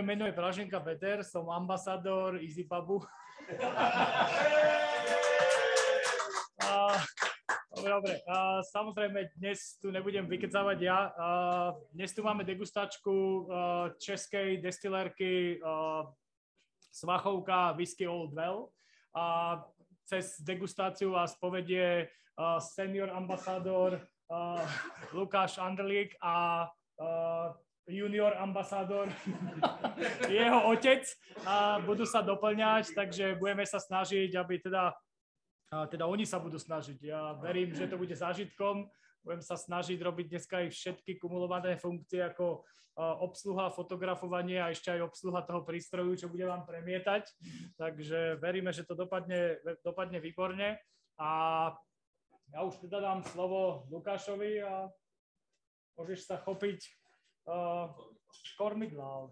meno je Praženka Peter, som ambasador Easy Pubu. Dobre, samozrejme dnes tu nebudem vykecávať ja. Dnes tu máme degustačku českej destilérky Svachovka Whisky Old Well. Cez degustáciu vás povedie senior ambasádor Lukáš Andrlík a junior ambasádor jeho otec. Budú sa doplňať, takže budeme sa snažiť, aby teda oni sa budú snažiť. Ja verím, že to bude zážitkom. Budem sa snažiť robiť dneska aj všetky kumulované funkcie ako obsluha, fotografovanie a ešte aj obsluha toho prístroju, čo bude vám premietať. Takže veríme, že to dopadne výborne. A ja už teda dám slovo Lukášovi a môžeš sa chopiť kormidla.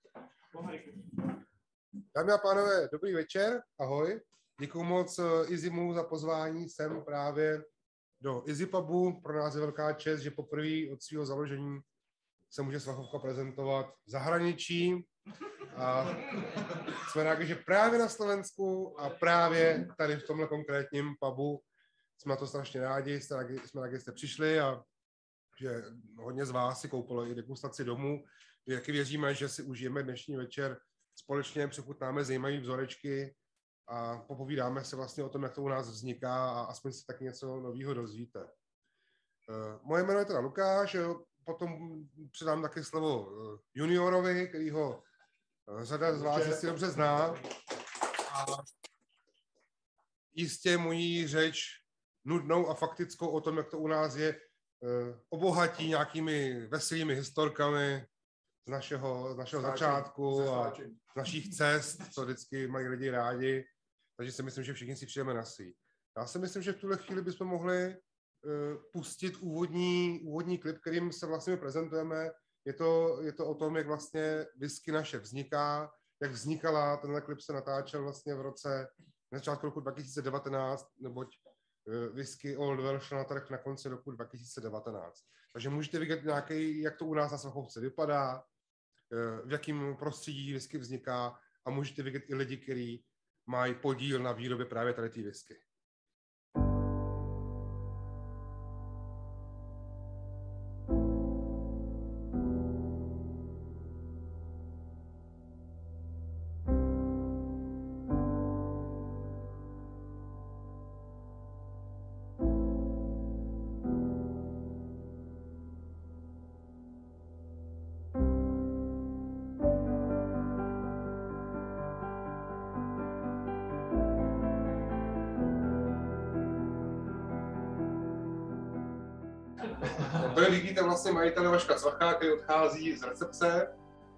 Dámy a pánové, dobrý večer, ahoj. Děkuji moc Izimu za pozvání sem právě do Easy Pubu. Pro nás je velká čest, že poprvé od svého založení se může Svachovka prezentovat v zahraničí. A jsme rádi, že právě na Slovensku a právě tady v tomhle konkrétním pubu jsme na to strašně rádi. Jsme rádi, že jste přišli a že hodně z vás si koupilo i degustaci domů. Taky věříme, že si užijeme dnešní večer společně, přechutnáme zajímavé vzorečky a popovídáme se vlastně o tom, jak to u nás vzniká a aspoň si taky něco nového dozvíte. Moje jméno je teda Lukáš, potom předám taky slovo juniorovi, kterýho řada z vás jistě dobře zná. A jistě moji řeč nudnou a faktickou o tom, jak to u nás je, obohatí nějakými veselými historkami z našeho začátku a z našich cest, co vždycky mají lidi rádi. Takže si myslím, že všichni si přijdeme na svý. Já si myslím, že v tuhle chvíli bychom mohli pustit úvodní klip, kterým se vlastně prezentujeme. Je to o tom, jak vlastně whisky naše vzniká, jak vznikala. Tenhle klip se natáčel vlastně na začátku roku 2019, neboť whisky Old Well šla na trh na konci roku 2019. Takže můžete vidět jak to u nás na Svachovce vypadá, v jakém prostředí whisky vzniká a můžete vidět i lidi, kteří mají podíl na výrobě právě tady té whisky. Tady vidíte vlastně majitele Vaška Cvacha, který odchází z recepce.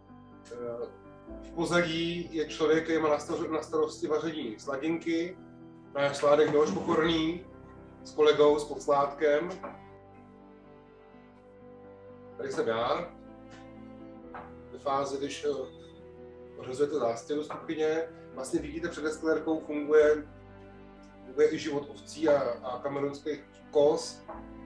V pozadí je člověk, který má na starosti vaření sladinky. Náš sládek Miloš Pokorný s kolegou, s Podsládkem. Tady jsem já. Ve fázi, když ořezujete zástěru z kuchyně, vlastně vidíte před destilérkou funguje i život ovcí a kamerunských koz.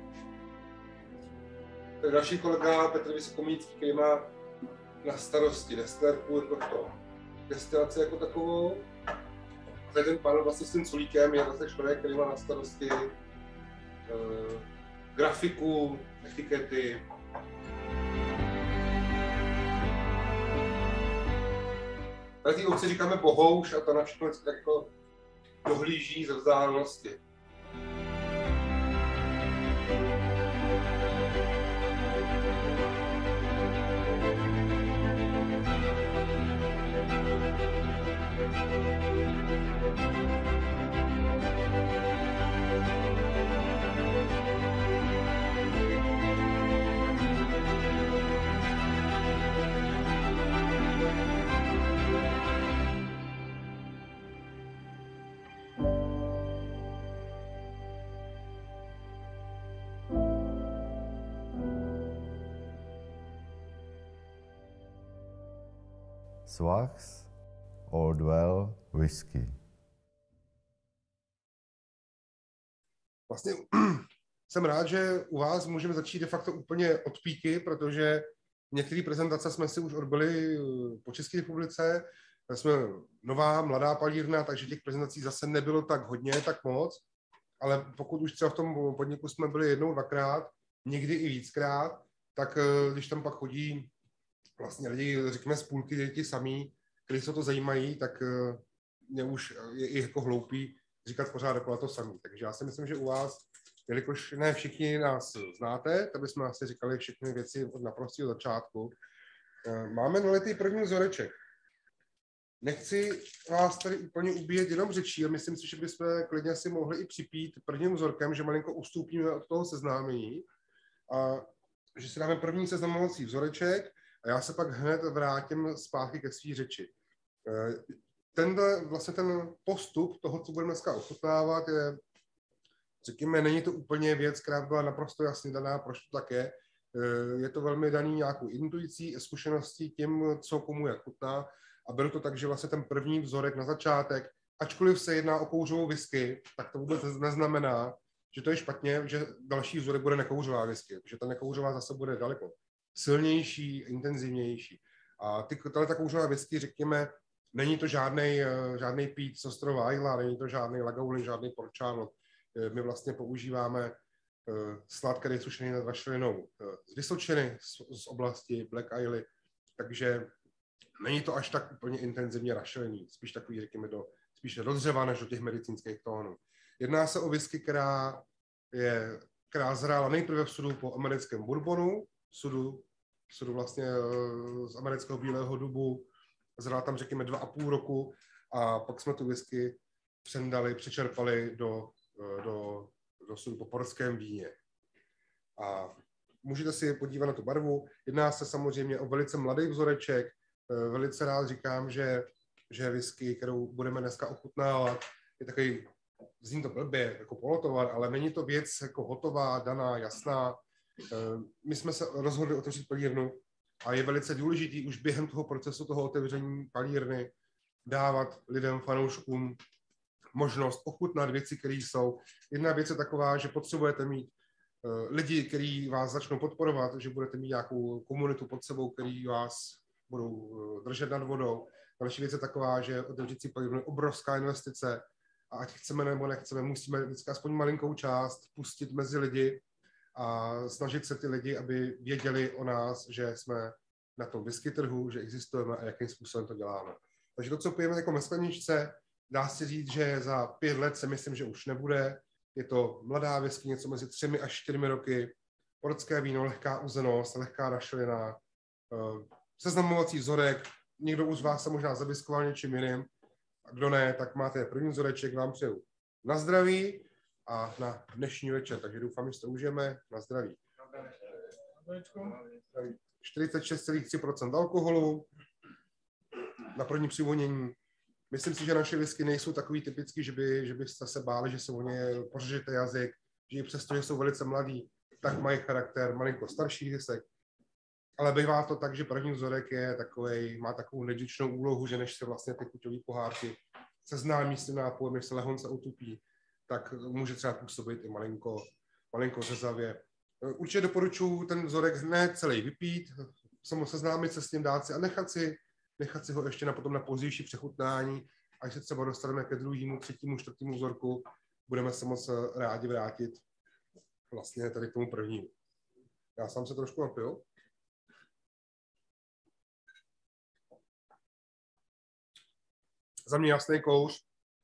Další kolega Petr Vysokomícký, který má na starosti destilérku, to destilaci jako takovou. A ten pán vlastně s tím culíkem je zase člověk, který má na starosti grafiku, etikety. Tady té ovci říkáme bohouš a ta na všechno tak jako dohlíží ze vzdálenosti. Svach's Old Well Whisky. Vlastně jsem rád, že u vás můžeme začít de facto úplně od píky, protože Některé prezentace jsme si už odbyli po České republice, jsme nová, mladá palírna, takže těch prezentací zase nebylo tak hodně, tak moc, ale pokud už třeba v tom podniku jsme byli jednou, dvakrát, někdy i víckrát, tak když tam pak chodí vlastně lidi, řekněme z půlky děti samý, kteří se to zajímají, tak mě už je i jako hloupý říkat pořád dokola to samý. Takže já si myslím, že u vás, jelikož ne všichni nás znáte, tak bychom asi říkali všechny věci od naprostého začátku. Máme nalitý první vzoreček. Nechci vás tady úplně ubíjet jenom řečí, ale myslím si, že bychom klidně si mohli i připít prvním vzorkem, že malinko ustoupíme od toho seznámení a že si dáme první seznamovací vzoreček a já se pak hned vrátím zpátky ke své řeči. Vlastně ten postup toho, co budeme dneska ochutnávat, je, řekněme, není to úplně věc, která byla naprosto jasně daná, proč to tak je. Je to velmi daný nějakou intuicí, zkušeností tím, co komu jak chutná. A beru to tak, že vlastně ten první vzorek na začátek, ačkoliv se jedná o kouřovou whisky, tak to vůbec neznamená, že to je špatně, že další vzorek bude nekouřová whisky, že ta nekouřová zase bude daleko silnější, intenzivnější. A ta kouřová whisky, řekněme, není to žádný Pete z ostrova Islay, není to žádný Lagavulin, žádný Port Charlotte. My vlastně používáme slad, který je sušený nad rašelinou z Vysočiny, z oblasti Black Isle, takže není to až tak úplně intenzivně rašelený, spíš takový, řekněme, spíš do dřeva než do těch medicínských tónů. Jedná se o whisky, která zrála nejprve v sudu po americkém bourbonu, sudu vlastně z amerického bílého dubu, zrála tam, řekněme, 2,5 roku a pak jsme tu whisky přečerpali do sudu po portském víně. A můžete si podívat na tu barvu. Jedná se samozřejmě o velice mladý vzoreček. Velice rád říkám, že whisky, kterou budeme dneska ochutnávat, je takový, zní to blbě, jako polotovar, ale není to věc jako hotová, daná, jasná. My jsme se rozhodli otevřít palírnu a je velice důležitý už během toho procesu toho otevření palírny dávat lidem, fanouškům možnost ochutnat věci, které jsou. Jedna věc je taková, že potřebujete mít lidi, kteří vás začnou podporovat, že budete mít nějakou komunitu pod sebou, který vás budou držet nad vodou. Další věc je taková, že otevřít si palírnu je obrovská investice a ať chceme nebo nechceme, musíme vždycky aspoň malinkou část pustit mezi lidi a snažit se ty lidi, aby věděli o nás, že jsme na tom whisky trhu, že existujeme a jakým způsobem to děláme. Takže to, co pijeme jako ve skleničce, dá se říct, že za 5 let si myslím, že už nebude. Je to mladá whisky, něco mezi 3 až 4 roky. Portské víno, lehká uzenost, lehká rašelina, seznamovací vzorek. Někdo už z vás se možná zabiskoval něčím jiným. A kdo ne, tak máte první vzoreček, vám přeju na zdraví a na dnešní večer. Takže doufám, že se užijeme na zdraví. 46,3% alkoholu na první přivonění. Myslím si, že naše whisky nejsou takový typický, že byste se báli, že se o ně pořežete jazyk, že i přesto, že jsou velice mladí, tak mají charakter malinko starších whisek. Ale bývá to tak, že první vzorek má takovou neděčnou úlohu, že než se vlastně ty chuťové pohárky seznámí s tím nápojem, než se lehonce utupí, tak může třeba působit i malinko řezavě. Určitě doporučuji ten vzorek hned celý vypít, seznámit se s tím, dát si a nechat si ho ještě potom na pozdější přechutnání, až se třeba dostaneme ke druhému, 3., 4. vzorku, budeme se moc rádi vrátit vlastně tady k tomu prvnímu. Já sám se trošku napil. Za mě jasný kouř,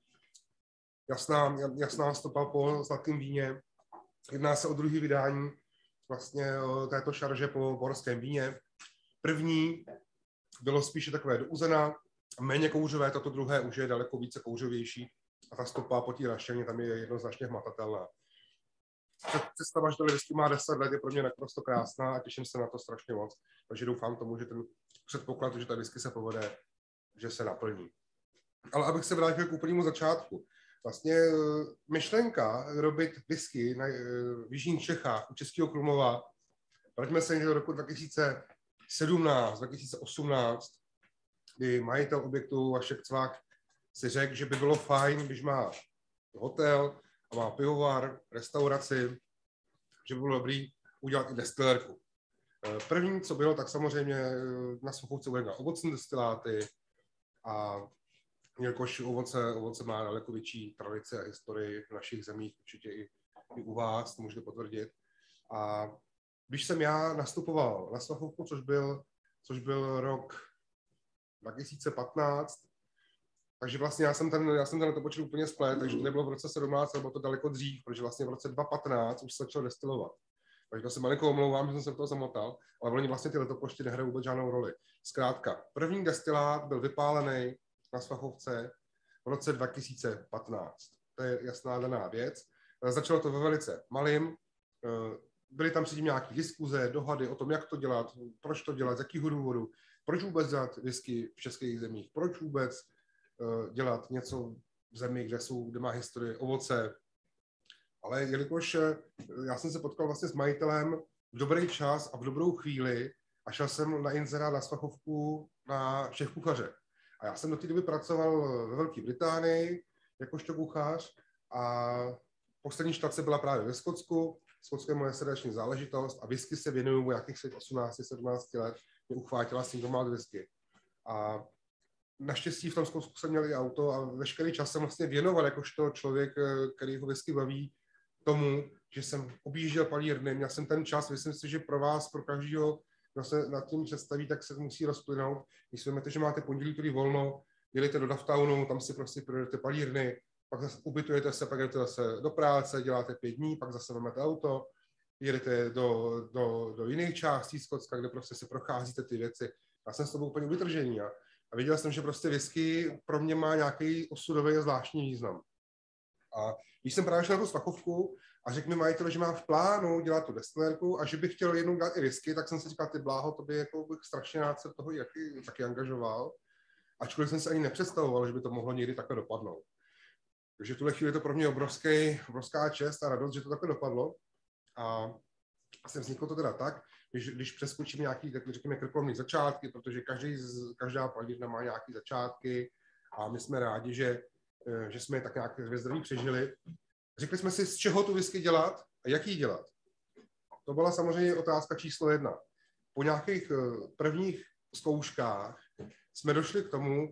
jasná stopa po sladkém víně. Jedná se o druhé vydání vlastně této šarže po portském víně. První bylo spíše takové douzená, méně kouřové, toto druhé už je daleko více kouřovější a ta stopa po té rašelně tam je jednoznačně hmatatelná. Představa, že to whisky má 10 let, je pro mě naprosto krásná a těším se na to strašně moc. Takže doufám tomu, že ten předpoklad, že ta whisky se povede, že se naplní. Ale abych se vrátil k úplnému začátku. Vlastně myšlenka robit whisky v jižních Čechách u Českého Krumlova, vraťme se do roku 2017, 2018, kdy majitel objektu Vašek Cvak si řekl, že by bylo fajn, když má hotel a má pivovar, restauraci, že by bylo dobrý udělat i destilérku. První, co bylo, tak samozřejmě na Svachovce uvedla ovocné destiláty a jelikož ovoce má daleko větší tradici a historii v našich zemích, určitě i u vás, to můžete potvrdit. A když jsem já nastupoval na Svachovku, což byl rok 2015, takže vlastně já jsem ten letopočet úplně splet, takže to nebylo v roce 17, nebo to daleko dřív, protože vlastně v roce 2015 už se začal destilovat. Takže to se malinko omlouvám, že jsem se v toho zamotal, ale vlastně ty letopočty nehrají vůbec žádnou roli. Zkrátka, první destilát byl vypálený na Svachovce v roce 2015. To je jasná daná věc. Začalo to ve velice malým. Byly tam předtím nějaké diskuze, dohady o tom, jak to dělat, proč to dělat, z jakého důvodu, proč vůbec dělat whisky v českých zemích, proč vůbec dělat něco v zemi, kde má historii ovoce. Ale jelikož já jsem se potkal vlastně s majitelem v dobrý čas a v dobrou chvíli a šel jsem na inzerát na Svachovku na šéf kuchaře. A já jsem do té doby pracoval ve Velké Británii jakožto kuchař a poslední štace byla právě ve Skotsku. Skotsko je moje srdeční záležitost a whisky se věnuju mu jakých 18-17 let. Mě uchvátila single malt whisky. A naštěstí v tom Skotsku jsem měl i auto a veškerý čas jsem vlastně věnoval jakožto člověk, který ho whisky baví, tomu, že jsem objížděl palírny, měl jsem ten čas, myslím si, že pro vás, pro každého, kdo se nad tím představí, tak se musí rozplynout. Když si vezmete, že máte pondělí, který volno, jedete do Dovtownu, tam si prostě projedete palírny, pak zase ubytujete se, pak jdete zase do práce, děláte 5 dní, pak zase vezmete auto, jedete do jiných částí Skotska, kde prostě si procházíte ty věci. Já jsem s tobou úplně vytržený a viděl jsem, že prostě whisky pro mě má nějaký osudový a zvláštní význam. A když jsem právě šel na tu Svachovku a řekl mi majitel, že má v plánu dělat tu destilérku a že bych chtěl jednou dělat i whisky, tak jsem si říkal, ty bláho, to by jako bych strašně rád se toho taky angažoval. Ačkoliv jsem se ani nepředstavoval, že by to mohlo někdy takhle dopadnout. Takže v tuhle chvíli je to pro mě obrovská čest a radost, že to takhle dopadlo. A vzniklo to teda tak, když přeskočím nějaký, tak řekněme, krkolomný začátky, protože každá palírna má nějaký začátky a my jsme rádi, že jsme je tak nějak ve zdraví přežili. Řekli jsme si, z čeho tu whisky dělat a jak ji dělat. To byla samozřejmě otázka číslo 1. Po nějakých prvních zkouškách jsme došli k tomu,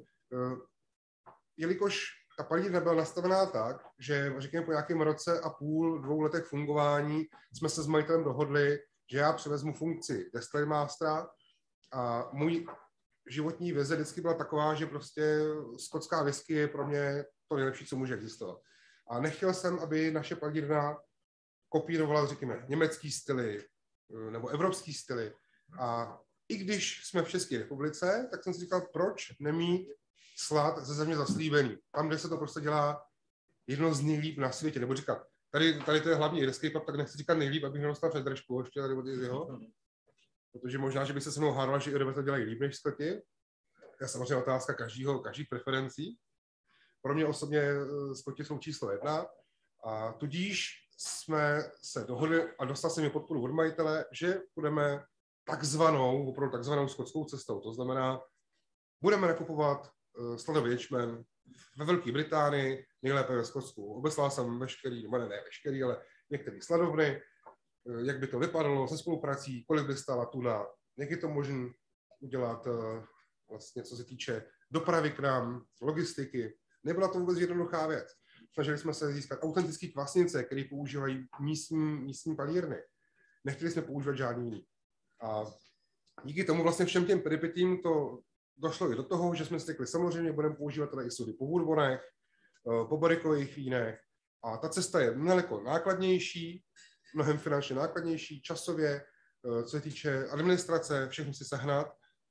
jelikož ta palírna byla nastavená tak, že řekněme po nějakém roce a půl, 2 letech fungování jsme se s majitelem dohodli, že já převezmu funkci distillery mastera a můj životní vize vždycky byla taková, že prostě skotská whisky je pro mě to nejlepší, co může existovat. A nechtěl jsem, aby naše palírna kopírovala, řekněme, německý styly nebo evropský styly. A i když jsme v České republice, tak jsem si říkal, proč nemít slad ze země zaslíbený. Tam, kde se to prostě dělá jedno z nejlíp na světě. Nebo říkat, tady to je hlavní irský pub, tak nechci říkat nejlíp, abych nedostal před držku ještě tady od jeho. Protože možná, že by se mnou hádal, že Irové to dělají líp než Skoti. To je samozřejmě otázka každých preferencí. Pro mě osobně Skoti jsou číslo 1 a tudíž jsme se dohodli a dostal jsem mi podporu od majitele, že budeme opravdu takzvanou skotskou cestou. To znamená, budeme nakupovat sladový ječmen ve Velké Británii, nejlépe ve Skotsku. Obeslal jsem ne veškerý, ale některé sladovny, jak by to vypadalo se spoluprací, kolik by stála tuna, jak je to možné udělat vlastně, co se týče dopravy k nám, logistiky. Nebyla to vůbec jednoduchá věc. Snažili jsme se získat autentické kvasnice, které používají místní palírny. Nechtěli jsme používat žádný jiný. A díky tomu vlastně všem těm peripetím to došlo i do toho, že jsme si řekli, samozřejmě budeme používat teda i sudy po bourbonech, po barikových vínech. A ta cesta je daleko nákladnější, mnohem finančně nákladnější, časově, co se týče administrace, všechno si sehnat.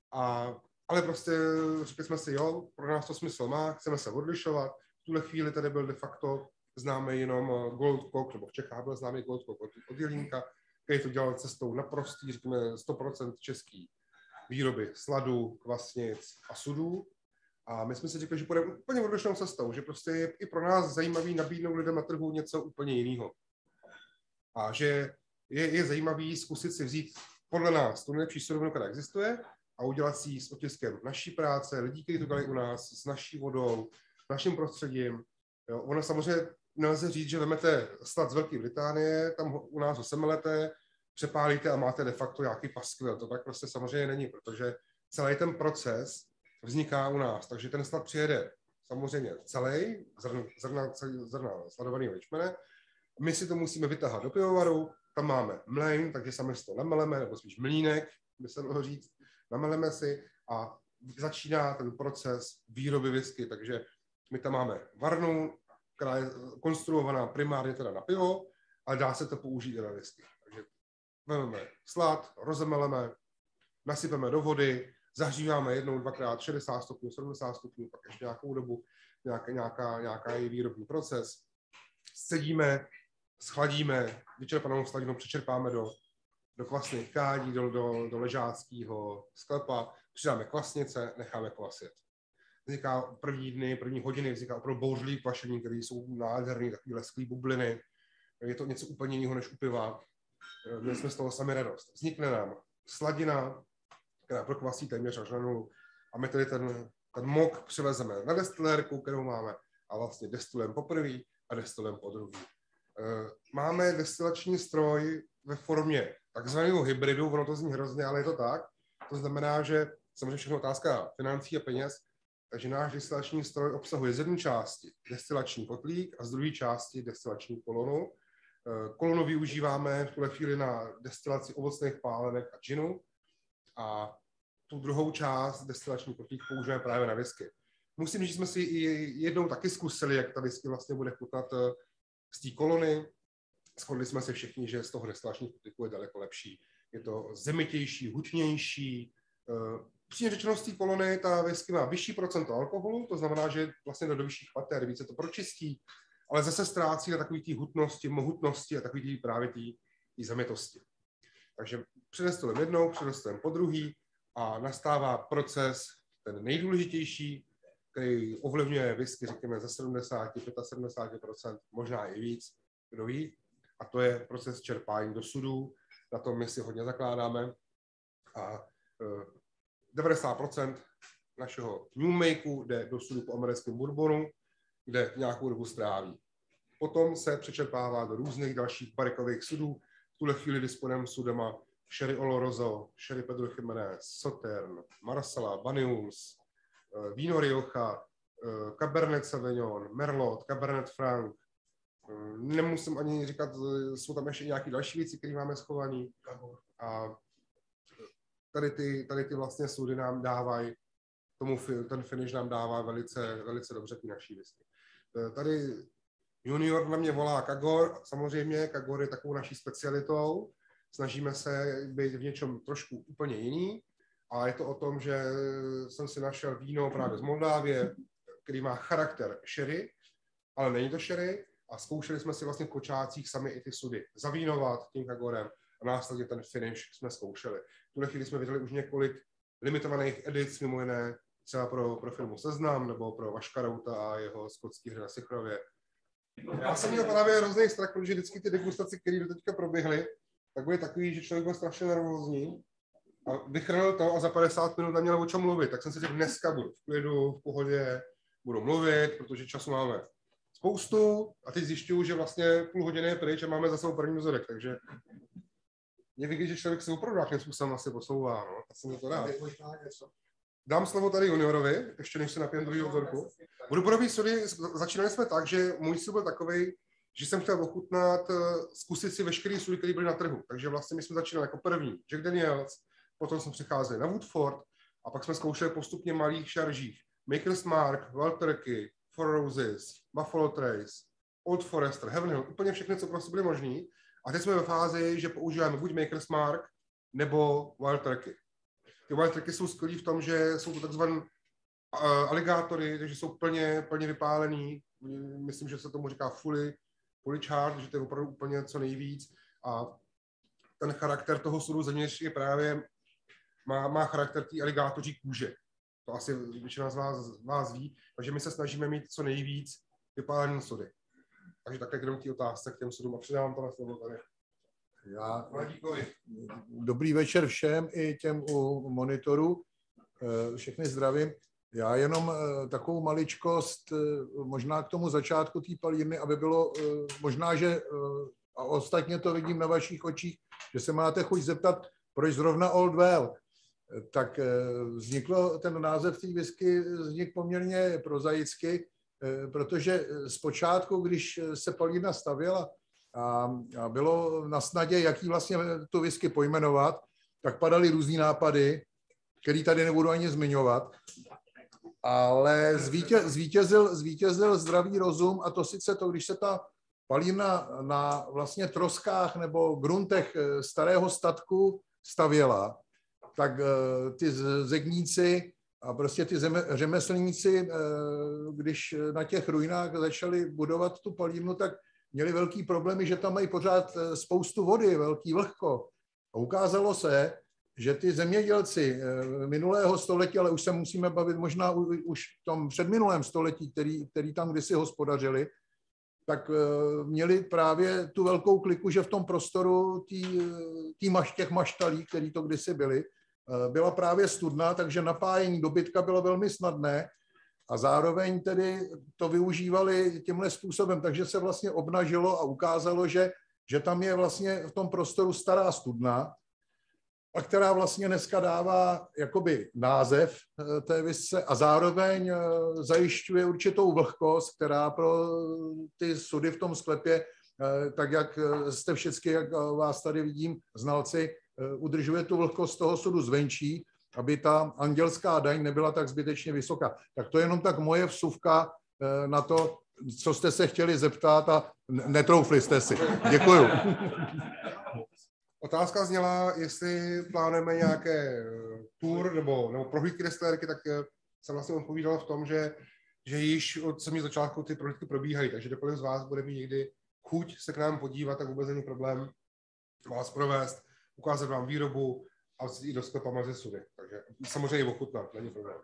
Ale prostě řekli jsme si, jo, pro nás to smysl má, chceme se odlišovat. V tuhle chvíli tady byl de facto známý jenom Gold Cock, nebo v Čechách byl známý Gold Cock od Jelínka, který to dělal cestou naprostý, řekněme 100% český výroby sladu, kvasnic a sudů. A my jsme si řekli, že půjdeme úplně odlišnou cestou, že prostě je i pro nás zajímavý nabídnout lidem na trhu něco úplně jiného. A že je zajímavý zkusit si vzít podle nás tu nejlepší surovinu, která existuje, a udělat si ji s otiskem naší práce, lidí, kteří to dělají u nás, s naší vodou, s naším prostředím. Jo, ono samozřejmě nelze říct, že vezmete slad z Velké Británie, tam u nás ho semelete, přepálíte a máte de facto nějaký paskvil. To tak prostě samozřejmě není, protože celý ten proces vzniká u nás. Takže ten slad přijede samozřejmě celý, zrna sladovaného ječmene. My si to musíme vytahat do pivovaru, tam máme mlejn, takže sami si to nameleme, nebo spíš mlýnek, by se dalo říct, nameleme si a začíná ten proces výroby whisky. Takže my tam máme varnu, která je konstruovaná primárně teda na pivo, ale dá se to použít i na whisky. Takže vezmeme slad, rozemeleme, nasypeme do vody, zahříváme jednou, dvakrát 60 stupňů, 70 stupňů, pak ještě nějakou dobu, nějaká je výrobní proces. Scedíme, schladíme, vyčerpanou sladinu přečerpáme do kvasných kádí, do ležáckého sklepa, přidáme kvasnice, necháme kvasit. Vzniká první hodiny vzniká opravdu bouřlivý kvašení, které jsou nádherné, takové lesklé bubliny. Je to něco úplně jiného než u piva. Měli jsme z toho sami radost. Vznikne nám sladina, která prokvasí téměř až na nulu. A my tedy ten mok přivezeme na destilérku, kterou máme, a vlastně destilujeme poprvé a destilujeme podruhé. Máme destilační stroj ve formě takzvaného hybridu, ono to zní hrozně, ale je to tak. To znamená, že samozřejmě všechno otázka financí a peněz, takže náš destilační stroj obsahuje z jedné části destilační kotlík a z druhé části destilační kolonu. Kolonu využíváme v tuhle chvíli na destilaci ovocných pálenek a džinu a tu druhou část destilační kotlík používáme právě na whisky. Musím říct, že jsme si i jednou taky zkusili, jak ta whisky vlastně bude chutnat z té kolony. Shodli jsme se všichni, že z toho destilačního kotlíku je daleko lepší. Je to zemitější, hutnější. Přímě řečeno z té kolony ta whisky má vyšší procento alkoholu, to znamená, že vlastně do vyšších pater více to pročistí, ale zase ztrácí na takové té hutnosti, mohutnosti a takové právě té zemitosti. Takže předestilujeme jednou, předestilujeme po druhý a nastává proces, ten nejdůležitější, který ovlivňuje whisky, řekněme, ze 70, 75%, možná i víc, kdo ví, a to je proces čerpání do sudů. Na tom my si hodně zakládáme a 90% našeho new makeu jde do sudu po americkém bourbonu, kde nějakou dobu stráví. Potom se přečerpává do různých dalších barikových sudů. V tuhle chvíli disponujeme sudama Sherry Oloroso, Sherry Pedro Jiménez, Sauternes, Marsala, Banyuls, víno Rioja, Cabernet Sauvignon, Merlot, Cabernet Franc. Nemusím ani říkat, jsou tam ještě nějaké další věci, které máme schované. A tady ty vlastně sudy nám dávají, ten finish nám dává velice dobře ty naší whisky. Tady junior na mě volá Kagor, samozřejmě Kagor je takovou naší specialitou, snažíme se být v něčem trošku úplně jiný a je to o tom, že jsem si našel víno právě z Moldávie, který má charakter sherry, ale není to sherry a zkoušeli jsme si vlastně v počátcích sami i ty sudy zavínovat tím Kagorem a následně ten finish jsme zkoušeli. V tuhle chvíli jsme vydali už několik limitovaných edic, mimo jiné třeba pro firmu Seznam nebo pro Vaška Routa a jeho skotský hry na Sichrově. Já jsem měl právě hrozný strach, protože vždycky ty degustace, které do teďka proběhly, tak byly takový, že člověk byl strašně nervózní a vychrnul to a za 50 minut neměl o čem mluvit. Tak jsem si řekl, dneska budu v klidu, v pohodě, budu mluvit, protože času máme spoustu a teď zjišťuju, že vlastně půl hodiny je pryč a máme za sebou první vzorek, takže je vidět, že člověk se opravdu nějakým způsobem asi posouvá, no. Já jsem to rád. Dám slovo tady juniorovi, ještě než se napijem druhého vzorku. Vodoborový sudy začínali jsme tak, že můj sud byl takovej, že jsem chtěl ochutnat, zkusit si veškeré sudy, které byly na trhu. Takže vlastně my jsme začínali jako první Jack Daniels, potom jsme přecházeli na Woodford a pak jsme zkoušeli postupně malých šaržích. Maker's Mark, Wild Turkey, Four Roses, Buffalo Trace, Old Forester, Heaven Hill, úplně všechny, co prostě byly možný. A teď jsme ve fázi, že používáme buď Maker's Mark nebo Wild Turkey. Ty Wild Turkey jsou skvělý v tom, že jsou to takzvané aligátory, takže jsou plně vypálený. Myslím, že se tomu říká fully charged, že to je opravdu úplně co nejvíc. A ten charakter toho sudu zevnitř je právě, má charakter té aligátoří kůže. To asi většina z vás ví. Takže my se snažíme mít co nejvíc vypálený sudy. Takže takhle k té otázce k těm sudům a předávám to na slovo tady. Dobrý večer všem i těm u monitoru. Všechny zdravím. Já jenom takovou maličkost, možná k tomu začátku té palírny, aby bylo možná, že a ostatně to vidím na vašich očích, že se máte chuť zeptat, proč zrovna Old Well. Tak vzniklo ten název té whisky vznikl poměrně prozaicky, protože zpočátku, když se Palina stavěla a bylo na snadě, jaký vlastně tu whisky pojmenovat, tak padaly různý nápady, který tady nebudu ani zmiňovat, ale zvítězil zdravý rozum, a to sice to, když se ta Palina na vlastně troskách nebo gruntech starého statku stavěla, tak ty zegníci a prostě ty řemeslníci, když na těch ruinách začali budovat tu Palinu, tak měli velký problémy, že tam mají pořád spoustu vody, velký vlhko. A ukázalo se, že ty zemědělci minulého století, ale už se musíme bavit možná už v tom předminulém století, který tam kdysi hospodařili, tak měli právě tu velkou kliku, že v tom prostoru těch maštalí, který to kdysi byly, byla právě studna, takže napájení dobytka bylo velmi snadné a zároveň tedy to využívali tímhle způsobem, takže se vlastně obnažilo a ukázalo, že tam je vlastně v tom prostoru stará studna, a která vlastně dneska dává jakoby název té visce a zároveň zajišťuje určitou vlhkost, která pro ty sudy v tom sklepě, tak jak jste všichni, jak vás tady vidím, znalci, udržuje tu vlhkost toho sudu zvenčí, aby ta andělská daň nebyla tak zbytečně vysoká. Tak to je jenom tak moje vsuvka na to, co jste se chtěli zeptat a netroufli jste si. Děkuju. Otázka zněla, jestli plánujeme nějaké tour nebo prohlídky destilérky, tak jsem vlastně odpovídala v tom, že již od samého začátku ty prohlídky probíhají, takže kdokoliv z vás bude mít někdy chuť se k nám podívat, tak vůbec není problém vás provést, ukázat vám výrobu a jít do sklepa mezi sudy. Takže samozřejmě i ochutnat, není problém.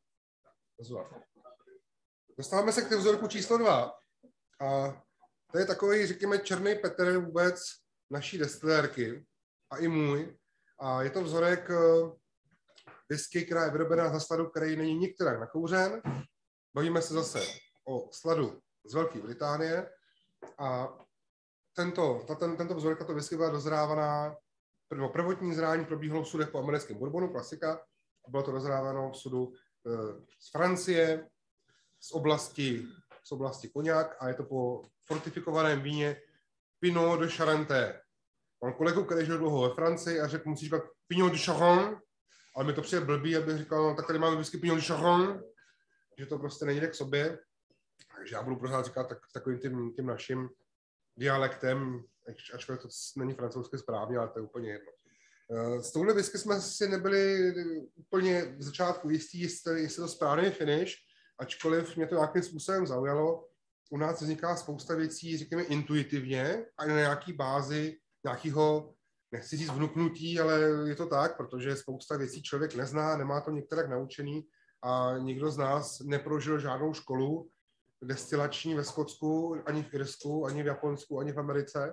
Dostáváme se k vzorku číslo 2. A to je takový, řekněme, černý Petr vůbec naší destilérky a i můj. A je to vzorek whisky, která je vyrobená za sladu, který není nikterak nakouřen. Bavíme se zase o sladu z Velké Británie. A tento vzorek, tato whisky byla dozrávaná, prvotní zrání probíhalo v sudech po americkém bourbonu, klasika. A bylo to dozráváno v sudu z Francie, z oblasti Koňak a je to po fortifikovaném víně Pinot de Charentais. Mám kolegu, který žil dlouho ve Francii a řekl, musíš říkat Pinot de Charon, ale mi to přijde blbý, abych říkal, no, tak tady máme whisky Pinot de Charon, že to prostě nejde k sobě. Takže já budu pořád říkat takovým tím naším dialektem, ačkoliv to není francouzsky správně, ale to je úplně jedno. S touhle whisky jsme si nebyli úplně v začátku jistí, jestli to správný finish, ačkoliv mě to nějakým způsobem zaujalo. U nás vzniká spousta věcí, řekněme, intuitivně a na nějaký bázi nějakého, nechci říct vnuknutí, ale je to tak, protože spousta věcí člověk nezná, nemá to některak naučený a nikdo z nás neprožil žádnou školu destilační ve Skotsku, ani v Irsku, ani v Japonsku, ani v Americe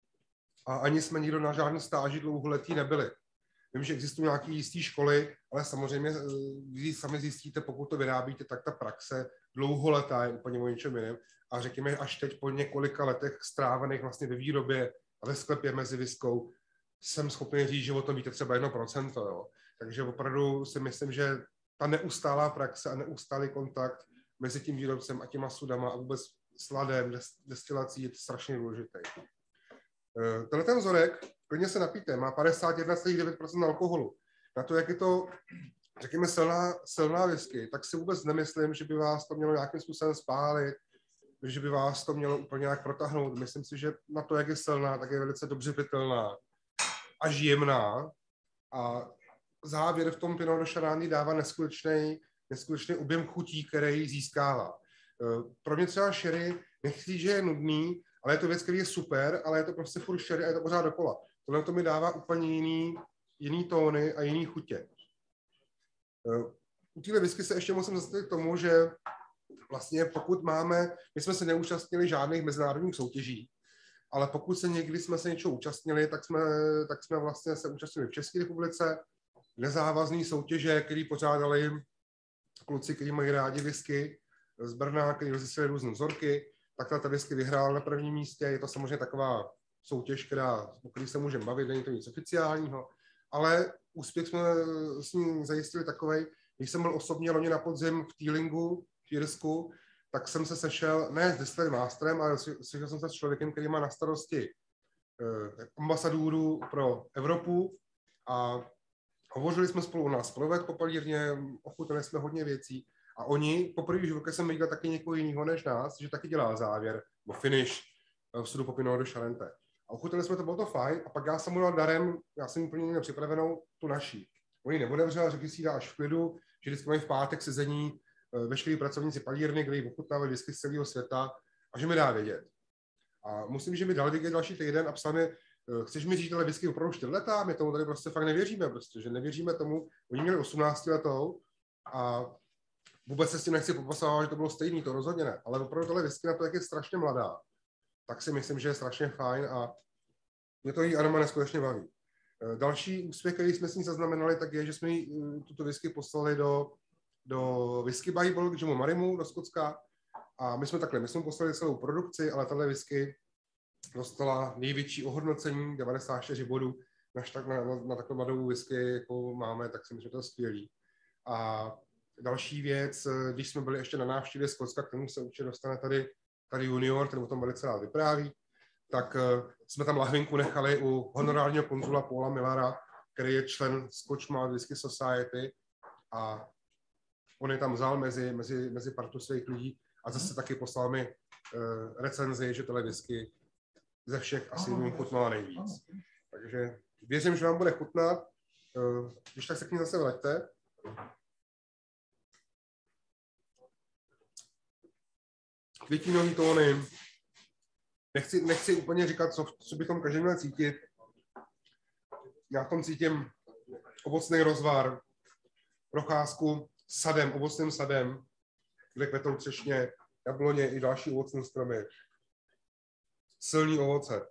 a ani jsme nikdo na žádné stáži dlouholetí nebyli. Vím, že existují nějaké jisté školy, ale samozřejmě vy sami zjistíte, pokud to vyrábíte, tak ta praxe dlouholetá je úplně o něčem jiném. A řekněme, až teď po několika letech strávených vlastně ve výrobě a ve sklepě mezi whiskou jsem schopný říct, že o tom víte třeba 1%. Jo. Takže opravdu si myslím, že ta neustálá praxe a neustálý kontakt mezi tím výrobcem a těma sudama a vůbec sladem, destilací je strašně důležitý. Tenhle ten vzorek, klidně se napijte, má 51,9% alkoholu. Na to, jak je to, řekněme, silná whisky, tak si vůbec nemyslím, že by vás to mělo nějakým způsobem spálit, že by vás to mělo úplně nějak protáhnout. Myslím si, že na to, jak je silná, tak je velice dobře pitelná, až jemná. A závěr v tom Pinot de Charentais dává neskutečný objem chutí, který získává. Pro mě třeba sherry, nechci, že je nudný, ale je to věc, který je super, ale je to prostě furt sherry a je to pořád dokola. Tohle to mi dává úplně jiný tóny a jiný chutě. U téhle whisky se ještě musím zastavit k tomu, že vlastně pokud my jsme se neúčastnili žádných mezinárodních soutěží, ale pokud jsme se něčeho účastnili, tak jsme vlastně se účastnili v České republice, nezávazné soutěže, které pořádali kluci, kteří mají rádi whisky z Brna, kteří rozjistili různé vzorky, tak ta whisky vyhrála na prvním místě. Je to samozřejmě taková soutěž, o které se můžeme bavit, není to nic oficiálního, ale úspěch jsme s ní zajistili takovej, když jsem byl osobně loni na podzim v Teelingu v Jirsku, tak jsem se sešel ne s Distillery Masterem, ale sešel jsem se s člověkem, který má na starosti ambasadůru pro Evropu a hovořili jsme spolu u nás provet popalírně, ochutnali jsme hodně věcí a oni, poprvé v životě jsem viděl taky někoho jiného než nás, že taky dělá závěr, nebo finish v sudu Popinoho do Charente. A ochutnali jsme to, bylo to fajn a pak já jsem mu dal darem, já jsem úplně měl připravenou tu naší. Oni neodevřel, řekli si ji dá až v klidu, že vždycky mají v pátek sezení veškerý pracovníci palírny, kde jí ochutnávají whisky z celého světa a že mi dá vědět. A musím, že mi dali vědět další týden a psal mi, chceš mi říct, že whisky opravdu 4 leta, my tomu tady prostě fakt nevěříme, prostě, že nevěříme tomu. Oni měli 18 letou a vůbec se s tím nechci popasovat, že to bylo stejný, to rozhodně ne, ale opravdu tohle whisky na to, jak je strašně mladá, tak si myslím, že je strašně fajn a mě to jí aroma neskutečně baví. Další úspěch, který jsme s ní zaznamenali, tak je, že jsme jí tuto whisky poslali do Whisky Bible k Jimu Marimu do Skotska a my jsme poslali celou produkci, ale tahle whisky dostala největší ohodnocení, 94 bodů, na takovou mladou whisky, jako máme, tak si myslím, že to je skvělý. A další věc, když jsme byli ještě na návštěvě Skotska, k tomu se určitě dostane tady junior, ten o tom velice rád vypráví, tak jsme tam lahvinku nechali u honorárního konzula Paula Millara, který je člen Scotch Malt Whisky Society a on je tam vzal mezi partu svých lidí a zase taky poslal mi recenzi, že tohle whisky ze všech asi mi chutnala nejvíc. Takže věřím, že vám bude chutnat. Když tak se k ní zase vraťte. Květinový tóny. Nechci úplně říkat, co bychom každý měl cítit. Já v tom cítím ovocný rozvar, procházku sadem, ovocným sadem, kde kvetou třešně, jabloně i další ovocné stromy. Silný ovoce.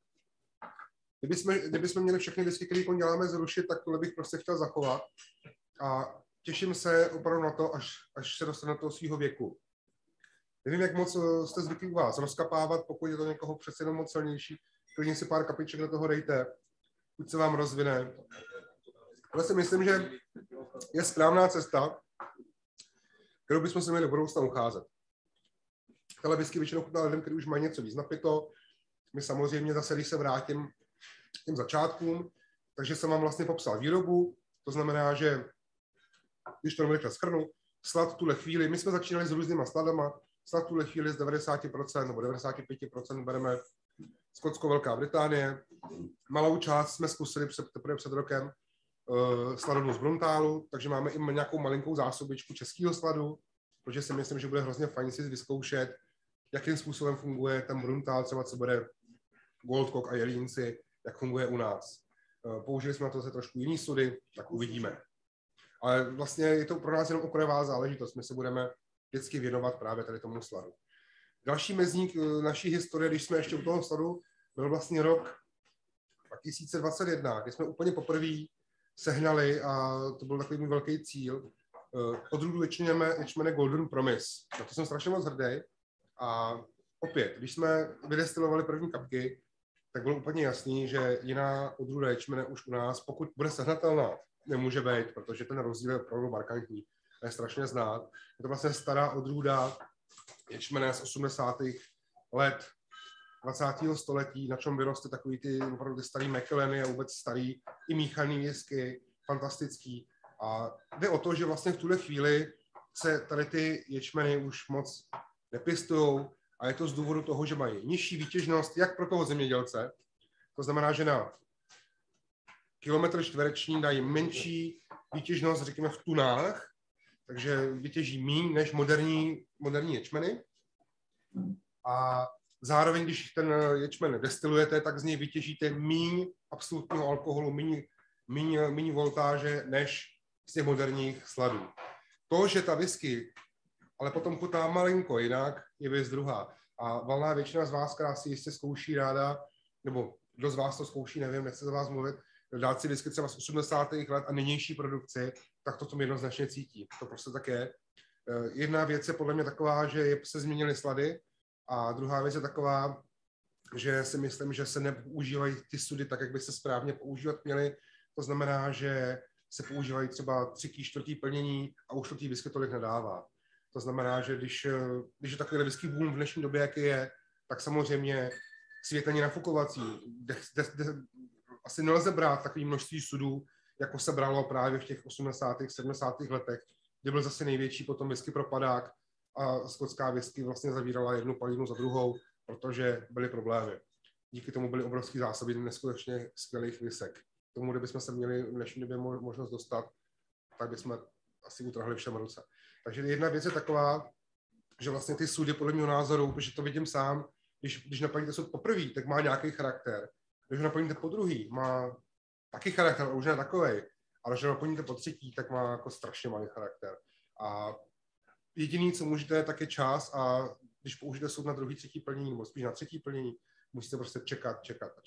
Kdybychom měli všechny whisky, které děláme, zrušit, tak tohle bych prostě chtěl zachovat. A těším se opravdu na to, až se dostane do toho svého věku. Nevím, jak moc jste zvyklí u vás rozkapávat, pokud je to někoho přece jenom moc silnější. Klidně si pár kapiček do toho dejte, buď se vám rozvine. Ale si myslím, že je správná cesta, kterou bychom se měli do budoucna ucházet. Tahle whisky většinou chutná lidem, kteří už mají něco víc napito. My samozřejmě zase, když se vrátím k těm začátkům, takže jsem vám vlastně popsal výrobu, to znamená, že když to rychle shrnu, slad tuhle chvíli, my jsme začínali s různýma sladama, slad tuhle chvíli z 90% nebo 95% bereme Skotsko, Velká Británie. Malou část jsme zkusili teprve před rokem sladovnu z Bruntálu, takže máme i nějakou malinkou zásobičku českého sladu, protože si myslím, že bude hrozně fajn si vyzkoušet, jakým způsobem funguje ten Bruntál, třeba co bude Goldcock a Jelínci, jak funguje u nás. Použili jsme na to zase trošku jiný sudy, tak uvidíme. Ale vlastně je to pro nás jenom okrajová záležitost. My se budeme vždycky věnovat právě tady tomu sladu. Další mezník naší historie, když jsme ještě u toho sladu, byl vlastně rok 2021, kdy jsme úplně poprvé sehnali, a to byl takový můj velký cíl, odrůdu ječmene Golden Promise. Na to jsem strašně moc hrdý. A opět, když jsme vydestilovali první kapky, tak bylo úplně jasný, že jiná odrůda ječmene už u nás, pokud bude sehnatelná, nemůže být, protože ten rozdíl je opravdu markantní. Je strašně znát. Je to vlastně stará odrůda ječmene z 80. let 20. století, na čem vyrostly takový ty opravdu starý Macellany a vůbec starý i míchaný whisky, fantastický. A jde o to, že vlastně v tuhle chvíli se tady ty ječmeny už moc nepěstujou a je to z důvodu toho, že mají nižší výtěžnost, jak pro toho zemědělce. To znamená, že na kilometr čtvereční dají menší výtěžnost, řekněme, v tunách, takže vytěží míň než moderní ječmeny. A zároveň, když ten ječmen destilujete, tak z něj vytěžíte míň absolutního alkoholu, míň voltáže než z těch moderních sladů. To, že ta whisky ale potom chutná malinko jinak, je věc druhá. A valná většina z vás, která si jistě zkouší ráda, nebo kdo z vás to zkouší, nevím, nechci za vás mluvit, dát si whisky třeba z 80. let a nynější produkci, tak to tom jednoznačně cítí. To prostě tak je. Jedna věc je podle mě taková, že se změnily slady, a druhá věc je taková, že si myslím, že se nepoužívají ty sudy tak, jak by se správně používat měly. To znamená, že se používají třeba 3/4 plnění a už to tý whisky tolik nedává. To znamená, že když je takový whisky boom v dnešní době, jaký je, tak samozřejmě svět není nafukovací. Asi nelze brát takové množství sudů, jako se bralo právě v těch 80. 70. letech, kdy byl zase největší potom whisky propadák a skotská whisky vlastně zavírala jednu palínu za druhou, protože byly problémy. Díky tomu byly obrovské zásoby neskutečně skvělých whisek. Tomu, kdybychom se měli v dnešní době možnost dostat, tak bychom asi utrhli všem ruce. Takže jedna věc je taková, že vlastně ty sudy podle mého názoru, protože to vidím sám, když naplníte sud poprvé, tak má nějaký charakter. Když ho naplníte po druhý, má taky charakter, ale už ne takovej. Ale když ho naplníte po třetí, tak má jako strašně malý charakter. A jediný, co můžete, tak je čas a když použijete sud na druhý, třetí plnění, nebo spíš na třetí plnění, musíte prostě čekat.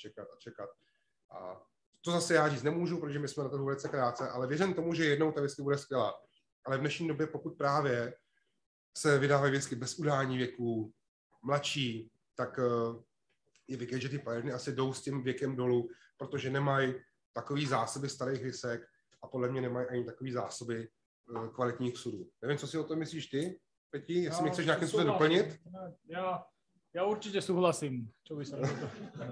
A to zase já říct nemůžu, protože my jsme na to velice krátce, ale věřím tomu, že jednou ta whisky bude skvělá. Ale v dnešní době, pokud právě se vydávají whisky bez udání věku, mladší, tak je vidět, že ty palírny asi jdou s tím věkem dolů, protože nemají takový zásoby starých whisek a podle mě nemají ani takový zásoby kvalitních sudů. Nevím, co si o tom myslíš ty, Peti, jestli mi chceš nějakým způsobem doplnit? Ja určite súhlasím. Čo by som řekl?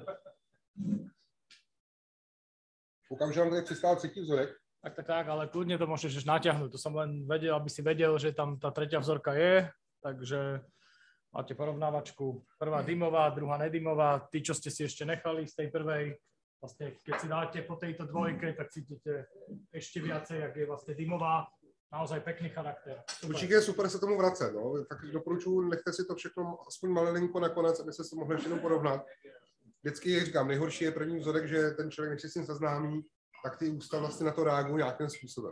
Koukám, že mám tady přistál třetí vzorek. Tak, ale kľudne to môžeš ešte natiahnuť. To som len vedel, aby si vedel, že tam tá tretia vzorka je, takže máte porovnávačku. Prvá dymová, druhá nedymová. Tí, čo ste si ešte nechali z tej prvej, vlastne keď si dáte po tejto dvojke, tak cítite ešte viacej, jak je vlastne dymová. Naozaj pekný charakter. Určitě je super se tomu vracet. No. Tak doporučuji, nechte si to všechno aspoň malinko nakonec, aby se si mohli všechno porovnat. Vždycky, jak říkám, nejhorší je první vzorek, že ten člověk, než se s tím seznámí, tak ty ústa vlastně na to reagují nějakým způsobem.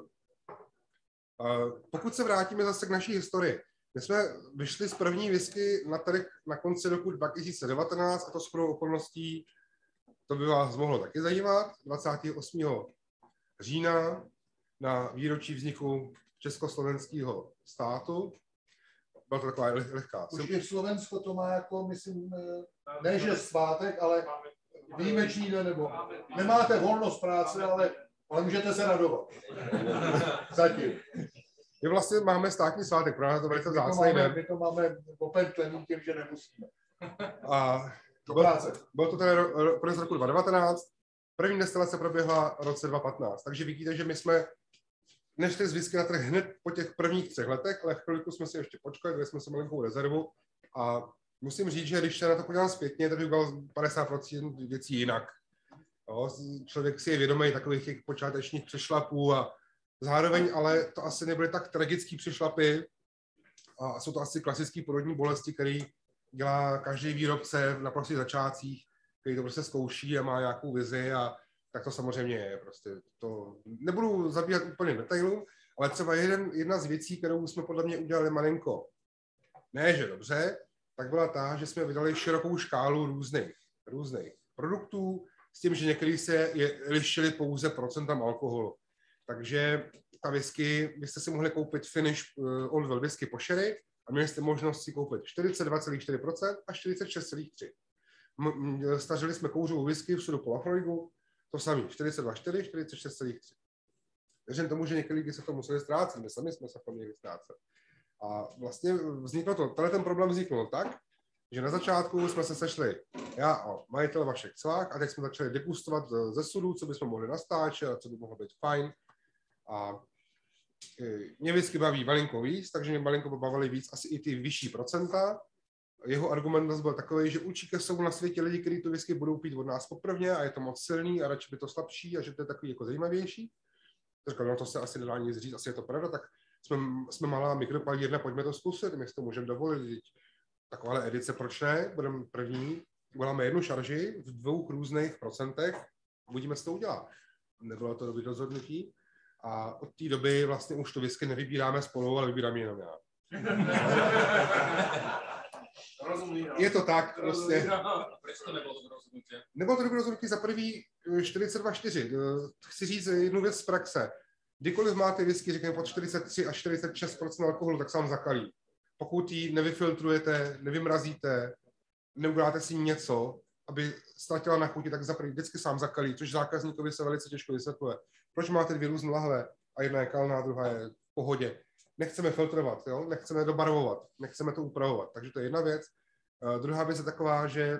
Pokud se vrátíme zase k naší historii, my jsme vyšli z první whisky na trh na konci roku 2019 a to shodou okolností, to by vás mohlo taky zajímat, 28. října na výročí vzniku Československého státu. Byla to taková lehká. Už Slovensko to má jako, myslím, ne že svátek, ale výjimečný den, nebo nemáte volnost práce, ale můžete se radovat. Zatím. My vlastně máme státní svátek, pro nás to velice vzácný den. My to máme opentlený tím, že nemusíme. A bylo to tedy konec roku 2019, první destilace proběhla v roce 2015, takže vidíte, že my jsme nešli z whisky na trh hned po těch prvních 3 letech, ale chvilku jsme si ještě počkali, dali jsme si malinkou rezervu a musím říct, že když se na to podívám zpětně, tak bylo 50% věcí jinak. Jo, člověk si je vědomý takových těch počátečních přešlapů a zároveň ale to asi nebyly tak tragický přešlapy a jsou to asi klasické porodní bolesti, které dělá každý výrobce na prostých začátcích, který to prostě zkouší a má nějakou vizi a tak to samozřejmě je. Prostě to nebudu zabíhat úplně detailů, ale třeba jedna z věcí, kterou jsme podle mě udělali malinko, ne že dobře, tak byla ta, že jsme vydali širokou škálu různých produktů s tím, že některý se lišili pouze procentem alkoholu. Takže ta whisky, vy jste si mohli koupit Finish Old Well whisky po sherry a měli jste možnost si koupit 42,4% a 46,3%. Stažili jsme kouřovou whisky v sudu po Lafroigu, to samý, 42,4, 46,3. Věřím tomu, že některý lidi se to museli ztrácet, my sami jsme se to měli ztrácet. A vlastně vzniklo to, ten problém vznikl tak, že na začátku jsme se sešli já a majitel Vašek Cvák a teď jsme začali degustovat ze sudu, co bychom mohli nastáčet a co by mohlo být fajn. A mě whisky baví malinko víc, takže mě malinko bavili víc asi i ty vyšší procenta. Jeho argument byl takový, že určitě jsou na světě lidi, kteří tu whisky budou pít od nás poprvně a je to moc silný a radši by to slabší a že to je takový jako zajímavější. Říkal, no to se asi nedá nic říct, asi je to pravda, tak jsme malá mikropalírna, pojďme to zkusit, my si to můžeme dovolit. Takováhle edice, proč ne? Budeme první, uděláme jednu šarži v 2 různých procentech, uvidíme, co to udělá. Nebylo to dobrý rozhodnutí a od té doby vlastně už to whisky nevybíráme spolu, ale vybíráme jenom já. Je to tak, prostě. Proč to nebylo dobré rozhodnutí? Nebylo to dobré rozhodnutí za prvý 42,4. Chci říct jednu věc z praxe. Kdykoliv máte whisky, řekněme pod 43 až 46% alkoholu, tak se vám zakalí. Pokud ji nevyfiltrujete, nevymrazíte, neuděláte si něco, aby ztratila na chuti, tak vždycky sám zakalí, což zákazníkovi se velice těžko vysvětluje. Proč máte 2 různé lahve a jedna je kalná, druhá je v pohodě. Nechceme filtrovat, jo? Nechceme dobarvovat, nechceme to upravovat. Takže to je jedna věc. Druhá věc je taková, že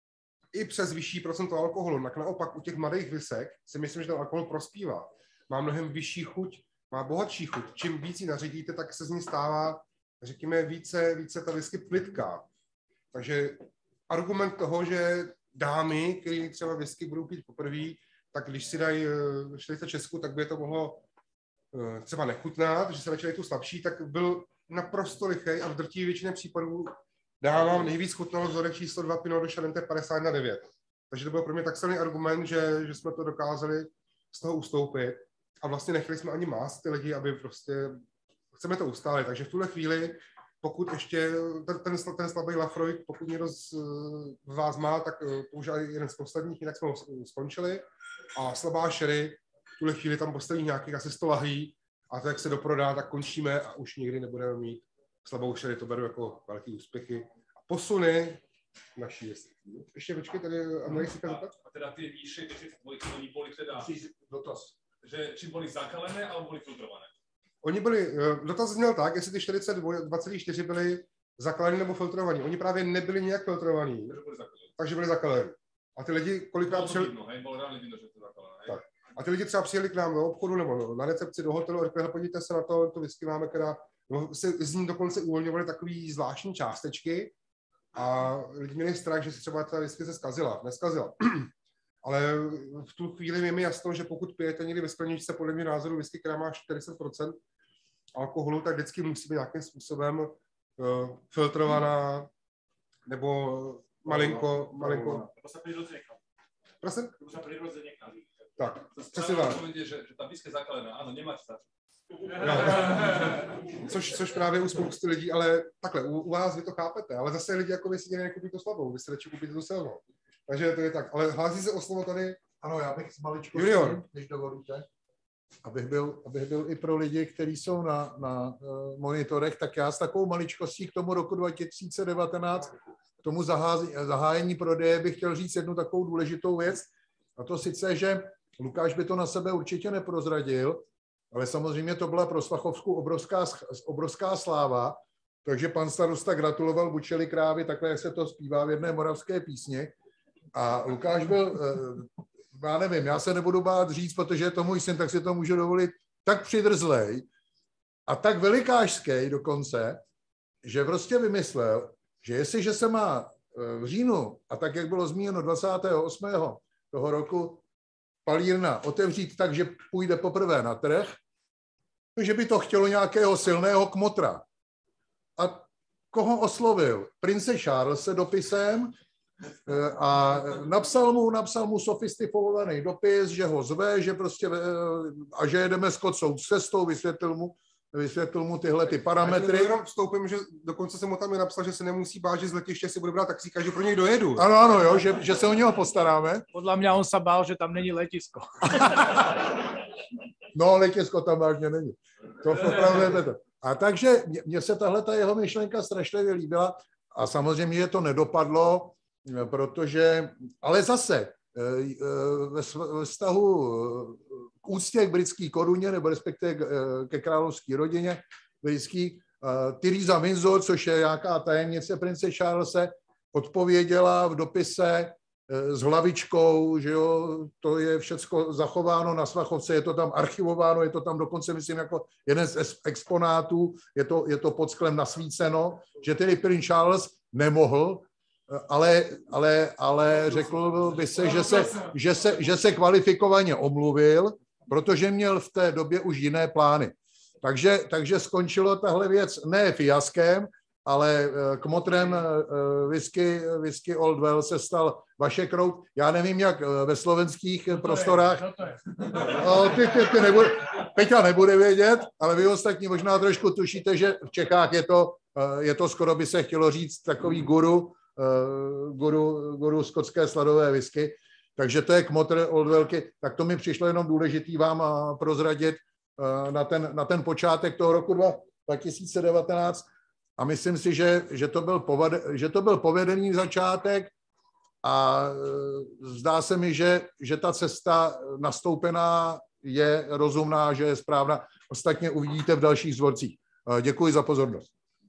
i přes vyšší procento alkoholu, tak naopak u těch mladých visek si myslím, že ten alkohol prospívá. Má mnohem vyšší chuť, má bohatší chuť. Čím víc ji nařídíte, tak se z ní stává, řekněme, více ta whisky plitká. Takže argument toho, že dámy, které třeba whisky budou pít poprvé, tak když si dají 40 Česku, tak by to mohlo třeba nechutnat, že se radši dají tu slabší, tak byl naprosto lichý a v drtivé většině případů dávám nejvíc chutnalo vzorek číslo 2 Pinot de Chalente 50/9. Takže to byl pro mě tak silný argument, že jsme to dokázali z toho ustoupit a vlastně nechtěli jsme ani mást ty lidi, aby prostě chceme to ustálit. Takže v tuhle chvíli, pokud ještě ten slabý Lafroig, pokud někdo z vás má, tak to už je jeden z posledních, jinak jsme ho skončili. A slabá sherry, v tuhle chvíli tam postaví nějakých asi 100 lahví a to, jak se doprodá, tak končíme a už nikdy nebudeme mít slabou sherry, to beru jako velký úspěchy. A posuny naší whisky. Ještě počkej, tady Andrej si zeptat. A teda ty výše, oni byli teda dotaz, že či byli zakalené, alebo byli filtrované? Oni byli, dotaz zněl tak, jestli ty 42,4 byly zakalený nebo filtrovaný. Oni právě nebyli nějak filtrovaný, takže byli zakalený. A ty lidi kolikrát přijeli... Tak. A ty lidi třeba přijeli k nám do obchodu nebo na recepci do hotelu a řekli, podívejte se na to whisky máme, která se z ní dokonce uvolňovaly takový zvláštní částečky a lidi měli strach, že se třeba ta whisky se zkazila. Neskazila. Ale v tu chvíli je mi jasno, že pokud pijete někdy ve skleničce, podle mě názoru whisky, která má 40% alkoholu, tak vždycky musí být nějakým způsobem filtrovaná nebo malinko. Nebo se přirozeně kalí. Prosím? Nebo se přirozeně kalí. Tak, přesně tak. Že ta whisky je zakalená, ano, nemáte stačit. Což právě u spousty lidí, ale takhle, u vás vy to chápete, ale zase lidi jako vy si nekupí tu slabou, vy si radši kupíte tu silnou. Takže to je tak, ale hlásí se o slovo tady. Ano, já bych s maličkou, když dovolíte, abych byl i pro lidi, kteří jsou na monitorech, tak já s takovou maličkostí k tomu roku 2019, k tomu zahájení prodeje bych chtěl říct jednu takovou důležitou věc, a to sice, že Lukáš by to na sebe určitě neprozradil, ale samozřejmě to byla pro Svachovsku obrovská sláva, takže pan starosta gratuloval Bučeli krávy, takhle, jak se to zpívá v jedné moravské písni. A Lukáš byl, já nevím, já se nebudu bát říct, protože je to můj syn, tak si to můžu dovolit, tak přidrzlej a tak velikářský dokonce, že prostě vymyslel, že jestliže se má v říjnu, a tak, jak bylo zmíněno 28. toho roku, palírna otevřít tak, že půjde poprvé na trh, že by to chtělo nějakého silného kmotra. A koho oslovil? Prince Charlese dopisem a napsal mu sofistikovaný dopis, že ho zve, že prostě a že jedeme s kocou cestou, vysvětlil mu tyhle ty parametry. Jenom vstoupím, že dokonce jsem mu tam napsal, že se nemusí bát, že z letiště si bude brát taxíka, že pro něj dojedu. Ano, jo, že se o něho postaráme. Podle mě on se bál, že tam není letisko. No, letisko tam vážně není. To opravdu je to. A takže mně se tahle ta jeho myšlenka strašlivě líbila a samozřejmě, že to nedopadlo, protože, ale zase ve vztahu k úctě k britské koruně, nebo respektive ke královské rodině britský, Theresa Windsor, což je nějaká tajemnice prince Charlese, odpověděla v dopise s hlavičkou, že jo, to je všecko zachováno na Svachovce, je to tam archivováno, je to tam dokonce, myslím, jako jeden z exponátů, je to pod sklem nasvíceno, že tedy princ Charles nemohl, ale řekl by se, že se kvalifikovaně omluvil, protože měl v té době už jiné plány. Takže skončilo tahle věc ne fiaskem, ale kmotrem whisky Old Well se stal Vašek Rout. Já nevím, jak ve slovenských prostorách. Peťa nebude vědět, ale vy ostatní možná trošku tušíte, že v Čechách je to skoro by se chtělo říct takový guru skotské sladové whisky. Takže to je kmotr Old Wellky. Tak to mi přišlo jenom důležitý vám prozradit na ten počátek toho roku 2019. A myslím si, že to byl povedený začátek a zdá se mi, že ta cesta nastoupená je rozumná, že je správná. Ostatně uvidíte v dalších vzorcích. Děkuji za pozornost.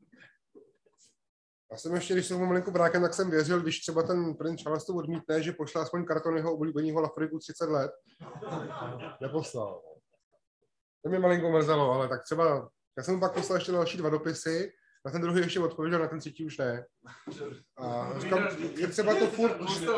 Já jsem ještě, když jsem malinko brákem, tak jsem věřil, když třeba ten princ Charles to odmítne, že pošle aspoň karton jeho oblíbeného Lafroigu 30 let. Neposlal. To mě malinko mrzelo, ale tak třeba, já jsem mu pak poslal ještě další 2 dopisy, na ten druhý ještě odpověděl, na ten třetí už ne. A říkám, je třeba to furt,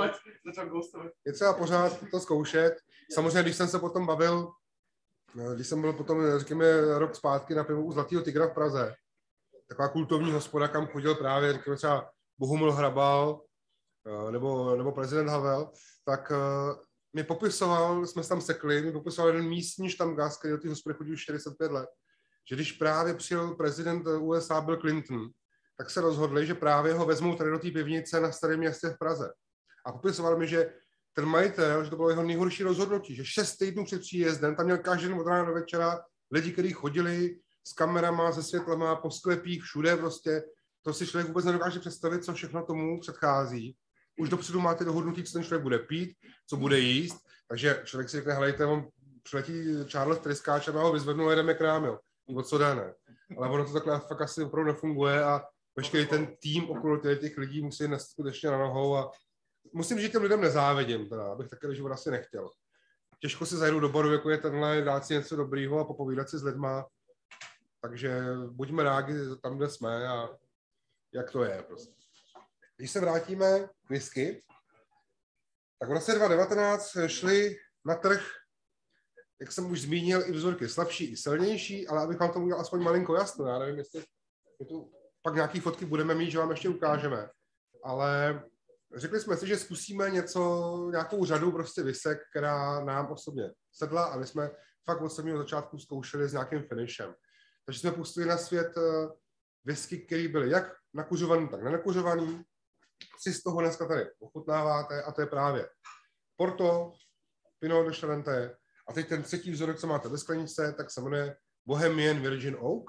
je třeba pořád to zkoušet. Samozřejmě, když jsem se potom bavil, když jsem byl potom, řekněme, rok zpátky na pivu u Zlatého tygra v Praze, taková kultovní hospoda, kam chodil právě, řekněme, třeba Bohumil Hrabal nebo prezident Havel, tak mi popisoval, jsme se tam sekli, mi popisoval jeden místní štamgast, který do té hospody chodil 45 let, že když právě přijel prezident USA Bill Clinton, tak se rozhodli, že právě ho vezmou tady do té pivnice na Starém Městě v Praze. A popisoval mi, že ten majitel, že to bylo jeho nejhorší rozhodnutí, že 6 týdnů před příjezdem tam měl každý den od rána do večera lidi, kteří chodili s kamerama, se světlama, po sklepích, všude prostě. To si člověk vůbec nedokáže představit, co všechno tomu předchází. Už dopředu máte dohodnutí, co ten člověk bude pít, co bude jíst, takže člověk si řekne, helejte, on přiletí Charles Tryskáč a ho vyzvednu a jedeme k nám, jo. O co jde, ne? Ale ono to takhle fakt asi opravdu nefunguje a veškerý ten tým okolo těch lidí musí neskutečně na nohou a musím říct, že těm lidem nezávidím, teda, abych takový život asi nechtěl. Těžko si zajdu do boru, jako je tenhle, dát si něco dobrýho a popovídat si s lidma. Takže buďme rádi tam, kde jsme a jak to je prostě. Když se vrátíme k whisky, tak v roce 2019 šli na trh, jak jsem už zmínil, i vzorky slabší, i silnější, ale abych vám tomu udělal aspoň malinko jasno, já nevím, jestli tu pak nějaký fotky budeme mít, že vám ještě ukážeme. Ale řekli jsme si, že zkusíme nějakou řadu prostě visek, která nám osobně sedla a my jsme fakt od samého začátku zkoušeli s nějakým finishem. Takže jsme pustili na svět whisky, které byly jak nakuřovaný, tak nenakuřovaný. Si z toho dneska tady ochutnáváte a to je právě Porto, Pinot de Chalente a teď ten třetí vzorek, co máte ve skleničce, tak se jmenuje Bohemian Virgin Oak.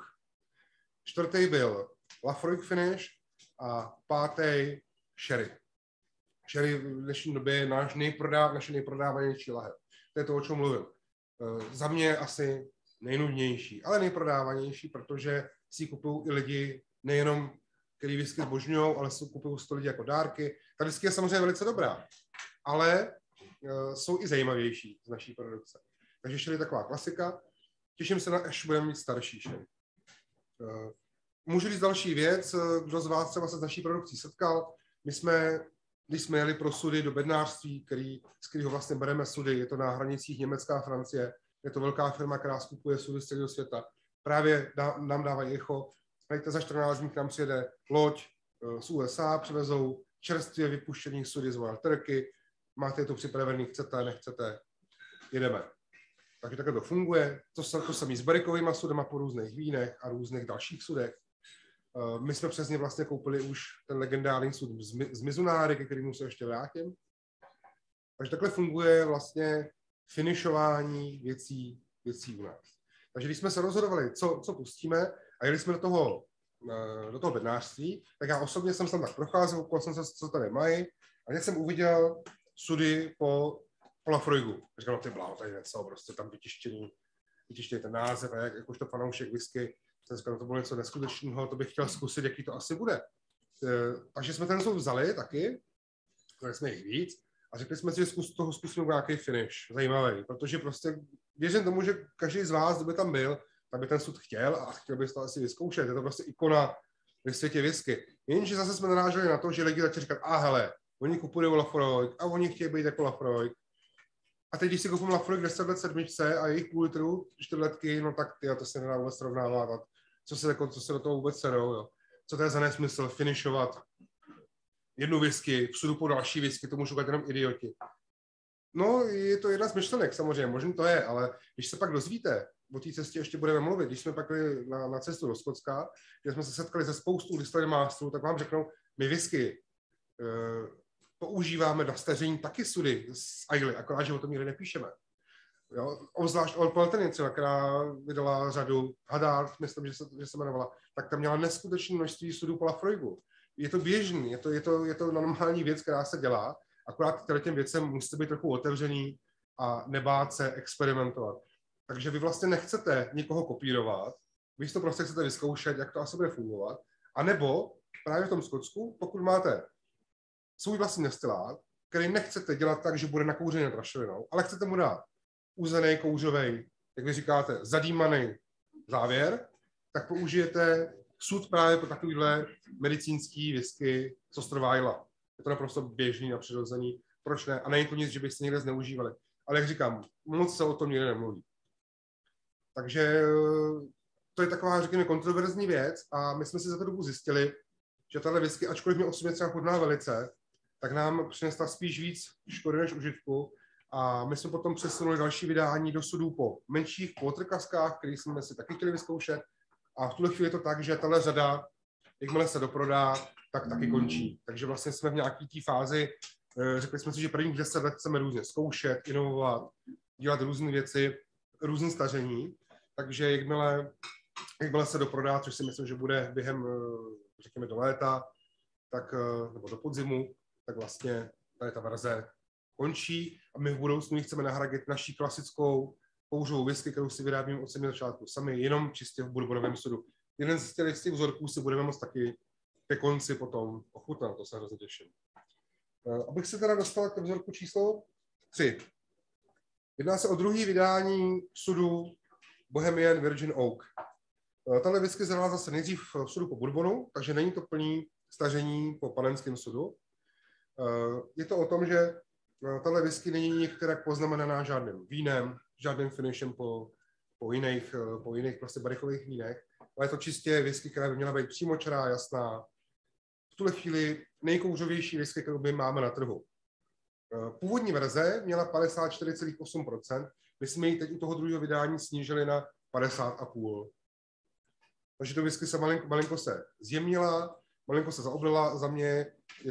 4. byl Lafroig finish a 5. Sherry. Sherry v dnešní době je naše nejprodávanější lahev. To je to, o čem mluvím. Za mě asi nejnudnější, ale nejprodávanější, protože si kupují i lidi nejenom, který whisky zbožňují, ale si kupují to lidi jako dárky. Ta whisky je samozřejmě velice dobrá, ale jsou i zajímavější z naší produkce. Takže Sherry je taková klasika. Těším se na, až budeme mít starší Sherry. Můžu říct další věc, kdo z vás třeba se s naší produkcí setkal. Když jsme jeli pro sudy do bednářství, z kterého vlastně bereme sudy, je to na hranicích Německa a Francie, je to velká firma, která skupuje sudy z celého světa. Právě nám dávají echo. Hejte, za 14 dní k nám přijede loď z USA, přivezou čerstvě vypuštěných sudy z Wild Turkey, máte to připravený, chcete, nechcete, jedeme. Takže takhle to funguje. To samý s barikovými sudama po různých vínech a různých dalších sudech. My jsme přesně vlastně koupili už ten legendární sud z Mizunáry, ke kterému se ještě vrátím. Takže takhle funguje vlastně finišování věcí u nás. Takže když jsme se rozhodovali, co pustíme a jeli jsme do toho bednářství, tak já osobně jsem tam tak procházel, koukal jsem se, co tady mají a teď jsem uviděl sudy po Lafroigu. Říkal, no ty bláho, tady něco, prostě tam vytištěný ten název a jakožto fanoušek whisky, jsem říkal, no to bylo něco neskutečného, to bych chtěl zkusit, jaký to asi bude. Takže jsme ten sud vzali taky, vzali jsme jich víc a řekli jsme si, že toho zkusíme nějaký finish, zajímavý, protože prostě věřím tomu, že každý z vás, kdo by tam byl, tak by ten sud chtěl a chtěl by to asi vyzkoušet. Je to prostě ikona ve světě whisky. Jenže zase jsme naráželi na to, že lidi začali říkat, hele, oni kupují Lafroig a oni chtějí být jako Lafroig. A teď, když si koupím Lafroig 10 let sedmičce a jejich půl litru, 4 letky, no tak to se nedá vůbec srovnávat. Co se do toho vůbec serou, jo. Co to je za nesmysl finišovat jednu whisky, v sudu po další whisky, to můžou jenom idioti. No, je to jedna z myšlenek samozřejmě, možná to je, ale když se pak dozvíte, o té cestě ještě budeme mluvit, když jsme pak byli na cestu do Skotska, kde jsme se setkali se spoustou distillery masterů, tak vám řeknou, my whisky používáme na staření taky sudy z Islay, akorát, že o tom nikdy nepíšeme. Jo? Obzvlášť Old Peltony, která vydala řadu Hadard, myslím, že se jmenovala, tak tam měla neskutečné množství sudů po Lafroigu. Je to běžný, je to normální věc, která se dělá Akorát těm věcem musíte být trochu otevřený a nebát se experimentovat. Takže vy vlastně nechcete někoho kopírovat, vy to prostě chcete vyzkoušet, jak to asi bude fungovat, a nebo právě v tom Skotsku, pokud máte svůj vlastní destilát, který nechcete dělat tak, že bude nakouřený nad rašelinou, ale chcete mu dát uzený, kouřovej, jak vy říkáte, zadýmaný závěr, tak použijete sud právě pro takovýhle medicínský whisky z ostrova Islay. Je to naprosto běžný a přirozený. Proč ne? A není to nic, že byste někde zneužívali. Ale jak říkám, moc se o tom nikde nemluví. Takže to je taková, řekněme, kontroverzní věc a my jsme si za tu dobu zjistili, že tahle whisky, ačkoliv mě osobně třeba chutná velice, tak nám přinesla spíš víc škody než užitku. A my jsme potom přesunuli další vydání do sudů po menších watercaskách, který jsme si taky chtěli vyzkoušet. A v tuhle chvíli je to tak, že tahle řada, jakmile se doprodá, tak taky končí. Takže vlastně jsme v nějaké té fázi, řekli jsme si, že prvních 10 let chceme různě zkoušet, inovovat, dělat různé věci, různé stažení. Takže jakmile se doprodá, což si myslím, že bude během, řekněme, do léta, tak, nebo do podzimu, tak vlastně tady ta verze končí a my v budoucnu chceme nahradit naší klasickou kouřovou whisky, kterou si vyrábíme od samého začátku sami, jenom čistě v bourbonovém sudu. Jeden z těch vzorků si budeme moct taky ke konci potom ochutnat, to se hrozně těším. Abych se teda dostal k vzorku číslo 3. Jedná se o druhé vydání sudu Bohemian Virgin Oak. Tahle whisky zrala zase nejdřív v sudu po bourbonu, takže není to plný stažení po panenském sudu. Je to o tom, že tahle whisky není některak poznamenaná žádným vínem, žádným finishem po jiných prostě barichových vínech, ale je to čistě whisky, která by měla být přímočará, jasná. V tuhle chvíli nejkouřovější whisky, kterou my máme na trhu. Původní verze měla 54,8%, my jsme ji teď u toho druhého vydání snížili na 50,5%. Takže to whisky se malinko se zjemnila, malinko se zaoblila, za mě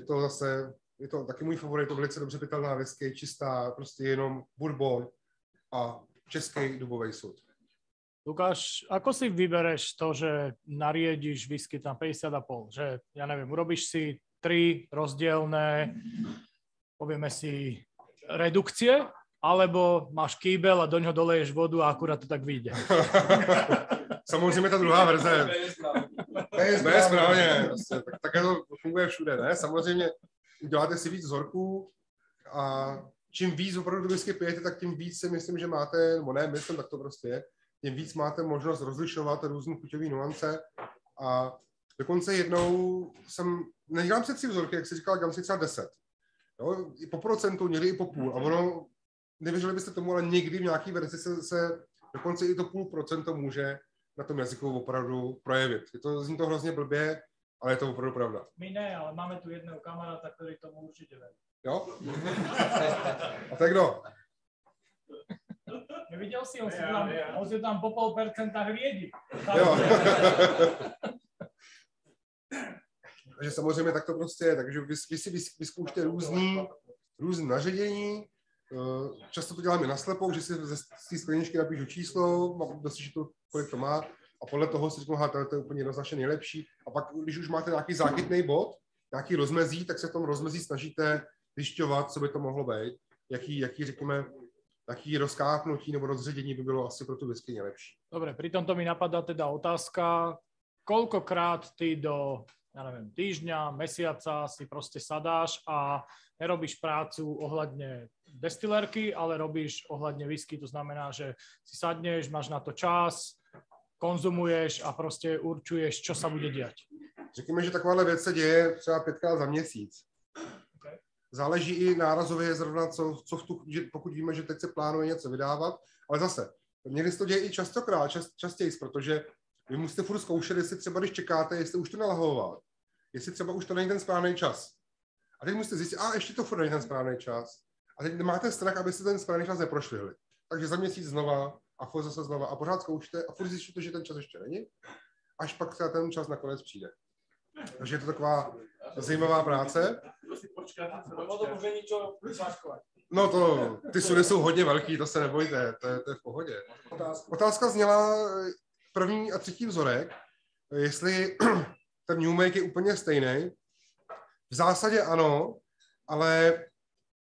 je to taky můj favorit, to velice dobře pitelná whisky, čistá, prostě jenom bourbon a český dubový sud. Lukáš, ako si vybereš to, že nariedíš whisky na 50,5? Že, ja neviem, urobíš si 3 rozdielne, povieme si, redukcie, alebo máš kýbel a do ňoho doleješ vodu a akurát to tak vyjde? Samozřejmě ta druhá verze. To je správně. Tak to funguje všude, ne? Samozřejmě uděláte si víc vzorků a čím víc opravdu whisky pijete, tak tím víc si myslím, že máte, nebo ne, myslím, tak to prostě je, tím víc máte možnost rozlišovat různé chuťové nuance a dokonce jednou nedělám si 3 vzorky, jak jsi říkal, dělám si třeba 10. Jo? I po procentu, někdy i po půl. A ono, nevěřili byste tomu, ale někdy v nějaké verzi se dokonce i to 0,5% může na tom jazyku opravdu projevit. Zní to hrozně blbě, ale je to opravdu pravda. My ne, ale máme tu jedného kamaráta, který tomu určitě ví. Jo? A tak kdo? Neviděl si, on si tam po 0,5% hriedi. Jo. Takže samozřejmě tak to prostě je. Takže vy si vyzkoušíte různý naředění. Často to děláme naslepo, že si z té skleničky napíšu číslo, dostíš to, kolik to má, a podle toho si řeknu, to je úplně jednoznačně nejlepší. A pak, když už máte nějaký záchytný bod, nějaký rozmezí, tak se v tom rozmezí snažíte zjišťovat, co by to mohlo být, jaký rozkápnutí nebo rozředění by bylo asi pro tu whisky nejlepší. Dobre, pri tomto mi napadá teda otázka, koľkokrát ty do, ja neviem, týždňa, mesiaca si proste sadáš a nerobíš prácu ohľadne destilérky, ale robíš ohľadne whisky, to znamená, že si sadneš, máš na to čas, konzumuješ a prostě určuješ, čo sa bude diať. Řekněme, že takováhle věc se děje třeba 5krát za měsíc. Okay. Záleží i nárazově zrovna, pokud víme, že teď se plánuje něco vydávat, ale zase, někdy se to děje i častěji, protože vy musíte furt zkoušet, jestli třeba, když čekáte, jestli už to nalahovovat, jestli třeba už to není ten správný čas. A teď musíte zjistit, ještě to furt není ten správný čas. A teď máte strach, abyste ten správný čas neprošvihli. Takže za měsíc znova a furt zase znova a pořád zkoušíte a furt zjistíte, že ten čas ještě není, až pak ten čas nakonec přijde. Takže je to taková zajímavá práce. No ty sudy jsou hodně velký, to se nebojte, to je v pohodě. Otázka zněla první a třetí vzorek, jestli ten New Make je úplně stejný. V zásadě ano, ale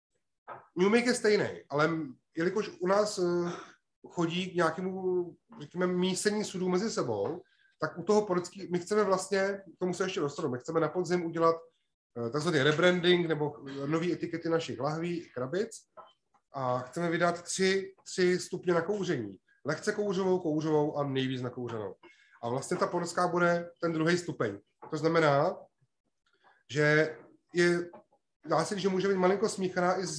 New Make je stejný, ale jelikož u nás chodí k nějakému, řekněme, mísení sudů mezi sebou, tak u toho portský, my chceme vlastně, k tomu se ještě dostanu, my chceme na podzim udělat takzvaný rebranding nebo nové etikety našich lahví, krabic a chceme vydat tři stupně na kouření. Lehce kouřovou a nejvíc nakouřenou. A vlastně ta portská bude ten druhý stupeň. To znamená, že dá se říct, že může být malinko smíchaná i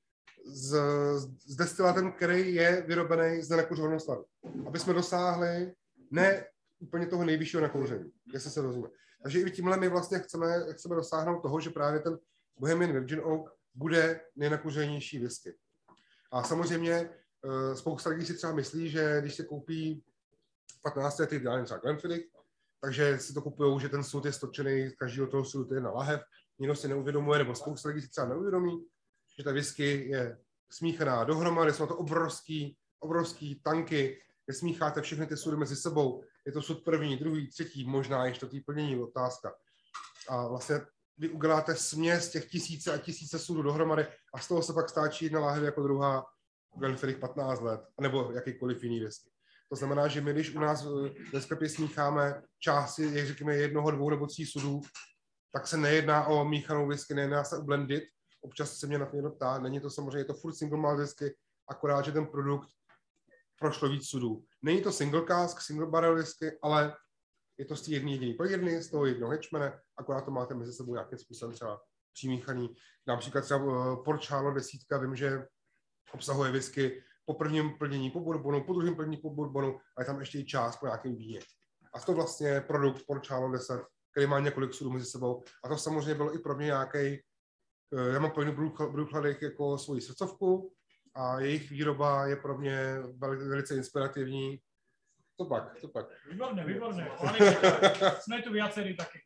s destilátem, který je vyrobený z nenakouřovaného sladu. Aby jsme dosáhli ne úplně toho nejvyššího nakouření, jestli se rozumíme. Takže i tímhle my vlastně chceme dosáhnout toho, že právě ten Bohemian Virgin Oak bude nejnakouřenější whisky. A samozřejmě spousta lidí si třeba myslí, že když se koupí 15 letý dále třeba Glenfiddich, takže si to kupujou, že ten sud je stočený z každého toho sudu, to je na lahev. Nikdo si neuvědomuje, nebo spousta lidí si třeba neuvědomí, že ta whisky je smíchaná dohromady, jsou to obrovský tanky, kde smícháte všechny ty sudy mezi sebou. Je to sud první, druhý, třetí, možná ještě to plnění, otázka. A vlastně vy uděláte směs těch tisíce a tisíce sudů dohromady a z toho se pak stáčí jedna láhev jako druhá Glenfiddich 15 let, nebo jakýkoliv jiný whisky. To znamená, že my, když u nás ve sklepě smícháme části, jak řekněme, 1, 2 nebo 3 sudů, tak se nejedná o míchanou whisky, nejedná se o blended. Občas se mě na to někdo ptá, není to samozřejmě, je to furt single malt whisky, akorát, že ten produkt prošlo víc sudů. Není to single cask, single barrel whisky, ale je to z té jediný plodírny, z toho jednoho hečmene, akorát to máte mezi sebou nějakým způsobem třeba přimíchaný. Například třeba Port Charlotte 10, vím, že obsahuje whisky po prvním plnění po bourbonu, po druhém plnění po bourbonu, a je tam ještě i část po nějakém víně. A to vlastně je produkt Port Charlotte 10, který má několik sudů mezi sebou. A to samozřejmě bylo i pro mě nějaký, já mám plně Bruichladdich jako svoji srdcovku a jejich výroba je pro mě velice inspirativní. To pak. Výborné. Jsme tu viacerí taky.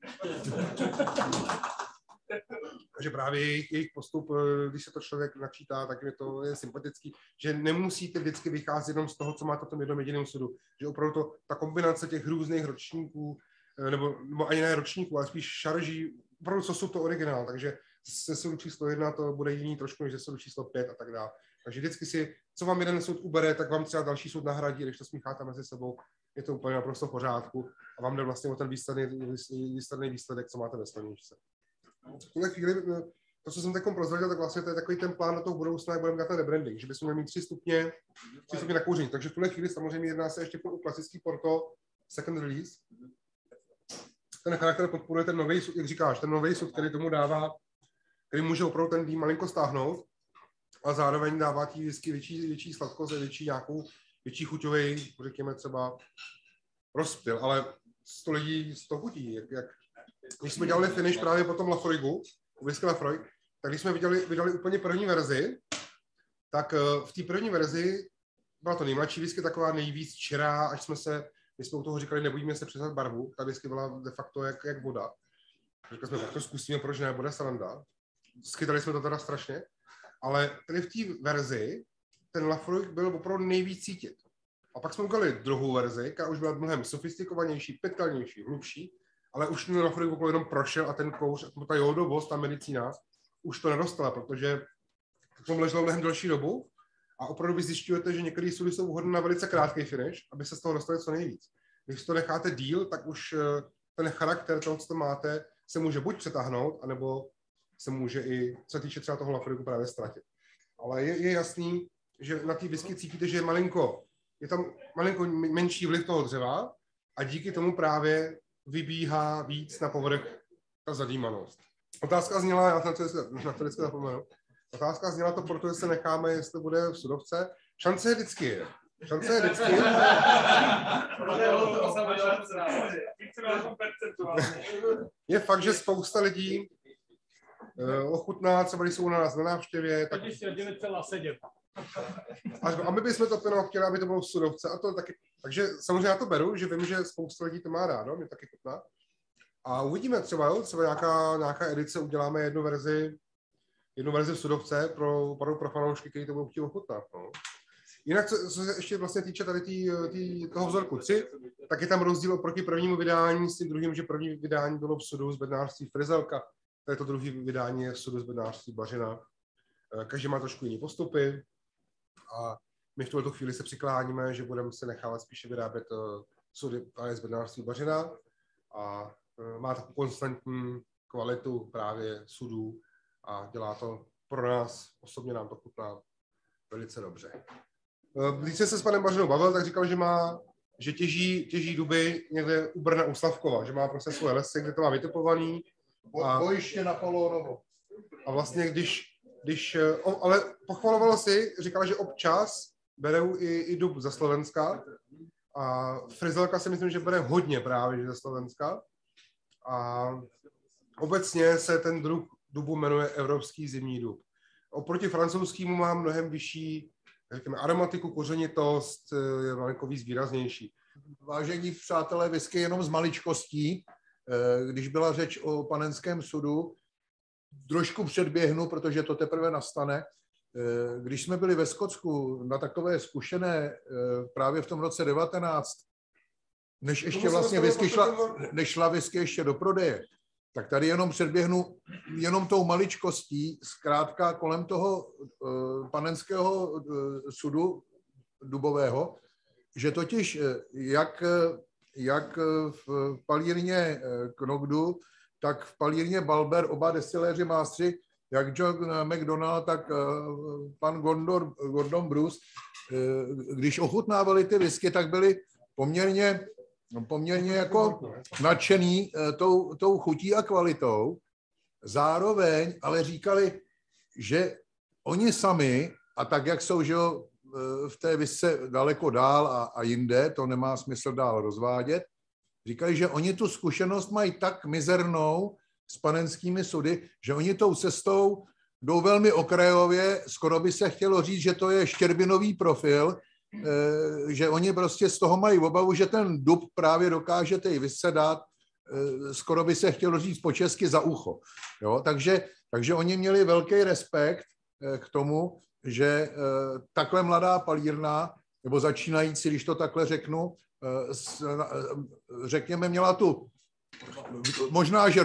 Takže právě jejich postup, když se to člověk načítá, tak je sympatický, že nemusíte vždycky vycházet jenom z toho, co máte v tom jednom jediném sudu. Že opravdu ta kombinace těch různých ročníků, nebo ani ne ročníků, ale spíš šarží, opravdu co jsou to originál, takže ze sudu číslo 1 to bude jiný trošku než ze sudu číslo 5 a tak dále. Takže vždycky si, co vám jeden sud ubere, tak vám třeba další sud nahradí, když to smícháte mezi sebou, je to úplně naprosto v pořádku a vám jde vlastně o ten výsledný výsledek, co máte ve skleničce. V tuhle chvíli, to, co jsem teď prozradil, tak vlastně to je takový ten plán na toho budoucna, jak budeme dělat ten rebranding, že bychom měli mít 3 stupně na kouření. Takže v tuhle chvíli samozřejmě jedná se ještě o klasický Porto second release. Ten charakter podporuje ten nový sud, jak říkáš, ten nový sud, který tomu dává, který může opravdu ten dým malinko stáhnout a zároveň dává tí whisky větší sladkost a větší chuťový, řekněme třeba rozptyl, ale 100 lidí z toho chutí, když jsme dělali finish právě po tom Laphroaigu, whisky Laphroaig, tak když jsme vydali úplně první verzi, tak v té první verzi byla to nejmladší whisky, taková nejvíc čirá, my jsme u toho říkali, nebojíme se přesat barvu, ta whisky byla de facto jak voda. Říkali jsme, tak to zkusíme, proč ne, bude sranda. Schytali jsme to teda strašně, ale tady v té verzi ten Laphroaig byl opravdu nejvíc cítit. A pak jsme udělali druhou verzi, která už byla mnohem sofistikovanější, petelnější, hlubší, ale už ten Laphroaig okolo jenom prošel a ten kouř, ta jodovost, ta medicína, už to nedostala, protože to leželo mnohem delší dobu a opravdu vy zjišťujete, že některé sudy jsou vhodné na velice krátký finish, aby se z toho dostali co nejvíc. Když to necháte díl, tak už ten charakter toho, co to máte, se může buď přetáhnout, anebo se může i, co se týče třeba toho Laphroaigu, právě ztratit. Ale je jasný, že na té whisky cítíte, že je tam malinko menší vliv toho dřeva a díky tomu právě vybíhá víc na povrch ta zadýmanost. Otázka zněla, já jsem na to vždycky zapomenu, otázka zněla to, protože se necháme, jestli bude v sudovce. Šance je vždycky. Je fakt, že spousta lidí ochutná, třeba když jsou u nás na návštěvě. 9,7. A my bychom to pěno chtěli, aby to bylo v sudovce. A to taky. Takže samozřejmě já to beru, že vím, že spousta lidí to má rádo, mě taky chutná. A uvidíme třeba nějaká edice, uděláme jednu verzi v sudovce pro fanoušky, kteří to budou chtít ochutnat. No. Jinak, co se ještě vlastně týče tady toho vzorku 3, tak je tam rozdíl oproti prvnímu vydání s tím druhým, že první vydání bylo v sudu z bednářství Frizelka, tady to druhé vydání je v sudu z bednářství Bařina. každý má trošku jiný postupy a my v tuto chvíli se přikláníme, že budeme se nechávat spíše vyrábět sudy právě z bednářství Bařina a má takovou konstantní kvalitu právě sudů a dělá to pro nás, osobně nám to chutná velice dobře. Když jsem se s panem Bařinou bavil, tak říkal, že těží duby někde u Brna u Slavkova, že má prostě svoje lesy, kde to má vytipovaný. Bojiště na Polónovo. A vlastně ale pochvaloval si, říkal, že občas berou i dub ze Slovenska a frizelka si myslím, že bere hodně právě ze Slovenska a obecně se ten druh dubu jmenuje evropský zimní dub. Oproti francouzskému má mnohem vyšší, řekněme, aromatiku, kořenitost, je malinko víc výraznější. Vážení přátelé, whisky jenom z maličkostí, když byla řeč o panenském sudu, trošku předběhnu, protože to teprve nastane. Když jsme byli ve Skotsku na takové zkušené právě v tom roce 19, než ještě vlastně šla whisky ještě do prodeje, tak tady jenom předběhnu jenom tou maličkostí, zkrátka kolem toho panenského sudu dubového, že totiž jak v palírně Knogdu, tak v palírně Balber, oba destiléři mástři, jak John McDonald, tak pan Gordon Bruce, když ochutnávali ty whisky, tak byli poměrně jako nadšený tou chutí a kvalitou. Zároveň ale říkali, že oni sami, a tak jak jsou že v té whisce daleko dál a jinde, to nemá smysl dál rozvádět, říkali, že oni tu zkušenost mají tak mizernou s panenskými sudy, že oni tou cestou jdou velmi okrajově, skoro by se chtělo říct, že to je štěrbinový profil, že oni prostě z toho mají obavu, že ten dub právě dokáže tej whisce dát, skoro by se chtělo říct po česky, za ucho. Jo? Takže oni měli velký respekt k tomu, že takhle mladá palírna, nebo začínající, když to takhle řeknu, řekněme, měla tu možná, že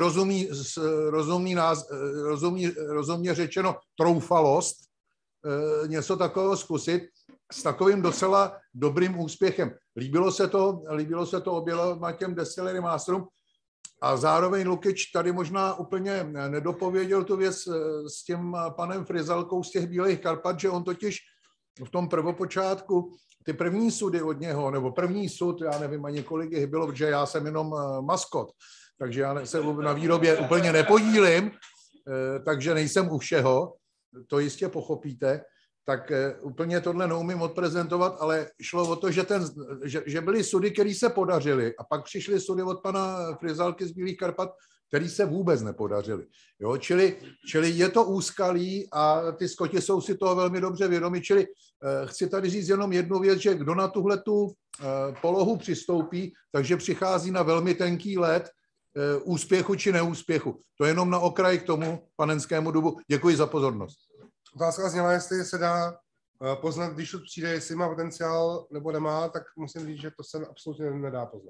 rozumně řečeno troufalost, něco takového zkusit s takovým docela dobrým úspěchem. Líbilo se to oběma těm distillery masterům a zároveň Lukič tady možná úplně nedopověděl tu věc s tím panem Frizelkou z těch Bílých Karpat, že on totiž v tom prvopočátku ty první sudy od něho, nebo první sud, já nevím ani kolik jich bylo, protože já jsem jenom maskot, takže já se na výrobě úplně nepodílím, takže nejsem u všeho, to jistě pochopíte, tak úplně tohle neumím odprezentovat, ale šlo o to, že byly sudy, které se podařily a pak přišly sudy od pana Frizelky z Bílých Karpat, který se vůbec nepodařily. Jo, čili je to úskalí a ty Skoti jsou si toho velmi dobře vědomi, čili chci tady říct jenom jednu věc, že kdo na tuhletu polohu přistoupí, takže přichází na velmi tenký led úspěchu či neúspěchu. To je jenom na okraj k tomu panenskému dubu. Děkuji za pozornost. Otázka zněla, jestli se dá poznat, když to přijde, jestli má potenciál nebo nemá, tak musím říct, že to se absolutně nedá poznat.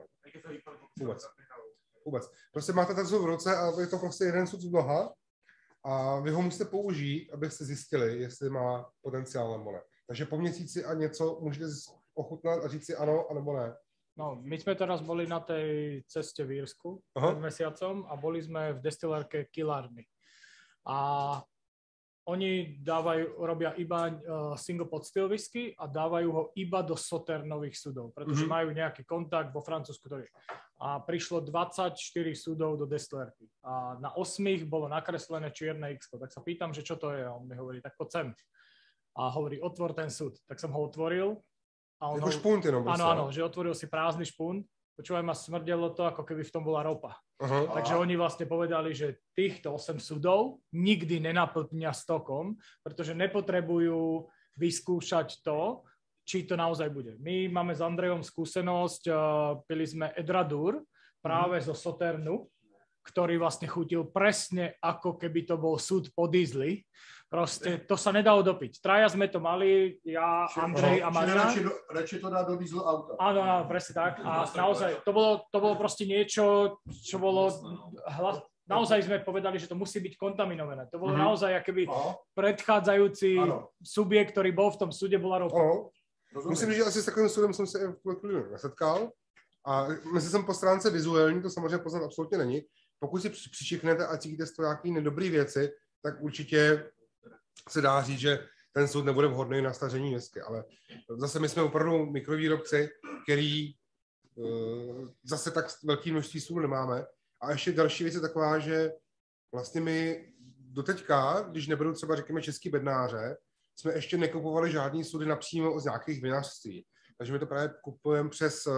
Vůbec. Prostě máte ten sud v ruce a je to prostě jeden sud z mnoha a vy ho musíte použít, abyste zjistili, jestli má potenciál nebo ne. Takže po měsíci a něco můžete ochutnat a říct si ano, anebo ne. No, my sme teraz boli na tej ceste v Írsku pred mesiacom a boli sme v destilérke Killarney. A oni robia iba single pot still whisky a dávajú ho iba do sauternových sudov, pretože majú nejaký kontakt vo Francúzsku. A prišlo 24 sudov do destilérky. A na 8 bolo nakreslené čierne X. Tak sa pýtam, že čo to je. A on mi hovorí, tak poď sem. A hovorí, otvor ten sud. Tak som ho otvoril. A on špunt jenom. Áno, že otvoril si prázdny špunt. Počúvaj ma, smrdelo to, ako keby v tom bola ropa. Takže oni vlastne povedali, že týchto 8 sudov nikdy nenaplnia stokom, pretože nepotrebujú vyskúšať to, či to naozaj bude. My máme s Andrejom skúsenosť, pili sme Edradur práve zo Sauternu, ktorý vlastne chutil presne ako keby to bol sud po diesli. Proste to sa nedalo dopiť. Traja sme to mali, ja, Andrej a Marina. Radšej to dá do diesel auta. Áno, presne tak. A naozaj, to bolo proste niečo, čo bolo naozaj sme povedali, že to musí byť kontaminované. To bolo naozaj akoby predchádzajúci subjekt, ktorý bol v tom súde, bola ropa. Musím říct, že asi s takovým soudem jsem se v chvíli nesetkal. A myslím, jsem po stránce vizuální, to samozřejmě poznat absolutně není. Pokud si přičiknete a cítíte z toho nějaké nedobré věci, tak určitě se dá říct, že ten sud nebude vhodný na staření whisky. Ale zase my jsme opravdu mikrovýrobci, který zase tak velké množství sudů nemáme. A ještě další věc je taková, že vlastně my doteďka, když nebudu třeba, řekněme, český bednáře, jsme ještě nekupovali žádný sudy napřímo z nějakých vinařství. Takže my to právě kupujeme přes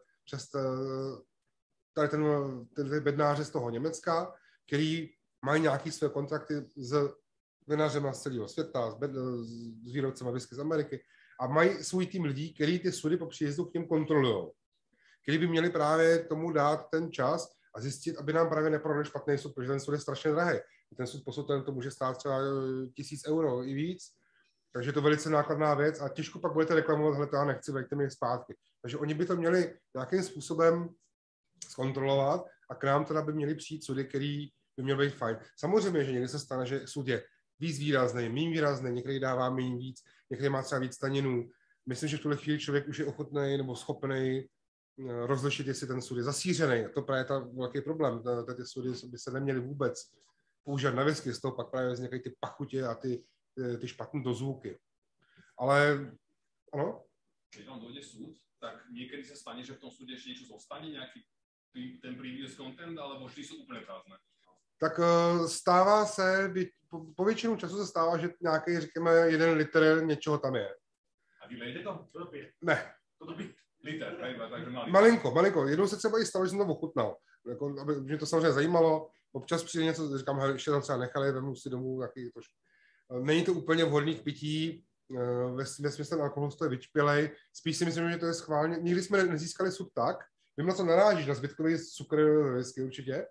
tady ty bednáře z toho Německa, který mají nějaké své kontrakty s vinařema z celého světa, s výrobcema whisky z Ameriky a mají svůj tým lidí, který ty sudy po příjezdu k něm kontrolují. Který by měli právě tomu dát ten čas a zjistit, aby nám právě neprodali špatný sud, protože ten sud je strašně drahý. Ten sud posud to může stát třeba 1000 euro i víc, takže je to velice nákladná věc a těžko pak budete reklamovat, hele, to já nechci, veďte mi zpátky. Takže oni by to měli nějakým způsobem zkontrolovat a k nám teda by měli přijít sudy, který by měl být fajn. Samozřejmě, že někdy se stane, že sud je víc výrazný, méně výrazný, některý dává méně víc, některý má třeba víc taninů. Myslím, že v tuhle chvíli člověk už je ochotný nebo schopný rozlišit, jestli ten sud je zasířený. A to právě je velký problém. Ty sudy by se neměly vůbec používat na whisky, z toho pak právě vznikají ty pachutě a ty špatné dozvuky. Ale ano? Keď vám dojde súd, tak niekedy sa stane, že v tom súde ešte niečo zostane, nejaký ten previous content, alebo vždy sú úplne prázdne? Tak stává se, po většinu času se stává, že nějaký, řekněme, 1 litr něčeho tam je. A vy lejete to? Ne. Liter, takže malinko. Jednou se třeba i stalo, že jsem to ochutnal. Jako, aby mě to samozřejmě zajímalo. Občas přijde něco, říkám, hele, ještě tam třeba nechali, vemu si domů taky trošku. Není to úplně vhodný k pití, ve smyslu alkoholu to je vyčpělej. Spíš si myslím, že to je schválně. Nikdy jsme nezískali sud tak, vím, na co narážíš, na zbytkový cukr whisky určitě.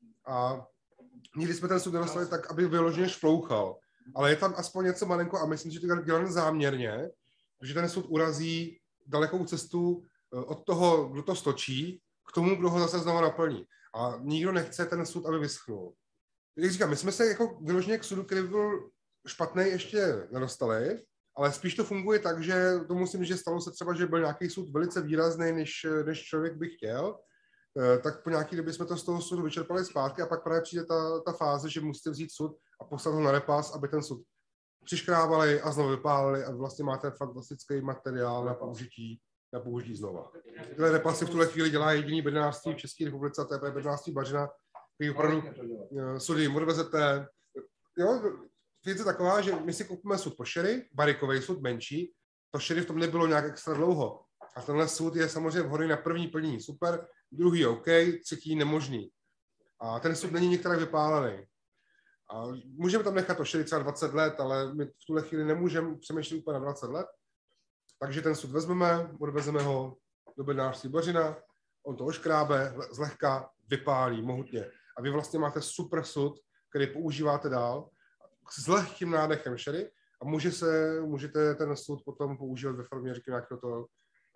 A nikdy jsme ten sud nedostali tak, aby vyloženě šplouchal. Ale je tam aspoň něco malinko a myslím, že to je dělané záměrně, že ten sud urazí dalekou cestu od toho, kdo to stočí, k tomu, kdo ho zase znovu naplní. A nikdo nechce ten sud, aby vyschnul. Jak říkám, my jsme se jako vyloženě k sudu, který byl špatný, ještě nedostali, ale spíš to funguje tak, že to musím, že stalo se třeba, že byl nějaký sud velice výrazný, než člověk by chtěl, tak po nějaký době jsme to z toho sudu vyčerpali zpátky a pak právě přijde ta fáze, že musíte vzít sud a poslat ho na repas, aby ten sud přiškrábali a znovu vypálili a vlastně máte fantastický materiál na použití znova. Tyhle repasy v tuhle chvíli dělá jediný bednářství v České republice a to je bednářství Bařina, který opravdu sudy jim odvezete. Jo, věc je taková, že my si koupíme sud po sherry, barikový sud menší, to sherry v tom nebylo nějak extra dlouho. A tenhle sud je samozřejmě vhodný na první plnění, super, druhý OK, třetí nemožný. A ten sud není některé vypálený. A můžeme tam nechat to sherry třeba 20 let, ale my v tuhle chvíli nemůžeme přemýšlet úplně na 20 let. Takže ten sud vezmeme, odvezeme ho do bednářství Bařina, on to oškrábe, zlehka vypálí mohutně. A vy vlastně máte super sud, který používáte dál s lehkým nádechem sherry a můžete ten sud potom používat ve formě, řekněme, nějakého toho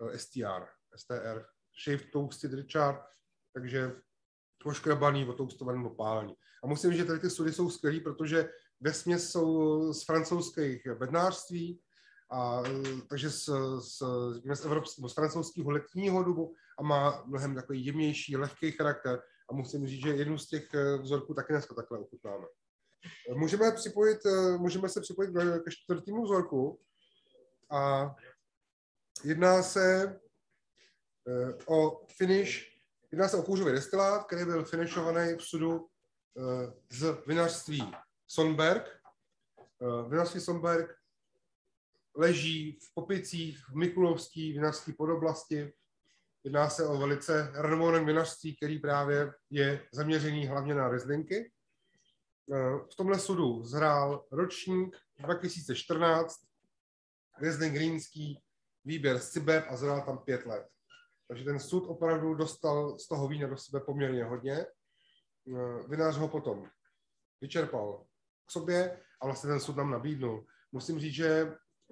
STR, Shaved Toasted Richard, takže oškrabaný, otoustovaný, opálení. A musím říct, že tady ty sudy jsou skvělý, protože vesměs jsou z francouzských bednářství, a takže z francouzského letního dobu a má mnohem takový jemnější, lehký charakter a musím říct, že jednu z těch vzorků taky dneska takhle ochutnáme. Můžeme se připojit ke 4. vzorku a jedná se o kůřový destilát, který byl finishovaný v sudu z vinařství Sonberg. Vinařství Sonberg leží v Popicích, v Mikulovské vinařské podoblasti. Jedná se o velice renomované vinařství, který právě je zaměřený hlavně na Rieslingy. V tomhle sudu zhrál ročník 2014, Riesling rýnský, výběr z Cibeb a zhrál tam 5 let. Takže ten sud opravdu dostal z toho vína do sebe poměrně hodně. Vinař ho potom vyčerpal k sobě a vlastně ten sud nám nabídnul. Musím říct, že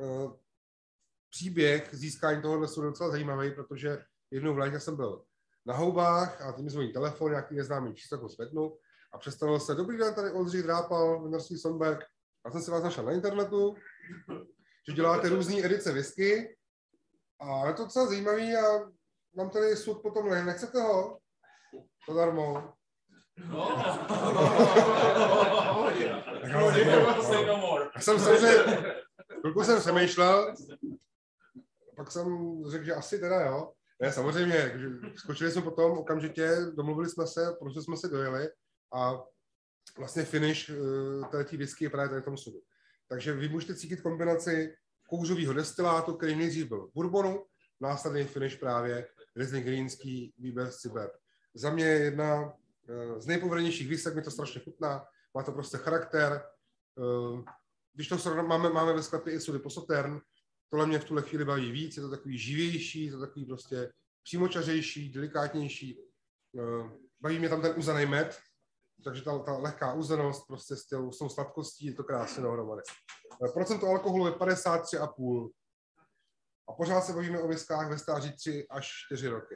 příběh získání tohohle sudu je docela zajímavý, protože jednou v létě jsem byl na houbách a tím zvoní telefon, nějaký neznámý číslo, jako zvednu a představil se, dobrý den, tady Oldřich Drápal, Vinařství Sonberg. Já jsem si vás našel na internetu, že děláte různé edice whisky a je to docela zajímavý a mám tady sud potom, nechcete ho? Zadarmo. Já jsem samozřejmě, chvilku jsem přemýšlel, pak jsem řekl, že asi teda jo. Ne, samozřejmě, skočili jsme potom okamžitě, domluvili jsme se, prostě jsme se dojeli a vlastně finish této whisky je právě tady v tom sudu. Takže vy můžete cítit kombinaci kouřového destilátu, který nejdřív byl v bourbonu, následný finish právě Riesling greenský výběr z Cibeb. Za mě je jedna z nejpovedenějších výsek, mi to strašně chutná, má to prostě charakter. Když to máme ve sklepě i sudy po Sauternes, tohle mě v tuhle chvíli baví víc, je to takový živější, je to takový prostě přímočařejší, delikátnější. Baví mě tam ten uzený med, takže ta lehká uzenost prostě s tou sladkostí je to krásně dohromady. Procento alkoholu je 53,5 a pořád se bavíme o whiskách ve stáří 3 až 4 roky.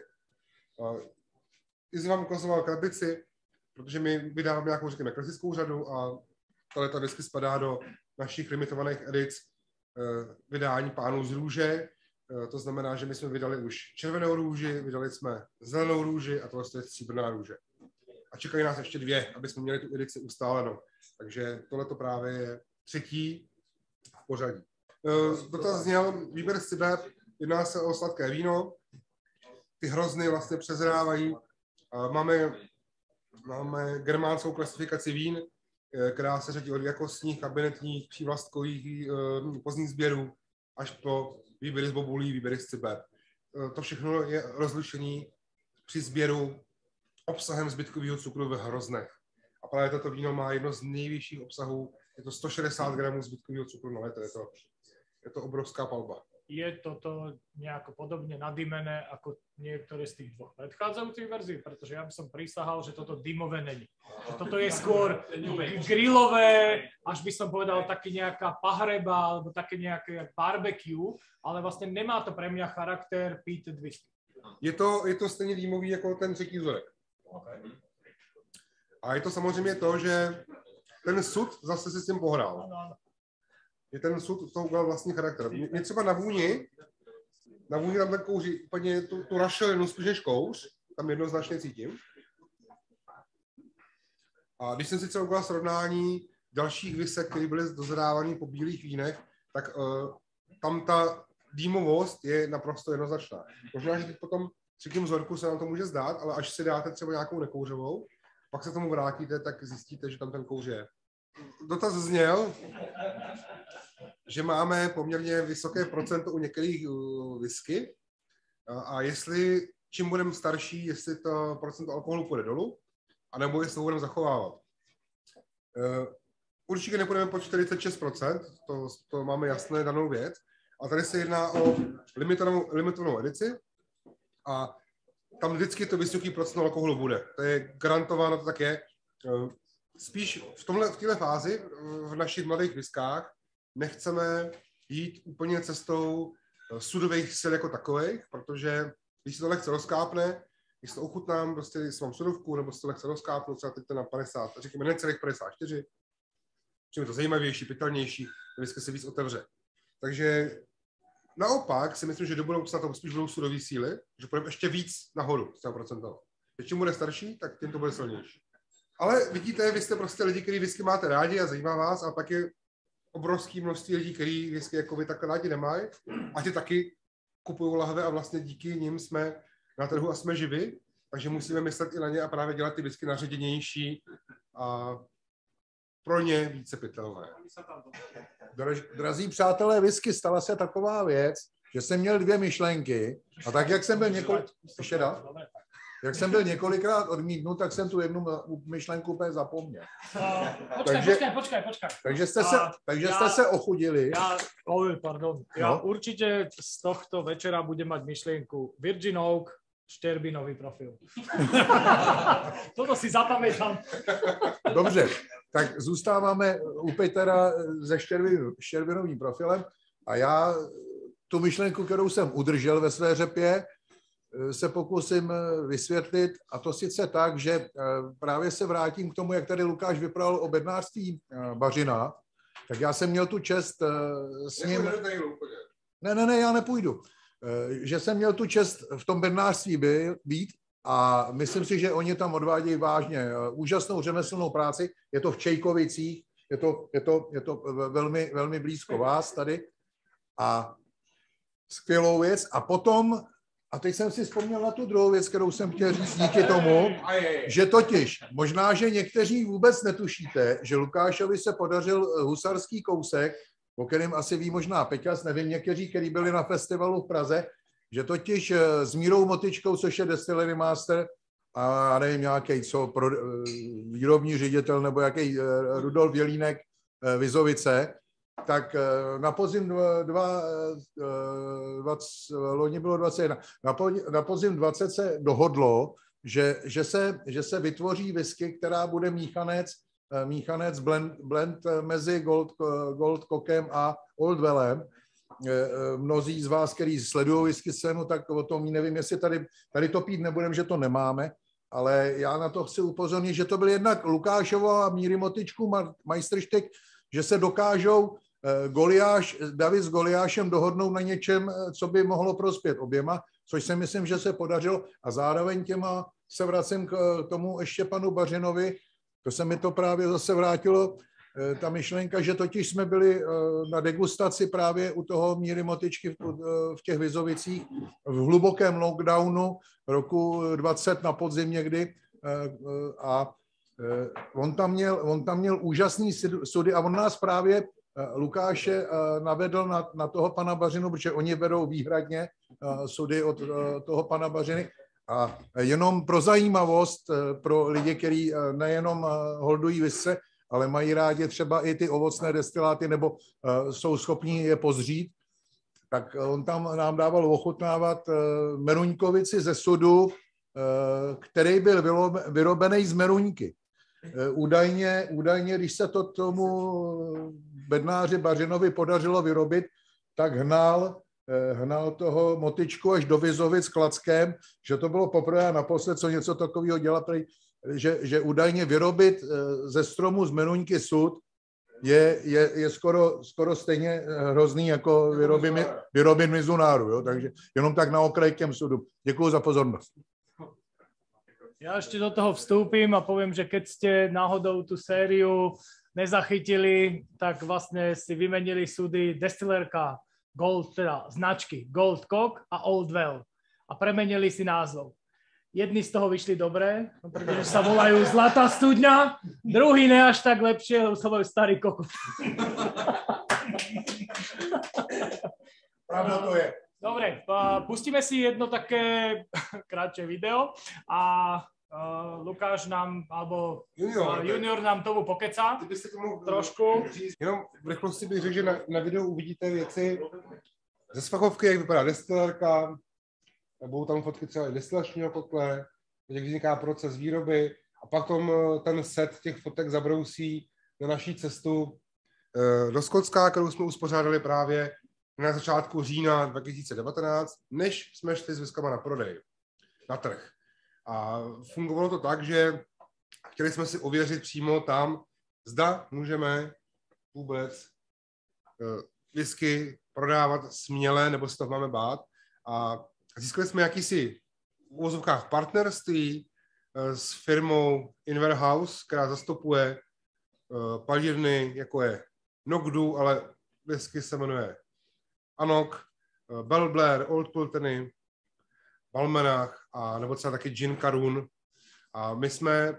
Izzy vám ukazoval krabici, protože my vydáváme nějakou, řekněme, klasickou řadu a ta whisky spadá do našich limitovaných edic vydání Pánů z růže. To znamená, že my jsme vydali už červenou růži, vydali jsme zelenou růži a tohle je stříbrná růže. A čekají nás ještě 2, aby jsme měli tu edici ustálenou. Takže tohle to právě je 3. v pořadí. Dotaz zněl výběr z Cibeb, jedná se o sladké víno. Ty hrozny vlastně přezrávají. Máme germánskou klasifikaci vín, která se řadí od jakostních, kabinetních, přívlastkových, pozdních sběrů až po výběry z bobulí, výběry z Cibeb. To všechno je rozlišení při sběru obsahem zbytkového cukru ve hroznech. A právě toto víno má jedno z nejvyšších obsahů, je to 160 gramů zbytkového cukru na litr, je to obrovská palba. Je toto nejako podobne nadimené ako niektoré z tých dvoch predchádzajúcich verzií? Pretože ja by som prísahal, že toto dymové není. Toto je skôr grillové, až by som povedal také nejaká pahreba, alebo také nejaké barbecue, ale vlastne nemá to pre mňa charakter peated whisky. Je to stejně dýmový jako ten 3. vzorek. Okay. A je to samozřejmě to, že ten sud zase si s tím pohrál. Je ten sud to udělal vlastní charakter. Mě třeba na vůni tam tak kouří úplně tu rašelinu spíš než kouř, tam jednoznačně cítím. A když jsem si třeba udělal srovnání dalších visek, které byly dozrávané po bílých vínech, tak tam ta dýmovost je naprosto jednoznačná. Možná, že teď potom při tím vzorku se nám to může zdát, ale až si dáte třeba nějakou nekouřovou, pak se tomu vrátíte, tak zjistíte, že tam ten kouř je. Dotaz zněl, že máme poměrně vysoké procento u některých whisky a jestli čím budeme starší, jestli to procento alkoholu půjde dolů, anebo jestli to budeme zachovávat. Určitě nepůjdeme pod 46%, to máme jasné danou věc. A tady se jedná o limitovanou edici a tam vždycky to vysoké procento alkoholu bude. To je garantováno, to tak je. Spíš v této fázi v našich mladých whiskách nechceme jít úplně cestou sudových sil jako takových, protože když se to lehce rozkápne, když to ochutnám, prostě jestli mám sudovku, nebo se to lehce rozkápnu, třeba teď na 50, řekněme necelých 54, čím je to zajímavější, pitelnější, whisky se víc otevře. Takže naopak si myslím, že do budoucna to spíš budou sudové síly, že půjdeme ještě víc nahoru z toho procentu. Čím bude starší, tak tím to bude silnější. Ale vidíte, vy jste prostě lidi, kteří whisky máte rádi a zajímá vás, a pak je obrovské množství lidí, kteří whisky jako vy takhle rádi nemají a ty taky kupují lahve a vlastně díky nim jsme na trhu a jsme živi, takže musíme myslet i na ně a právě dělat ty whisky naředěnější a pro ně více pitelné. Drazí přátelé, whisky, stala se taková věc, že jsem měl 2 myšlenky a tak, jak jsem byl několikrát odmítnut, tak jsem tu jednu myšlenku úplně zapomněl. Počkaj. Takže jste se ochudili. Ja určite z tohto večera budem mať myšlienku Virgin Oak, šterbinový profil. Toto si zapamätám. Dobře, tak zůstáváme u Petera se šterbinovým profilem a já tu myšlenku, kterou jsem udržel ve své řepě, se pokusím vysvětlit, a to sice tak, že právě se vrátím k tomu, jak tady Lukáš vyprávěl o bednářství Bařina, tak já jsem měl tu čest s ním... Ne, já nepůjdu. Že jsem měl tu čest v tom bednářství být a myslím si, že oni tam odvádějí vážně úžasnou řemeslnou práci. Je to v Čejkovicích, je to velmi, velmi blízko vás tady a skvělou věc. A potom, a teď jsem si vzpomněl na tu druhou věc, kterou jsem chtěl říct díky tomu, že totiž, možná, že někteří vůbec netušíte, že Lukášovi se podařil husarský kousek, o kterém asi ví možná Peťas, nevím, někteří, kteří byli na festivalu v Praze, že totiž s Mírou Motyčkou, což je distillery master, a nevím, nějaký výrobní ředitel nebo jaký Rudolf Jelínek Vizovice, tak na podzim loni bylo 21. Na podzim 20 se dohodlo, že se vytvoří whisky, která bude míchanec blend mezi Gold Cockem a Old Wellem. Mnozí z vás, kteří sledují whisky scénu, tak o tom nevím, jestli tady to pít nebudem, že to nemáme, ale já na to chci upozornit, že to byl jednak Lukášovo a Míry Motyčku majstrštyk, že se dokážou David s Goliášem dohodnout na něčem, co by mohlo prospět oběma, což si myslím, že se podařilo a zároveň se vracím k tomu ještě panu Bařinovi, to se mi to právě zase vrátilo, ta myšlenka, že totiž jsme byli na degustaci právě u toho Míry Motyčky v těch Vizovicích v hlubokém lockdownu roku 20 na podzim někdy a on tam měl úžasný sudy a on nás právě Lukáše navedl na toho pana Bařinu, protože oni vedou výhradně sudy od toho pana Bařiny. A jenom pro zajímavost, pro lidi, kteří nejenom holdují whisky, ale mají rádi třeba i ty ovocné destiláty, nebo jsou schopní je pozřít, tak on tam nám dával ochutnávat meruňkovici ze sudu, který byl vyrobený z meruňky. Údajně, když se to tomu bednáři Bařinovi podařilo vyrobit, tak hnal toho Motyčku až do Vizovic Klackem, že to bylo poprvé a naposled, co něco takového dělat, že údajně vyrobit ze stromu z meruňky sud je skoro stejně hrozný, jako vyrobit mizunáru. Jo? Takže jenom tak na okraj k těm sudům. Děkuju za pozornost. Ja ešte do toho vstúpim a poviem, že keď ste náhodou tú sériu nezachytili, tak vlastne si vymenili súdy destilérka Gold, teda značky Gold Cock a Old Well a premenili si názov. Jedni z toho vyšli dobre, pretože sa volajú Zlatá studňa, druhý ne až tak lepšie, lebo sa volajú Starý kokot. Pravda to je. Dobre, pustíme si jedno také krátše video a Lukáš nám, alebo junior nám tomu pokecá trošku. Jenom v rychlosti bych řekl, že na videu uvidíte věci ze sfachovky, jak vypadá destilérka, budou tam fotky třeba i destilačního kotle, jak vzniká proces výroby a pak ten set těch fotek zabrousí na naší cestu do Skotska, kterou jsme uspořádali právě na začátku října 2019, než jsme šli s whiskama na prodej, na trh. A fungovalo to tak, že chtěli jsme si ověřit přímo tam, zda můžeme vůbec whisky prodávat směle, nebo se to máme bát. A získali jsme jakýsi v uvozovkách partnerství s firmou Inverhouse, která zastupuje palírny, jako je Nogdu, ale whisky se jmenuje Anok, Bell Blair, Old Pulteney, Balmenach a nebo třeba taky Gin Karun. A my jsme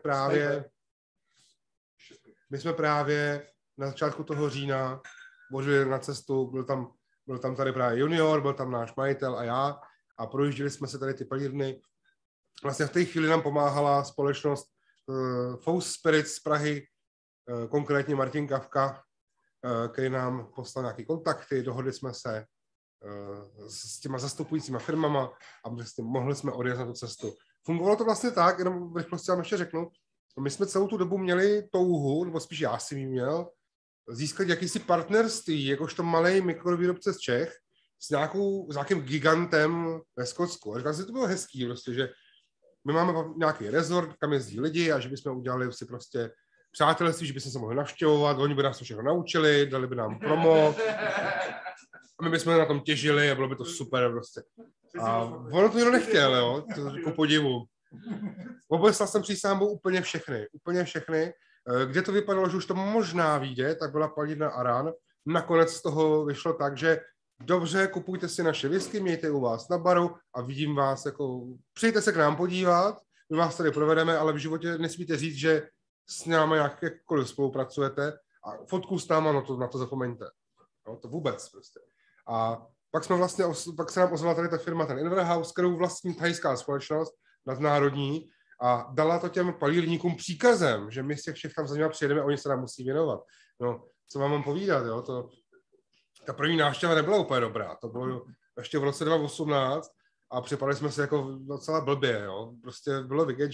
právě na začátku toho října božili na cestu, byl tam tady právě junior, byl tam náš majitel a já a projížděli jsme se tady ty palírny. Vlastně v té chvíli nám pomáhala společnost Fous Spirits z Prahy, konkrétně Martin Kavka, který nám poslal nějaké kontakty, dohodli jsme se s těma zastupujícíma firmama a mohli jsme odjet na tu cestu. Fungovalo to vlastně tak, jenom v rychlosti vám ještě řeknu, my jsme celou tu dobu měli touhu, nebo spíš já si měl, získat jakýsi partnerství, jakožto malej mikrovýrobce z Čech, s nějakým gigantem ve Skotsku. A říkal si, to bylo hezký prostě, že my máme nějaký rezort, kam jezdí lidi a že bychom udělali si prostě přátelství, že bychom se mohli navštěvovat, oni by nás to všechno naučili, dali by nám promo a my bychom na tom těžili a bylo by to super prostě. A ono to nikdo nechtěl, jo, ku podivu. Obeslal jsem přísámbu úplně všechny. Kde to vypadalo, že už to možná vyjde, tak byla palírna Aran. Nakonec z toho vyšlo tak, že dobře, kupujte si naše whisky, mějte u vás na baru a vidím vás, jako přijďte se k nám podívat, my vás tady provedeme, ale v životě nesmíte říct, že s námi jakkoliv spolupracujete a fotku s náma, na to zapomeňte. No, to vůbec prostě. A pak se nám ozvala tady ta firma, ten Inverhouse, kterou vlastní thajská společnost nadnárodní a dala to těm palírníkům příkazem, že my z těch všech tam za nimi přijedeme a oni se nám musí věnovat. No, co vám mám povídat, jo, ta první návštěva nebyla úplně dobrá, to bylo ještě v roce 2018 a připadali jsme se jako docela blbě, jo, prostě bylo vidět,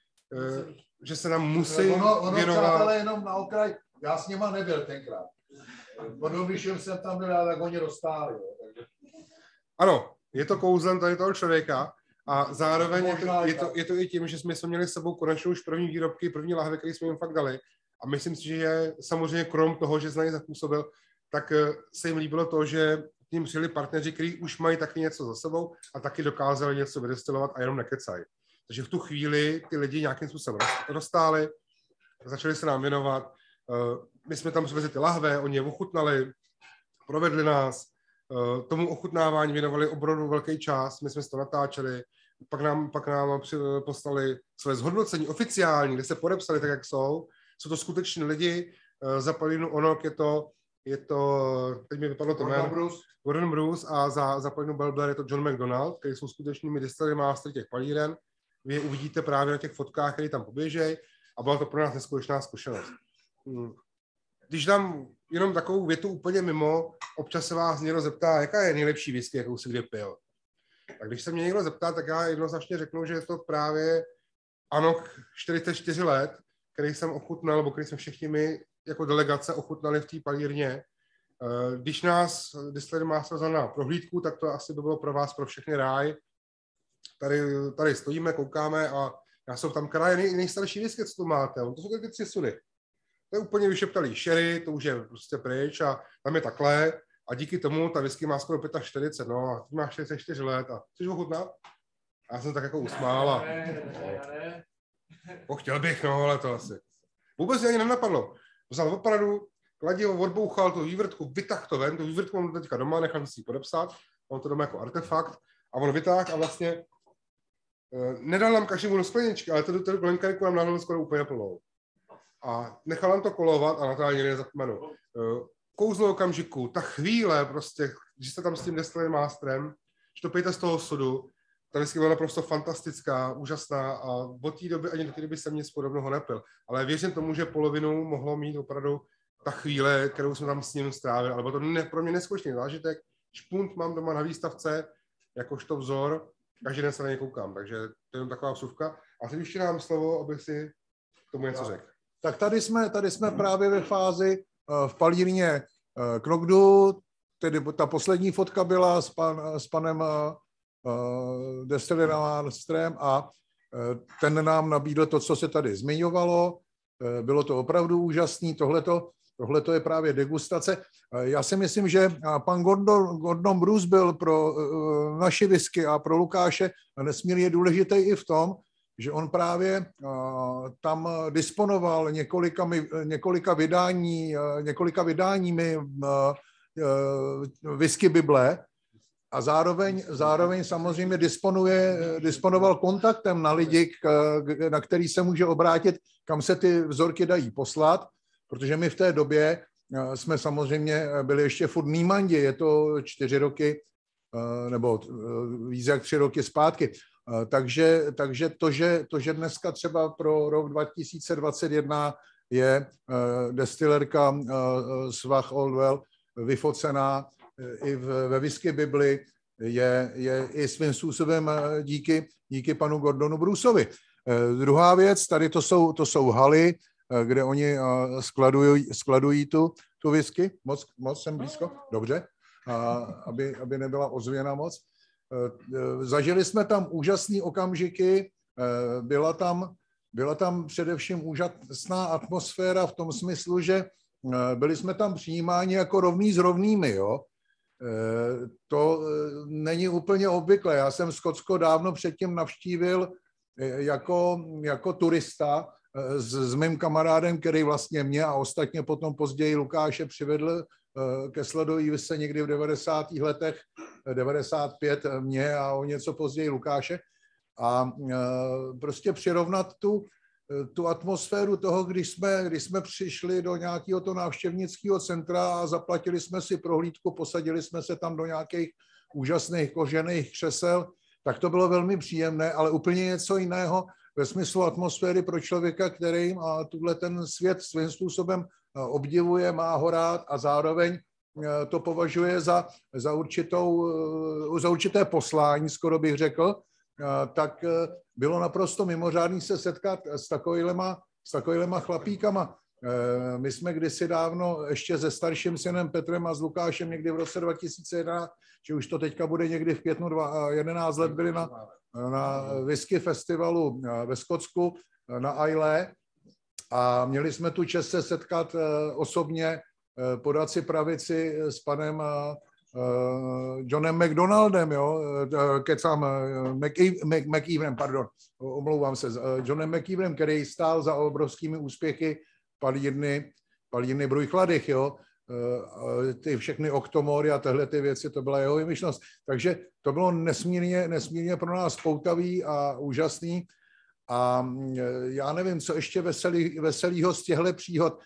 že se nám musí věnovat. Ale jenom na okraj, já s nima nebyl tenkrát. Když jsem tam byl, tak oni roztáli. Jo. Ano, je to kouzlem tady toho člověka a zároveň je to i tím, že jsme měli s sebou konečně už první výrobky, první lahve, které jsme jim fakt dali. A myslím si, že samozřejmě krom toho, že znají zapůsobil, tak se jim líbilo to, že k ním přijeli partneři, kteří už mají taky něco za sebou a taky dokázali něco vydestilovat a jenom nekecají. Takže v tu chvíli ty lidi nějakým způsobem roztáli, začali se nám věnovat. My jsme tam přivezli ty lahve, oni je ochutnali, provedli nás, tomu ochutnávání věnovali opravdu velký čas, my jsme to natáčeli, pak nám poslali své zhodnocení oficiální, kde se podepsali tak, jak jsou. Jsou to skuteční lidi, za palírnu Onok je to, teď mi vypadlo to jméno, Gordon Bruce a za palírnu Belbler je to John McDonald, který jsou skutečnými distillery mastery těch palíren. Vy je uvidíte právě na těch fotkách, které tam poběžejí a byla to pro nás neskutečná zkušenost. Když dám jenom takovou větu úplně mimo, občas se vás někdo zeptá, jaká je nejlepší whisky, jakou si kdy pil. Tak když se mě někdo zeptá, tak já jednoznačně řeknu, že je to právě Anok 44 let, který jsem ochutnal, nebo který jsme všichni my jako delegace ochutnali v té palírně. Když nás Distillery Master vzal na prohlídku, tak to asi by bylo pro vás, pro všechny ráj. Tady stojíme, koukáme a já jsem tam kraje nejstarší whisky, co tu máte. To jsou ty 3 sudy. To je úplně vyšeptalý sherry, to už je prostě pryč a tam je takhle. A díky tomu ta whisky má skoro 45, no a ty máš 44 let a chceš ochutnat? A já jsem tak jako usmál a chtěl bych, no, ale to asi. Vůbec mě ani nenapadlo. Vzal opravdu, kladivo, odbouchal tu vývrtku, vytáhl to ven, tu vývrtku mám teďka doma, nechám si ji podepsat, mám to doma jako artefakt a on vytáhl a vlastně nedal nám každému do skleničky, ale tu klenkarku nám nalil skoro úplně plnou. A nechal nám to kolovat a na to ani nezapomenu. Kouzlo okamžiku, ta chvíle prostě, když jste tam s tím Distillery Masterem, že to pijete z toho sudu, ta whisky byla naprosto fantastická, úžasná a od té doby ani do té doby jsem nic podobného nepil. Ale věřím tomu, že polovinu mohlo mít opravdu ta chvíle, kterou jsme tam s ním strávili. Ale bylo to pro mě neskutečný zážitek. Špunt mám doma na výstavce, jakožto vzor, každý den se na ně koukám, takže to je jen taková vsuvka. A teď ještě dám slovo, abych si k tomu něco řekl. Tak tady jsme právě ve fázi v palírně Knokdu, tedy ta poslední fotka byla s panem Distillery Masterem a ten nám nabídl to, co se tady zmiňovalo. Bylo to opravdu úžasný, tohleto je právě degustace. Já si myslím, že pan Gordon Bruce byl pro naši whisky a pro Lukáše nesmírně důležitý i v tom, že on právě tam disponoval několika vydáními whisky Bible a zároveň samozřejmě disponoval kontaktem na lidi, na který se může obrátit, kam se ty vzorky dají poslat, protože my v té době jsme samozřejmě byli ještě furt Nýmandi, je to 4 roky nebo víc jak 3 roky zpátky. Takže to, že dneska třeba pro rok 2021 je destillerka Svach Oldwell vyfocená i ve whisky Bibli, je i svým způsobem díky panu Gordonu Bruceovi. Druhá věc, tady to jsou haly, kde oni skladují tu whisky. Moc jsem blízko? Dobře. aby nebyla ozvěna moc. Zažili jsme tam úžasné okamžiky, byla tam především úžasná atmosféra v tom smyslu, že byli jsme tam přijímáni jako rovní s rovnými, jo. To není úplně obvyklé. Já jsem Skotsko dávno předtím navštívil jako turista s mým kamarádem, který vlastně mě a ostatně potom později Lukáše přivedl ke sledové vise někdy v 90. letech, 95 mě a o něco později Lukáše. A prostě přirovnat tu atmosféru toho, když jsme přišli do nějakého to návštěvnického centra a zaplatili jsme si prohlídku, posadili jsme se tam do nějakých úžasných kožených křesel, tak to bylo velmi příjemné, ale úplně něco jiného ve smyslu atmosféry pro člověka, který tuhle ten svět svým způsobem obdivuje, má ho rád a zároveň to považuje za určité poslání, skoro bych řekl, tak bylo naprosto mimořádné se setkat s takovýhlema chlapíkama. My jsme kdysi dávno ještě se starším synem Petrem a s Lukášem někdy v roce 2011, že už to teďka bude někdy v květnu 11 let, byli na whisky festivalu ve Skotsku na Islay a měli jsme tu čest se setkat osobně, podat si pravici s panem Johnem McDonaldem, jo, kecám, McEvenem, pardon, omlouvám se, Johnem McEvenem, který stál za obrovskými úspěchy Palírny Brujchladych, jo, ty všechny Oktomory a tyhle ty věci, to byla jeho vymyšlenost. Takže to bylo nesmírně pro nás poutavý a úžasný. A já nevím, co ještě veselýho z těchto příhod.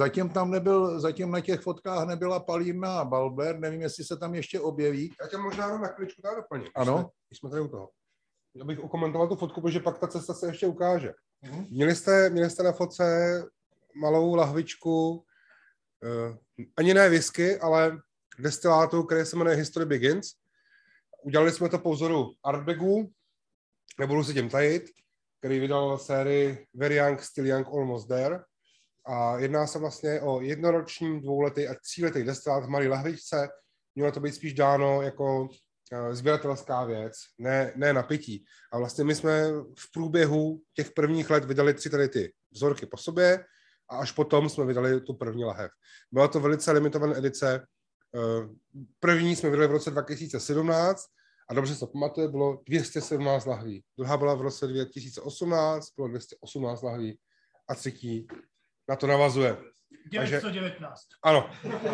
Zatím na těch fotkách nebyla Palírna a Balber, nevím, jestli se tam ještě objeví. Já tě možná na chviličku tady doplním. Ano. Když jsme tady u toho. Abych okomentoval tu fotku, protože pak ta cesta se ještě ukáže. Měli jste na fotce malou lahvičku, ani ne whisky, ale destilátu, který se jmenuje History Begins. Udělali jsme to po vzoru Ardbegu, nebudu se tím tajit, který vydal sérii Very Young, Still Young, Almost There. A jedná se vlastně o jednoroční, dvouletý a tříletý destilát v malé lahvičce. Mělo to být spíš dáno jako sběratelská věc, ne na pití. A vlastně my jsme v průběhu těch prvních let vydali 3 tady ty vzorky po sobě a až potom jsme vydali tu první lahev. Byla to velice limitovaná edice. První jsme vydali v roce 2017 a dobře se pamatuje, bylo 217 lahví. Druhá byla v roce 2018, bylo 218 lahví a třetí na to navazuje. 919. Ano.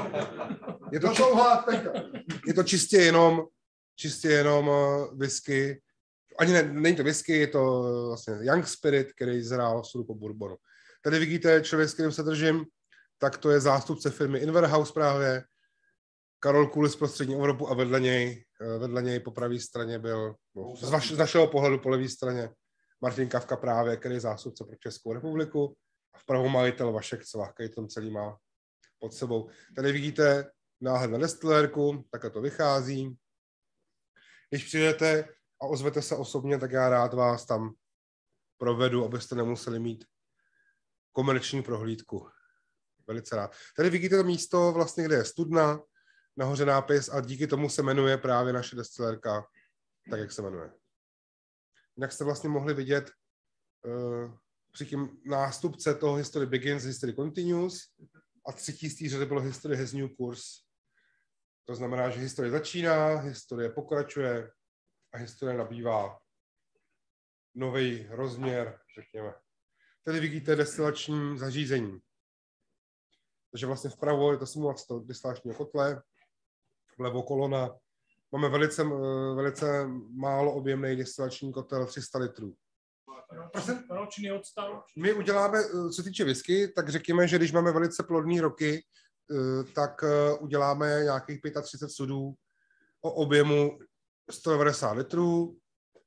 Je to čistě jenom whisky. Ani není to whisky, je to vlastně Young Spirit, který zhrál v po bourbonu. Tady vidíte člověk, s kterým se držím, tak to je zástupce firmy Inverhouse právě. Karol Kulis z prostřední Evropu a vedle něj po pravé straně byl, z našeho pohledu po levé straně, Martin Kavka právě, který je zástupce pro Českou republiku. A vpravo majitel Vašek Cvach, který tam celý má pod sebou. Tady vidíte náhled na destilérku, takhle to vychází. Když přijdete a ozvete se osobně, tak já rád vás tam provedu, abyste nemuseli mít komerční prohlídku. Velice rád. Tady vidíte to místo, vlastně, kde je studna, nahoře nápis a díky tomu se jmenuje právě naše destilérka, tak jak se jmenuje. Jinak jste vlastně mohli vidět při tím nástupce toho History Begins, History Continues a třetí z té řady bylo History has new course. To znamená, že historie začíná, historie pokračuje a historie nabývá nový rozměr, řekněme. Tady vidíte destilační zařízení. Takže vlastně vpravo je to simulace destilačního kotle, vlevo kolona. Máme velice málo objemný destilační kotel 300 litrů. Roční odstav. My uděláme, co týče whisky, tak řekněme, že když máme velice plodné roky, tak uděláme nějakých 35 sudů o objemu 190 litrů,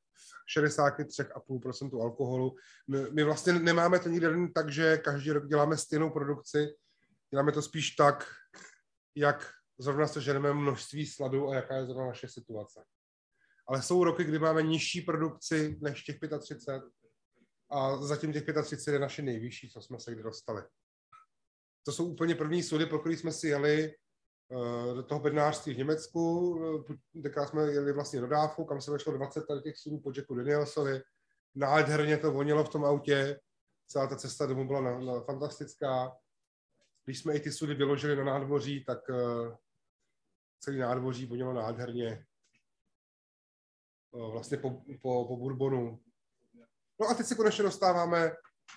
63,5% alkoholu. My vlastně nemáme to nikdy tak, že každý rok děláme stejnou produkci, děláme to spíš tak, jak zrovna seženeme množství sladu a jaká je zrovna naše situace. Ale jsou roky, kdy máme nižší produkci než těch 35 a zatím těch 35 je naše nejvyšší, co jsme se kdy dostali. To jsou úplně první sudy, pro který jsme si jeli do toho bednářství v Německu. Tenkrát jsme jeli vlastně dodávku, kam se vešlo 20 těch sudů po Jacku Danielsovi. Nádherně to vonilo v tom autě. Celá ta cesta domů byla fantastická. Když jsme i ty sudy vyložili na nádvoří, tak celý nádvoří vonilo nádherně. Vlastně po bourbonu. No a teď se konečně dostáváme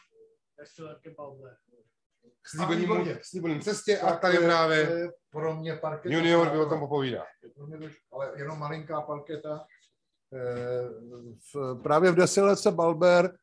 k slíbeným cestě a tady právě pro mě parketa. Junior by o tom popovídá. Ale jenom malinká parketa. Právě v Desilece Balber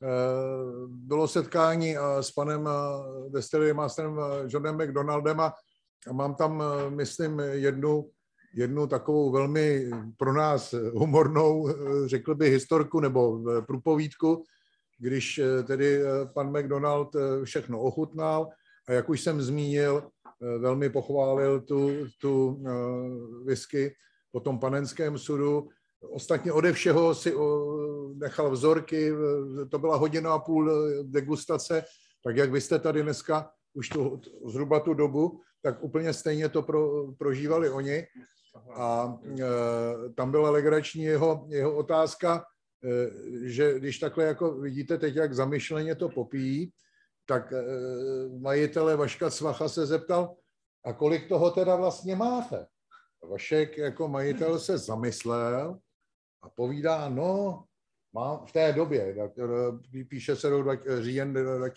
bylo setkání s panem distillery masterem Johnem McDonaldem a mám tam, myslím, jednu takovou velmi pro nás humornou, řekl bych, historku nebo průpovídku, když tedy pan McDonald všechno ochutnal a jak už jsem zmínil, velmi pochválil tu whisky po tom panenském sudu. Ostatně ode všeho si nechal vzorky, to byla 1,5 hodiny degustace, tak jak vy jste tady dneska už zhruba tu dobu, tak úplně stejně to prožívali oni. A tam byla legrační jeho otázka, že když takhle jako vidíte teď, jak zamyšleně to popíjí, tak majitele Vaška Cvacha se zeptal, a kolik toho teda vlastně máte? Vašek jako majitel se zamyslel a povídá, no, mám v té době, píše se říjen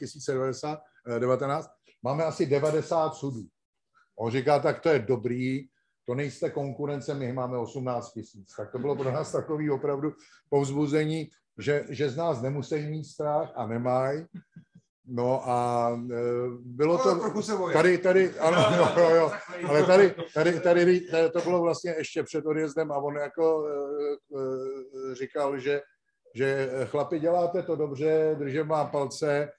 2019, máme asi 90 sudů. On říká, tak to je dobrý, to nejste konkurence, my máme 18 000. Tak to bylo pro nás takový opravdu povzbuzení, že z nás nemusí mít strach a nemají. No a bylo to tady, ano, jo, ale tady to bylo vlastně ještě před odjezdem a on jako říkal, že chlapi, děláte to dobře, držím vám palce,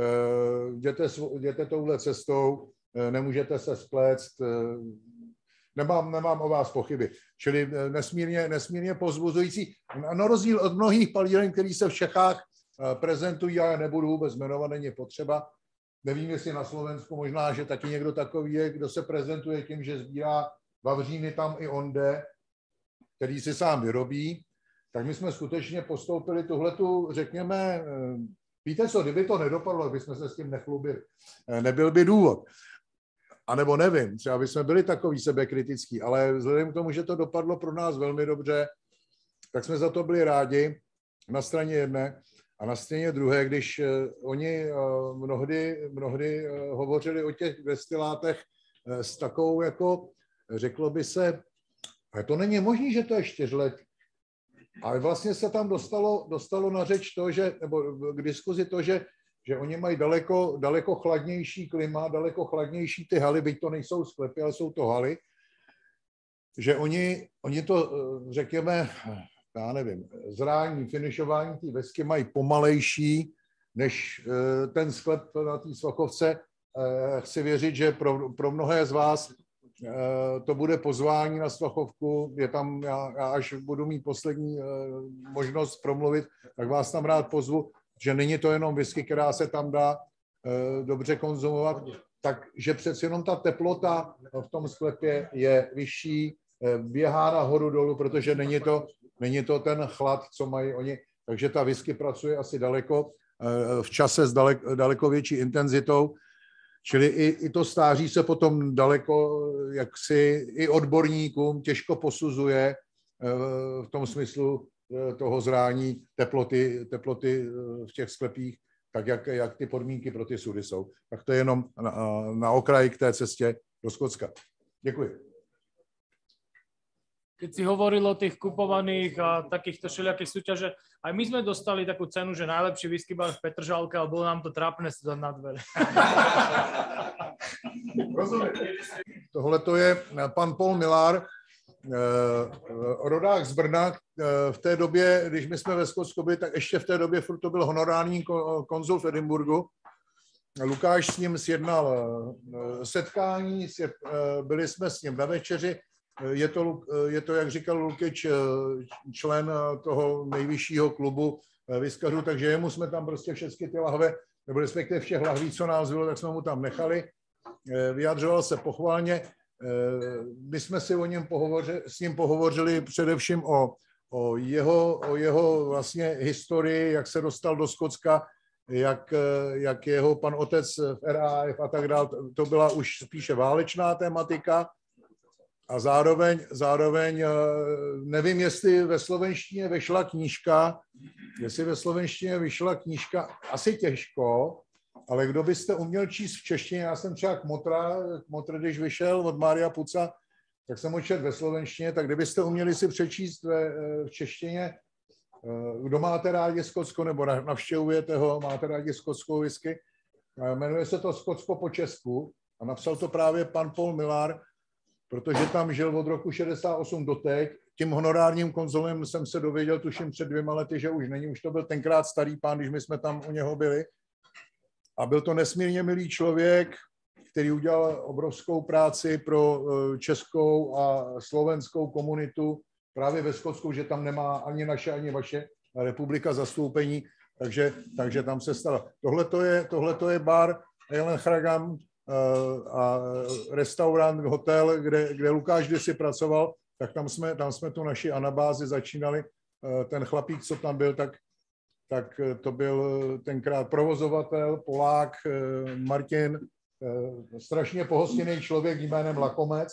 jděte touhle cestou, nemůžete se spléct, nemám o vás pochyby. Čili nesmírně povzbuzující. Na rozdíl od mnohých palíren, který se v Čechách prezentují, já nebudu vůbec jmenovat, není potřeba. Nevím, jestli na Slovensku možná, že taky někdo takový je, kdo se prezentuje tím, že sbírá vavříny tam i onde, který si sám vyrobí. Tak my jsme skutečně postoupili tuhletu, řekněme, víte co, kdyby to nedopadlo, bychom se s tím nechlubili. Nebyl by důvod. A nebo nevím, třeba bychom byli takový sebekritický, ale vzhledem k tomu, že to dopadlo pro nás velmi dobře, tak jsme za to byli rádi na straně jedné a na straně druhé, když oni mnohdy hovořili o těch destilátech s takovou, jako řeklo by se, ale to není možné, že to je 4letý. Ale vlastně se tam dostalo na řeč to, nebo k diskuzi to, že oni mají daleko chladnější klima, daleko chladnější ty haly, byť to nejsou sklepy, ale jsou to haly, že oni to, řekněme, já nevím, zrání, finišování té whisky mají pomalejší než ten sklep na té Svachovce. Chci věřit, že pro mnohé z vás to bude pozvání na Svachovku, je tam, já až budu mít poslední možnost promluvit, tak vás tam rád pozvu, že není to jenom whisky, která se tam dá dobře konzumovat, takže přeci jenom ta teplota v tom sklepě je vyšší, běhá nahoru dolů, protože není to ten chlad, co mají oni, takže ta whisky pracuje asi daleko v čase s daleko větší intenzitou, čili i to stáří se potom daleko, jaksi i odborníkům těžko posuzuje v tom smyslu toho zrání teploty v těch sklepích, tak jak ty podmínky pro ty sudy jsou. Tak to je jenom na okraji k té cestě do Skotska. Děkuji. Keď si hovoril o tých kupovaných a takýchto všelijakých súťaže, aj my sme dostali takú cenu, že najlepší whisky bar v Petržalke, ale bolo nám to trápne si dať na dvere. Tohle to je pan Paul Millar, rodák z Brna. V té době, když my jsme ve Skotsku byli, tak ještě v té době furt to byl honorární konzul v Edinburgu. Lukáš s ním sjednal setkání, byli jsme s ním na večeři. Je to, jak říkal Lukič, člen toho nejvyššího klubu whiskařů, takže jemu jsme tam prostě všechny ty lahve, nebo respektive všech lahví, co nám zbylo, tak jsme mu tam nechali. Vyjadřoval se pochválně. My jsme si s ním pohovořili především o jeho vlastně historii, jak se dostal do Skotska, jak jeho pan otec v RAF a tak dále. To byla už spíše válečná tematika. A zároveň nevím, jestli ve slovenštině vyšla knížka, asi těžko, ale kdo byste uměl číst v češtině, já jsem třeba Kmotr, když vyšel od Mária Puca, tak jsem ho četl ve slovenštině, tak kdybyste uměli si přečíst v češtině, kdo máte rádi Skotsko, nebo navštěvujete ho, máte rádi skotskou whisky, jmenuje se to Skotsko po česku a napsal to právě pan Paul Millar, protože tam žil od roku 68 doteď. Tím honorárním konzulem jsem se dověděl, tuším před 2 lety, že už není, už to byl tenkrát starý pán, když my jsme tam u něho byli. A byl to nesmírně milý člověk, který udělal obrovskou práci pro českou a slovenskou komunitu právě ve Skotsku, že tam nemá ani naše, ani vaše republika zastoupení, takže tam se stalo. Tohle je bar Ellen Hragam a restaurant, hotel, kde Lukáš kdysi pracoval, tak tam jsme tu naši anabázi začínali. Ten chlapík, co tam byl, tak to byl tenkrát provozovatel, Polák, Martin, strašně pohostinný člověk jménem Lakomec.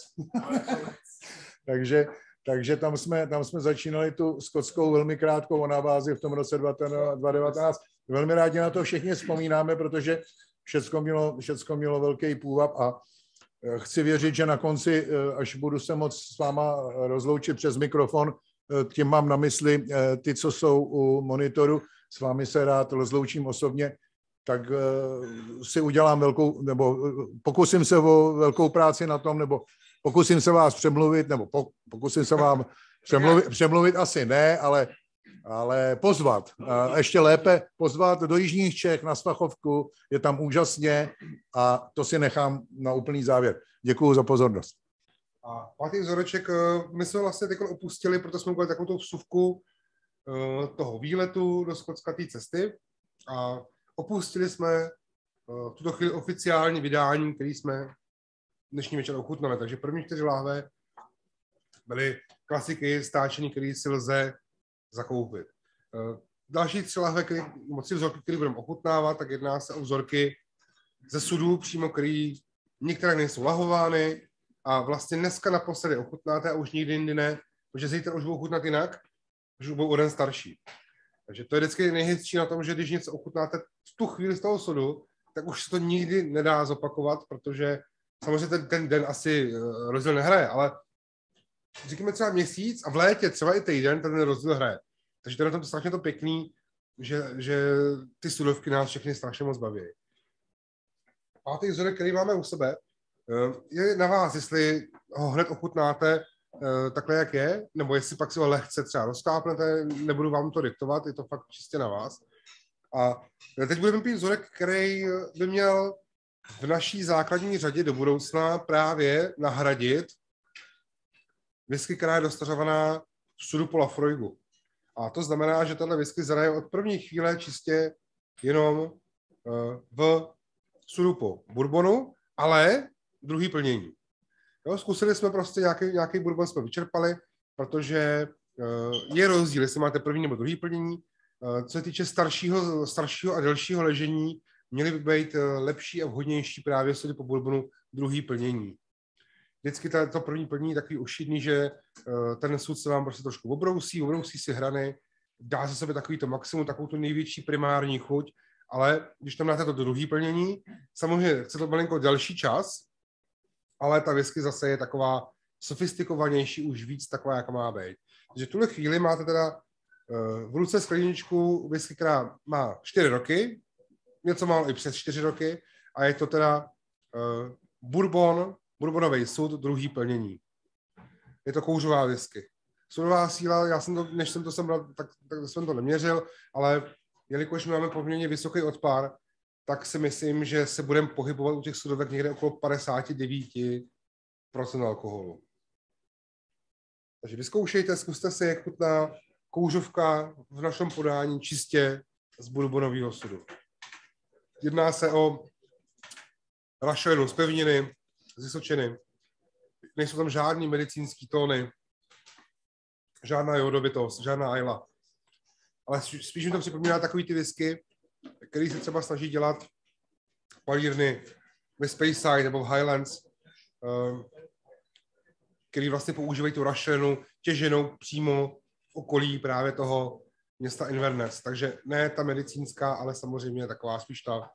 takže tam jsme začínali tu skotskou velmi krátkou anabázi v tom roce 2019. Velmi rádi na to všichni vzpomínáme, protože všecko mělo velký půvab a chci věřit, že na konci, až budu se moc s váma rozloučit přes mikrofon, tím mám na mysli ty, co jsou u monitoru, s vámi se rád rozloučím osobně, tak si udělám pokusím se o velkou práci na tom, nebo pokusím se vás přemluvit, nebo pokusím se vám přemluvit asi ne, ale pozvat. A ještě lépe pozvat do Jižních Čech na Svachovku, je tam úžasně a to si nechám na úplný závěr. Děkuju za pozornost. A pátý vzoreček, my jsme vlastně teď opustili, proto jsme udělali takovou vsuvku toho výletu do Skotska té cesty a opustili jsme v tuto chvíli oficiální vydání, který jsme dnešní večer ochutnali. Takže první 4 láhve byly klasiky stáčený, který si lze zakoupit. Další 3 lahve, 3 vzorky, které budeme ochutnávat, tak jedná se o vzorky ze sudů, přímo který některé nejsou lahovány a vlastně dneska naposledy ochutnáte a už nikdy jindy ne, protože zítra už budou ochutnat jinak, už budou o den starší. Takže to je vždycky nejhezčí na tom, že když něco ochutnáte v tu chvíli z toho sudu, tak už se to nikdy nedá zopakovat, protože samozřejmě ten den asi rozdíl nehraje, ale říkáme třeba měsíc a v létě třeba i týden ten rozdíl hraje. Takže to je na tom strašně to pěkný, že ty sudovky nás všechny strašně moc baví. Pátý vzorek, který máme u sebe, je na vás, jestli ho hned ochutnáte takhle, jak je, nebo jestli pak si ho lehce třeba rozkápnete, nebudu vám to diktovat, je to fakt čistě na vás. A teď budeme pít vzorek, který by měl v naší základní řadě do budoucna právě nahradit whisky, která je dostařovaná v sudu po Laphroaigu. A to znamená, že tato whisky zraje od první chvíle čistě jenom v sudu po bourbonu, ale druhý plnění. Jo, zkusili jsme prostě nějaký bourbon jsme vyčerpali, protože je rozdíl, jestli máte první nebo druhý plnění. Co se týče staršího a delšího ležení, měly by být lepší a vhodnější právě sudy po bourbonu druhý plnění. Vždycky to první plnění je takový ošidný, že ten sud se vám prostě trošku obrousí si hrany, dá se sobě takový to maximum, takovou tu největší primární chuť, ale když tam dáte to druhý plnění, samozřejmě chce to malinko delší čas, ale ta whisky zase je taková sofistikovanější, už víc taková, jaká má být. Takže v tuhle chvíli máte teda v ruce skleničku whisky, která má 4 roky, něco málo i přes 4 roky, a je to teda bourbonový sud, druhý plnění. Je to kouřová whisky. Sudová síla, než jsem to sebral, tak jsem to neměřil, ale jelikož máme poměrně vysoký odpar, tak si myslím, že se budeme pohybovat u těch sudovek někde okolo 59% alkoholu. Takže vyzkoušejte, zkuste si, jak chutná kouřovka v našem podání čistě z bourbonového sudu. Jedná se o rašelinu z pevniny, z Vysočiny. nejsou tam žádný medicínský tóny, žádná jodovitost, žádná ajla. Ale spíš mi to připomíná takový ty whisky, který se třeba snaží dělat palírny ve Speyside nebo v Highlands, který vlastně používají tu rašelinu těženou přímo v okolí právě toho města Inverness. Takže ne ta medicínská, ale samozřejmě taková spíš ta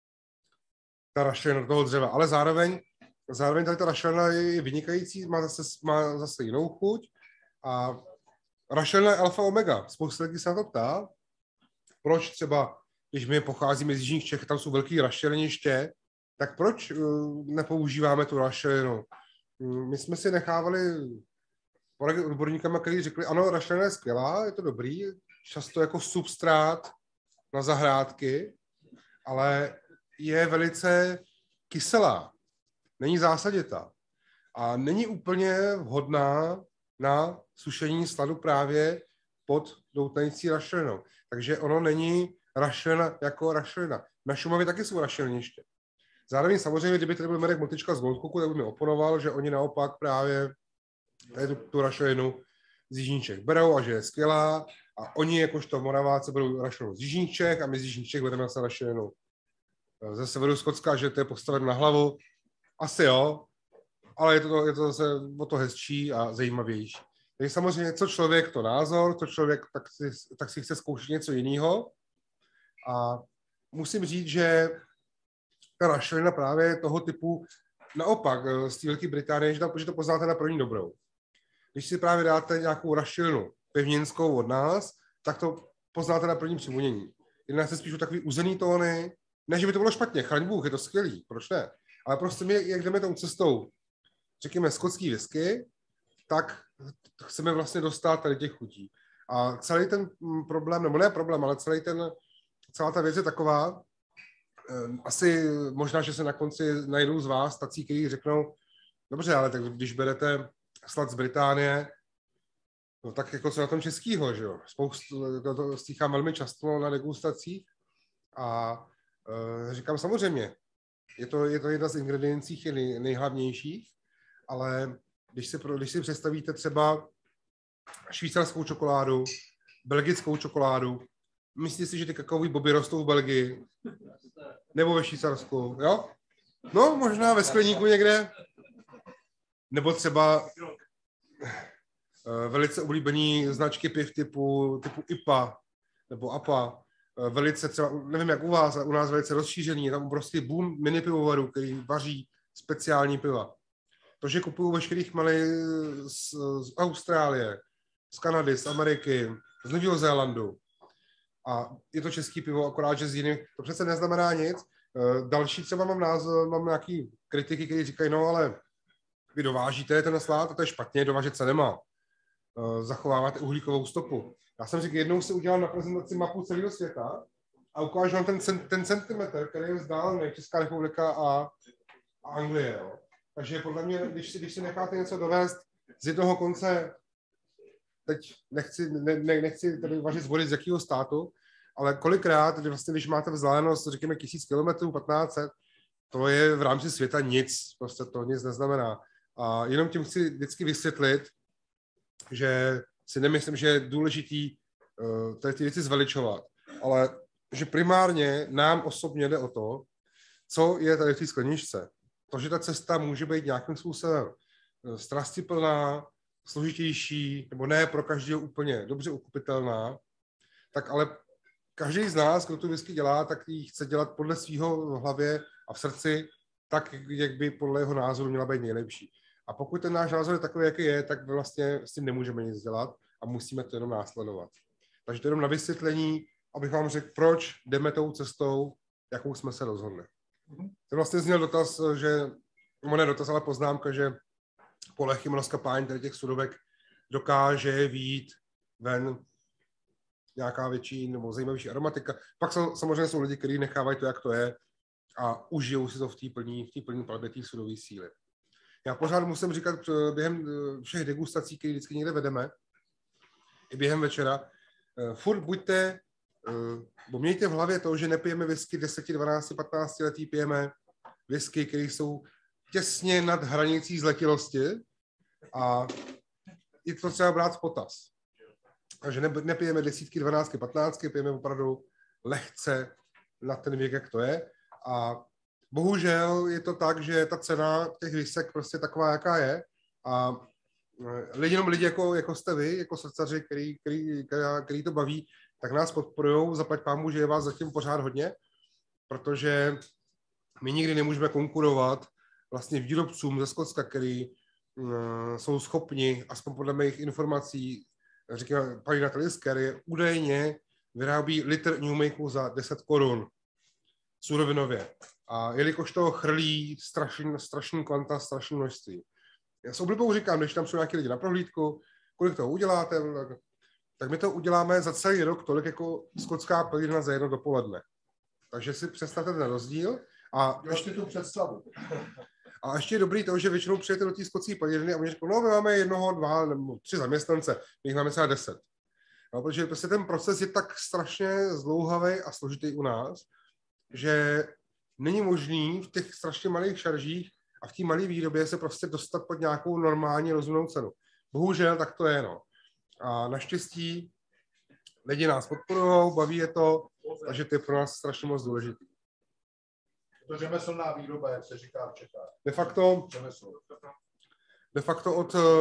rašelina toho dřeva. Ale zároveň tady ta rašelina je vynikající, má zase jinou chuť a rašelina je alfa omega. Spousta lidí se na to ptá, proč třeba, když my pocházíme z jižních Čech, tam jsou velký rašeliniště, tak proč nepoužíváme tu rašelinu? My jsme si nechávali poradit odborníkama, kteří řekli, ano, rašelina je skvělá, je to dobrý, často jako substrát na zahrádky, ale je velice kyselá, není zásaditá a není úplně vhodná na sušení sladu právě pod doutnající rašelinou. Takže ono není rašelina jako rašelina. Na Šumavě taky jsou rašeliniště. Zároveň samozřejmě, kdyby tady byl Mirek Motyčka z Montcooku, tak by mi oponoval, že oni naopak právě tu rašelinu z jižních Čech berou a že je skvělá a oni jakožto Moraváci berou rašelinu z jižních Čech a my z jižních Čech bereme zase rašelinu ze severu Skotska, že to je postaveno na hlavu. Asi jo, ale je to zase o to hezčí a zajímavější. Takže samozřejmě, co člověk, to názor, co člověk, tak si chce zkoušet něco jiného. A musím říct, že ta rašelina právě toho typu, naopak z té Velké Británie, že to poznáte na první dobrou. Když si právě dáte nějakou rašelinu pevninskou od nás, tak to poznáte na prvním přivonění. Jedná se spíš o takový uzený tóny, ne, že by to bylo špatně, chraň Bůh, je to skvělý, proč ne? Ale prostě my, jak jdeme tou cestou, řekněme, skotský whisky, tak chceme vlastně dostat tady těch chutí. A celý ten problém, nebo ne problém, ale celá ta věc je taková, asi možná, že se na konci najdou z vás tací, kteří řeknou, dobře, ale tak když berete slad z Británie, no tak jako co na tom českýho, že jo? To stýchám velmi často na degustacích a říkám samozřejmě, je to jedna z ingrediencí nejhlavnějších, ale když si představíte třeba švýcarskou čokoládu, belgickou čokoládu, myslíte si, že ty kakaový boby rostou v Belgii? Nebo ve Švýcarsku, jo? No, možná ve skleníku někde. Nebo třeba velice oblíbený značky piv typu IPA nebo APA. Velice třeba, nevím jak u vás, ale u nás velice rozšířený. Je tam prostě boom mini pivovarů, který vaří speciální piva. To, že kupují veškerých chmely z Austrálie, z Kanady, z Ameriky, z Nového Zélandu. A je to český pivo, akorát, že z jiných, to přece neznamená nic. Další třeba mám nějaký kritiky, kteří říkají, no ale vy dovážíte ten slad, a to je špatně, dovážet se nemá. Zachováváte uhlíkovou stopu. Já jsem řekl, jednou si udělal na prezentaci mapu celého světa a ukážu vám ten centimetr, který je vzdálený Česká republika a Anglie. Jo. Takže podle mě, když si necháte něco dovést z jednoho konce, teď nechci tady vařit z vody z jakého státu, ale kolikrát, když máte vzdálenost, řekněme 1000 km, 1500, to je v rámci světa nic, prostě to nic neznamená. A jenom tím chci vždycky vysvětlit, že si nemyslím, že je důležitý tady ty věci zveličovat, ale že primárně nám osobně jde o to, co je tady v té skleničce. To, že ta cesta může být nějakým způsobem strastiplná, složitější, nebo ne pro každého úplně dobře uchopitelná, tak ale každý z nás, kdo tu whisky dělá, tak ji chce dělat podle svého hlavě a v srdci, tak, jak by podle jeho názoru měla být nejlepší. A pokud ten náš názor je takový, jaký je, tak vlastně s tím nemůžeme nic dělat a musíme to jenom následovat. Takže to jenom na vysvětlení, abych vám řekl, proč jdeme tou cestou, jakou jsme se rozhodli. To vlastně zněl dotaz, ale poznámka, že po lehkém rozkapání tady těch sudovek dokáže vyjít ven nějaká větší nebo zajímavější aromatika. Pak samozřejmě jsou lidi, kteří nechávají to, jak to je a užijou si to v té plné palbě té sudové síly. Já pořád musím říkat během všech degustací, které vždycky někde vedeme, i během večera, furt buďte, bo mějte v hlavě to, že nepijeme whisky 10, 12, 15 letý, pijeme whisky, které jsou těsně nad hranicí zletilosti, A je to třeba brát v potaz. Takže nepijeme desítky, 12, 15, pijeme opravdu lehce na ten věk, jak to je. A bohužel je to tak, že ta cena těch výsek prostě taková, jaká je. A jenom lidi jako jste vy, jako srdcaři, který to baví, tak nás podporujou, zaplať pámu, že je vás zatím pořád hodně, protože my nikdy nemůžeme konkurovat vlastně výrobcům ze Skotska, který jsou schopni, aspoň podle mých informací, říkáme, paní Natalie Skerry údajně vyrábí litr New Makeu za 10 korun surovinově. A jelikož to chrlí strašný kvanta, strašné množství. Já s oblibou říkám, když tam jsou nějaký lidi na prohlídku, kolik toho uděláte, tak my to uděláme za celý rok tolik jako skotská pelírna za jedno dopoledne. Takže si představte ten rozdíl. A ještě tu představu. A ještě je dobrý to, že většinou přijete do té skotské pelírny a oni řeknou, no my máme 1, 2 nebo 3 zaměstnance, my jich máme třeba 10. No, protože prostě ten proces je tak strašně zdlouhavý a složitý u nás, že není možný v těch strašně malých šaržích a v té malé výrobě se prostě dostat pod nějakou normální rozumnou cenu. Bohužel tak to je, no. A naštěstí lidi nás podporují, baví je to, takže to je pro nás strašně moc důležitý. To řemeslná výroba, jak se říká v Čechách. De facto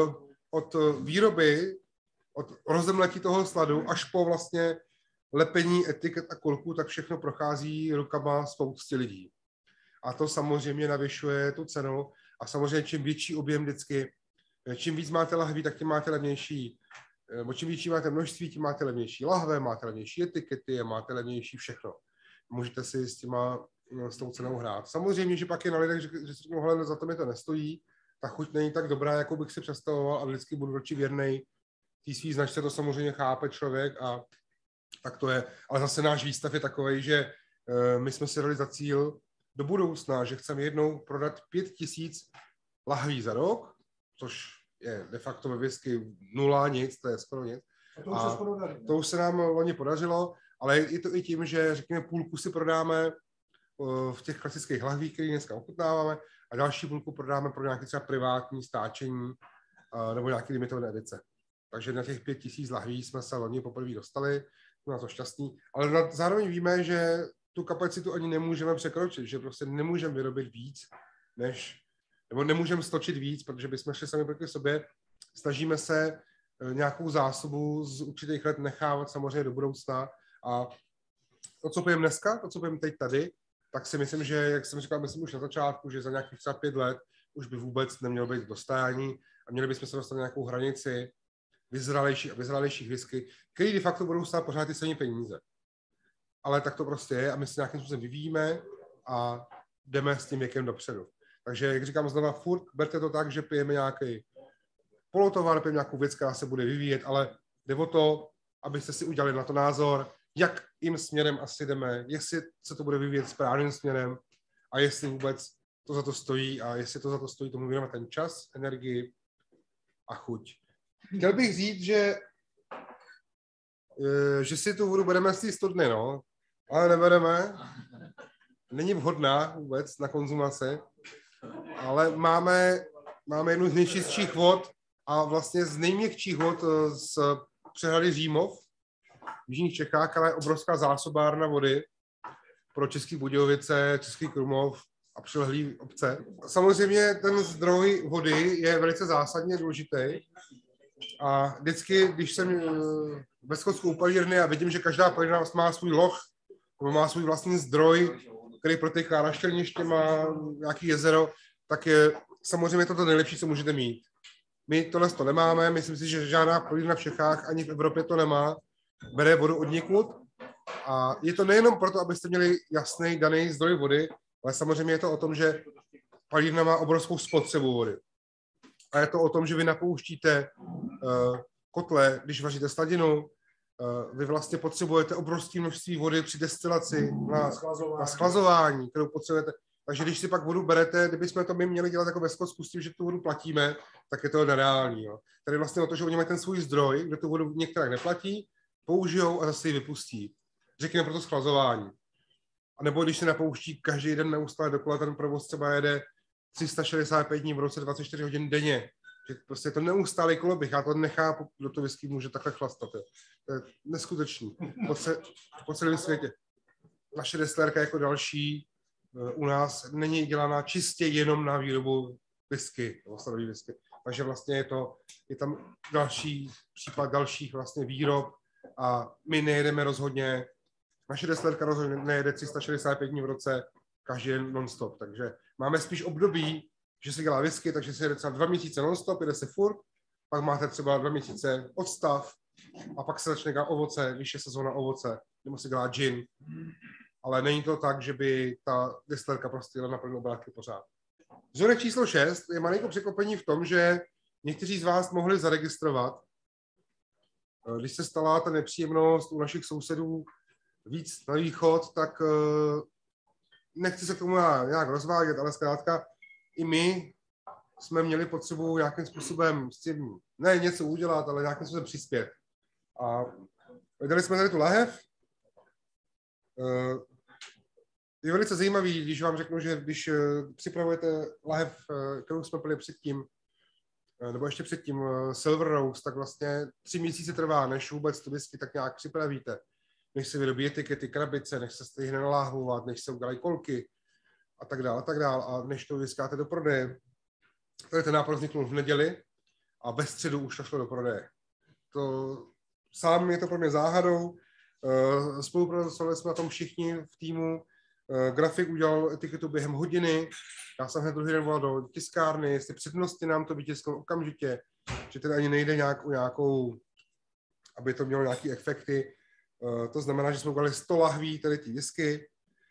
od výroby, od rozemletí toho sladu až po vlastně lepení etiket a kolků, tak všechno prochází rukama spousty lidí. A to samozřejmě navyšuje tu cenu a samozřejmě čím větší objem vždycky, čím víc máte lahví, tak tím máte levnější, nebo čím větší máte množství, tím máte levnější lahve, máte levnější etikety a máte levnější všechno. Můžete si s tou cenou hrát. Samozřejmě, že pak je na lidech, že si řeknou, hele, za to mi to nestojí, ta chuť není tak dobrá, jako bych si představoval a vždycky budu radši věrnej té svý značce, to samozřejmě chápe člověk a tak to je. Ale zase náš výstav je takovej, že my jsme si dali za cíl do budoucna, že chceme jednou prodat 5000 lahví za rok, což je de facto ve whisky 0, nic, to je skoro nic. A to už se nám loni podařilo, ale je to i tím, že řekněme půlku si prodáme v těch klasických lahvích, které dneska ochutnáváme, a další půlku prodáme pro nějaké třeba privátní stáčení nebo nějaké limitované edice. Takže na těch 5000 lahví jsme se loni poprvé dostali, jsme na to šťastní, ale zároveň víme, že tu kapacitu ani nemůžeme překročit, že prostě nemůžeme vyrobit víc, nebo nemůžeme stočit víc, protože bychom šli sami proti sobě. Snažíme se nějakou zásobu z určitých let nechávat samozřejmě do budoucna a to, co pijeme dneska, to, co pijeme teď tady, tak si myslím, že, jak jsem říkal, myslím už na začátku, že za nějakých třeba 5 let už by vůbec nemělo být dostání a měli bychom se dostat na nějakou hranici vyzrálejších whisky, který de facto budou stát pořád ty stejné peníze. Ale tak to prostě je a my se nějakým způsobem vyvíjíme a jdeme s tím věkem dopředu. Takže, jak říkám znova, furt berte to tak, že pijeme nějaký polotovar, pijeme nějakou věc, která se bude vyvíjet, ale jde o to, abyste si udělali na to názor, jakým směrem asi jdeme, jestli se to bude vyvíjet správným směrem a jestli vůbec to za to stojí a jestli to za to stojí, tomu věnovat ten čas, energii a chuť. Chtěl bych říct, že si tu vodu bereme z té studny, no, ale nebereme. Není vhodná vůbec na konzumaci, ale máme jednu z nejčistších vod a vlastně z nejměkčích vod z přehrady Římov v jižních Čechách, ale je obrovská zásobárna vody pro České Budějovice, Český Krumlov a přilehlý obce. Samozřejmě ten zdroj vody je velice zásadně důležitý a vždycky, když jsem ve Skotsku u palírny a vidím, že každá palírna má svůj loh, nebo má svůj vlastní zdroj, který protéká na štěrniště, má nějaký jezero, tak je samozřejmě to nejlepší, co můžete mít. My tohle to nemáme, myslím si, že žádná palírna v Čechách ani v Evropě to nemá. Bere vodu od někud a je to nejenom proto, abyste měli jasný daný zdroj vody, ale samozřejmě je to o tom, že palírna má obrovskou spotřebu vody. A je to o tom, že vy napouštíte kotle, když vaříte sladinu, vy vlastně potřebujete obrovské množství vody při destilaci na schlazování, kterou potřebujete. Takže když si pak vodu berete, kdybychom to my měli dělat jako ve Skotsku s tím, že tu vodu platíme, tak je to nereální. Jo. Tady vlastně o to, že oni mají ten svůj zdroj, kde tu vodu některé neplatí, použijou a zase ji vypustí. Řekněme proto schlazování. A nebo když se napouští každý den neustále dokola, ten provoz třeba jede 365 dní v roce 24 hodin denně, Že prostě je to neustálý koloběh. Já to nechápu, kdo to whisky může takhle chlastat. Jo. To je neskutečný. Po celém světě. Naše destilérka jako další u nás není dělaná čistě jenom na výrobu whisky, sadový whisky. Takže vlastně je tam další případ dalších vlastně výrob a my nejedeme rozhodně, naše destilérka rozhodně nejede 365 dní v roce, každý den non-stop. Takže máme spíš období, že se dělá whisky, takže se jede třeba 2 měsíce non-stop, jede se furt, pak máte třeba 2 měsíce odstav a pak se začne dělat ovoce, když je sezóna ovoce, nebo se dělá gin. Ale není to tak, že by ta destilérka prostě jela na plné obrátky pořád. Vzorek číslo 6 je malinko překvapení v tom, že někteří z vás mohli zaregistrovat, když se stala ta nepříjemnost u našich sousedů víc na východ, tak nechci se k tomu nějak rozvádět, ale zkrátka i my jsme měli potřebu nějakým způsobem s tím, ne něco udělat, ale nějakým způsobem přispět. A dali jsme tady tu lahev. Je velice zajímavý, když vám řeknu, že když připravujete lahev, kterou jsme pili předtím, nebo ještě předtím Silver Rose, tak vlastně 3 měsíce trvá, než vůbec tu whisky tak nějak připravíte. Než se vyrobí etikety, krabice, než se stihne naláhovat, než se udělají kolky a tak dále, a tak dále. A než to vyskáte do prodeje. Tady ten nápad vzniknul v neděli a ve středu už to šlo do prodeje. To sám je to pro mě záhadou. Spolupracovali jsme na tom všichni v týmu. Grafik udělal etiketu během hodiny. Já jsem hned druhý den volal do tiskárny, jestli přednosti nám to vytisknou okamžitě, že teda ani nejde nějakou, aby to mělo nějaké efekty. To znamená, že jsme udělali 100 lahví tady ty whisky.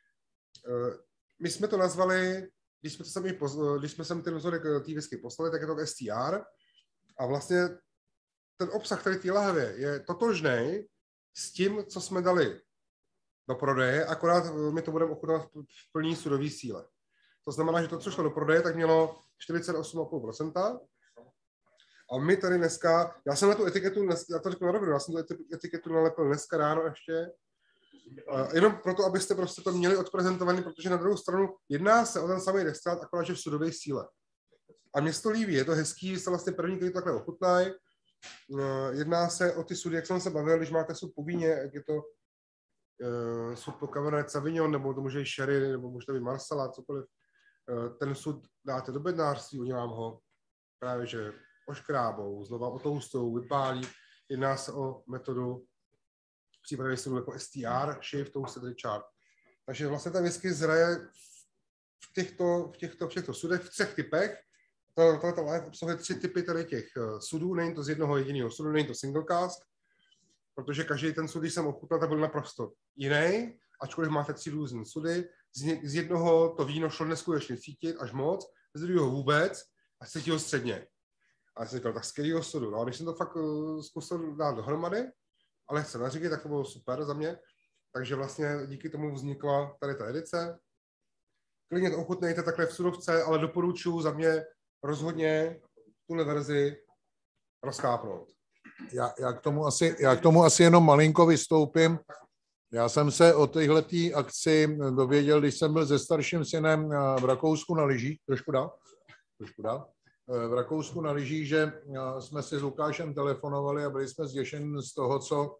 My jsme to nazvali, když jsme sem ten vzorek té whisky poslali, tak je to STR. A vlastně ten obsah tady té lahve je totožný s tím, co jsme dali do prodeje, akorát my to budeme ochutnávat v plný sudový síle. To znamená, že to, co šlo do prodeje, tak mělo 48,5%. A my tady dneska, já jsem na tu etiketu, já to řeknu na rovinu, já jsem tu etiketu nalepil dneska ráno ještě, jenom proto, abyste prostě to měli odprezentovaný, protože na druhou stranu jedná se o ten samý destilát, akorát, že v sudové síle. A mě to líbí, je to hezký, vy jste vlastně první, který to takhle ochutnají. Jedná se o ty sudy, jak jsem se bavil, když máte sud po víně, jak je to sud po Cabernet Sauvignon, nebo to může být sherry, nebo může to být Marsala, cokoliv. Ten sud dáte do bednářství, udělám ho právě, že oškrábou, znova otoustou, vypálí. Jedná se o metodu přípravy sudu jako STR, Shave Toasted Richard. Takže vlastně ta whisky zraje v těchto sudech v 3 typech. Tato live obsahuje 3 typy tady těch sudů, není to z jednoho jediného sudu, není to single cask, protože každý ten sud, když jsem ochutnal, tak byl naprosto jiný, ačkoliv máte 3 různé sudy. Z jednoho to víno šlo neskutečně cítit až moc, z druhého vůbec a z třetího středně. A já jsem říkal, tak skvělýho sudu. No a když jsem to fakt zkusil dát dohromady, ale chce na říky, tak to bylo super za mě. Takže vlastně díky tomu vznikla tady ta edice. Klidně to ochutnejte takhle v sudovce, ale doporučuji za mě rozhodně tuhle verzi rozkápnout. Já k tomu asi jenom malinko vystoupím. Já jsem se o téhleté akci dověděl, když jsem byl se starším synem v Rakousku na lyžích, trošku dál, v Rakousku na lyžích, že jsme si s Lukášem telefonovali a byli jsme zděšeni z toho, co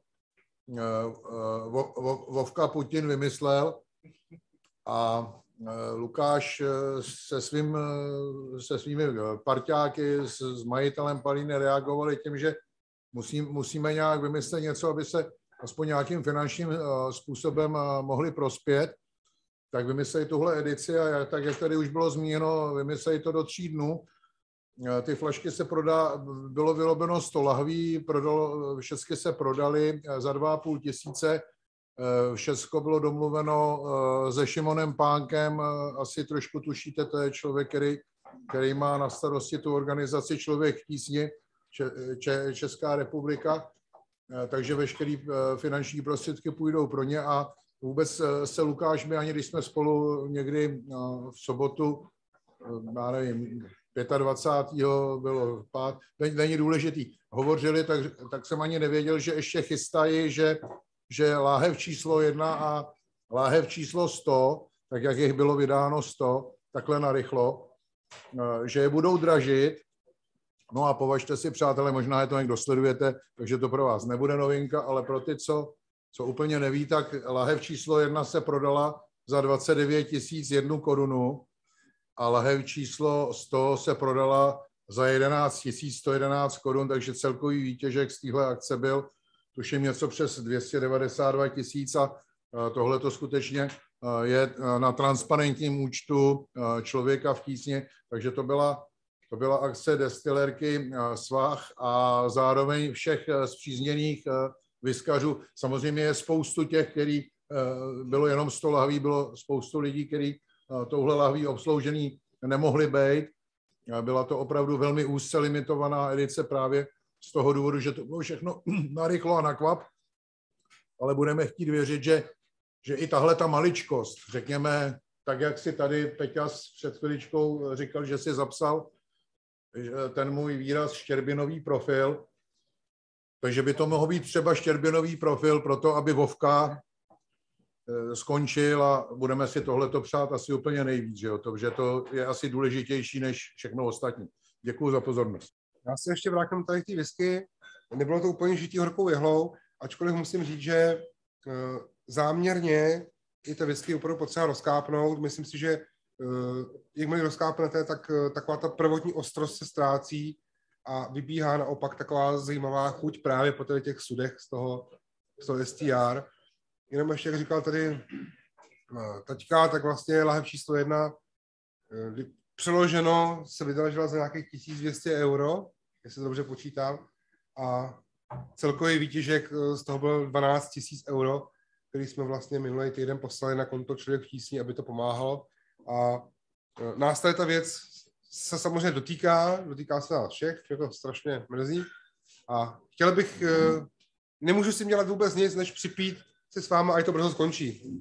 Vovka Putin vymyslel. A Lukáš se svými parťáky, s majitelem Palíny reagovali tím, že musíme nějak vymyslet něco, aby se aspoň nějakým finančním způsobem mohli prospět, tak vymysleli tuhle edici a tak, jak tady už bylo zmíněno, vymysleli to do 3 dnů. Ty flašky bylo vyrobeno 100 lahví, všechny se prodaly za 2,5 tisíce. Všechno bylo domluveno se Šimonem Pánkem, asi trošku tušíte, to je člověk, který má na starosti tu organizaci Člověk v tísni, Česká republika, takže veškeré finanční prostředky půjdou pro ně a vůbec se Lukáš, my ani když jsme spolu někdy v sobotu, já nevím, 25. bylo pát, není důležitý, hovořili, tak jsem ani nevěděl, že ještě chystají, že láhev číslo 1 a láhev číslo 100, tak jak jich bylo vydáno 100, takhle narychlo, že je budou dražit No a považte si, přátelé, možná je to někdo sledujete, takže to pro vás nebude novinka, ale pro ty, co úplně neví, tak lahev číslo 1 se prodala za 29 001 korunu a lahev číslo 100 se prodala za 11 111 korun, takže celkový výtěžek z téhle akce byl tuším něco přes 292 000 a tohle to skutečně je na transparentním účtu Člověka v tísni, takže to byla akce destilérky Svah a zároveň všech spřízněných whiskařů. Samozřejmě je spoustu těch, který bylo jenom 100 lahví, bylo spoustu lidí, kteří touhle lahví obsloužený nemohli být. Byla to opravdu velmi úzce limitovaná edice právě z toho důvodu, že to bylo všechno narychlo a nakvap, ale budeme chtít věřit, že i tahle ta maličkost, řekněme, tak jak si tady Peťas před chviličkou říkal, že si zapsal ten můj výraz štěrbinový profil, takže by to mohl být třeba štěrbinový profil pro to, aby Vovka skončil a budeme si tohleto přát asi úplně nejvíc, že jo? Takže to je asi důležitější než všechno ostatní. Děkuji za pozornost. Já se ještě vrátím tady k té whisky. Nebylo to úplně žití horkou jehlou, ačkoliv musím říct, že záměrně i ta whisky opravdu potřeba rozkápnout. Myslím si, že jakmile rozkápnete, tak taková ta prvotní ostrost se ztrácí a vybíhá naopak taková zajímavá chuť právě po těch sudech z toho STR. Jenom ještě, jak říkal tady taťka, tak vlastně lahev číslo 1 přeloženo se vydržela za nějakých 1200 €, jestli dobře počítám, a celkový výtěžek z toho byl 12 000 €, který jsme vlastně minulý týden poslali na konto Člověk v tísni, aby to pomáhalo. A nás tady ta věc se samozřejmě dotýká se nás všech, že to strašně mrzí. A chtěl bych, nemůžu si dělat vůbec nic, než připít se s váma, a to brzo skončí.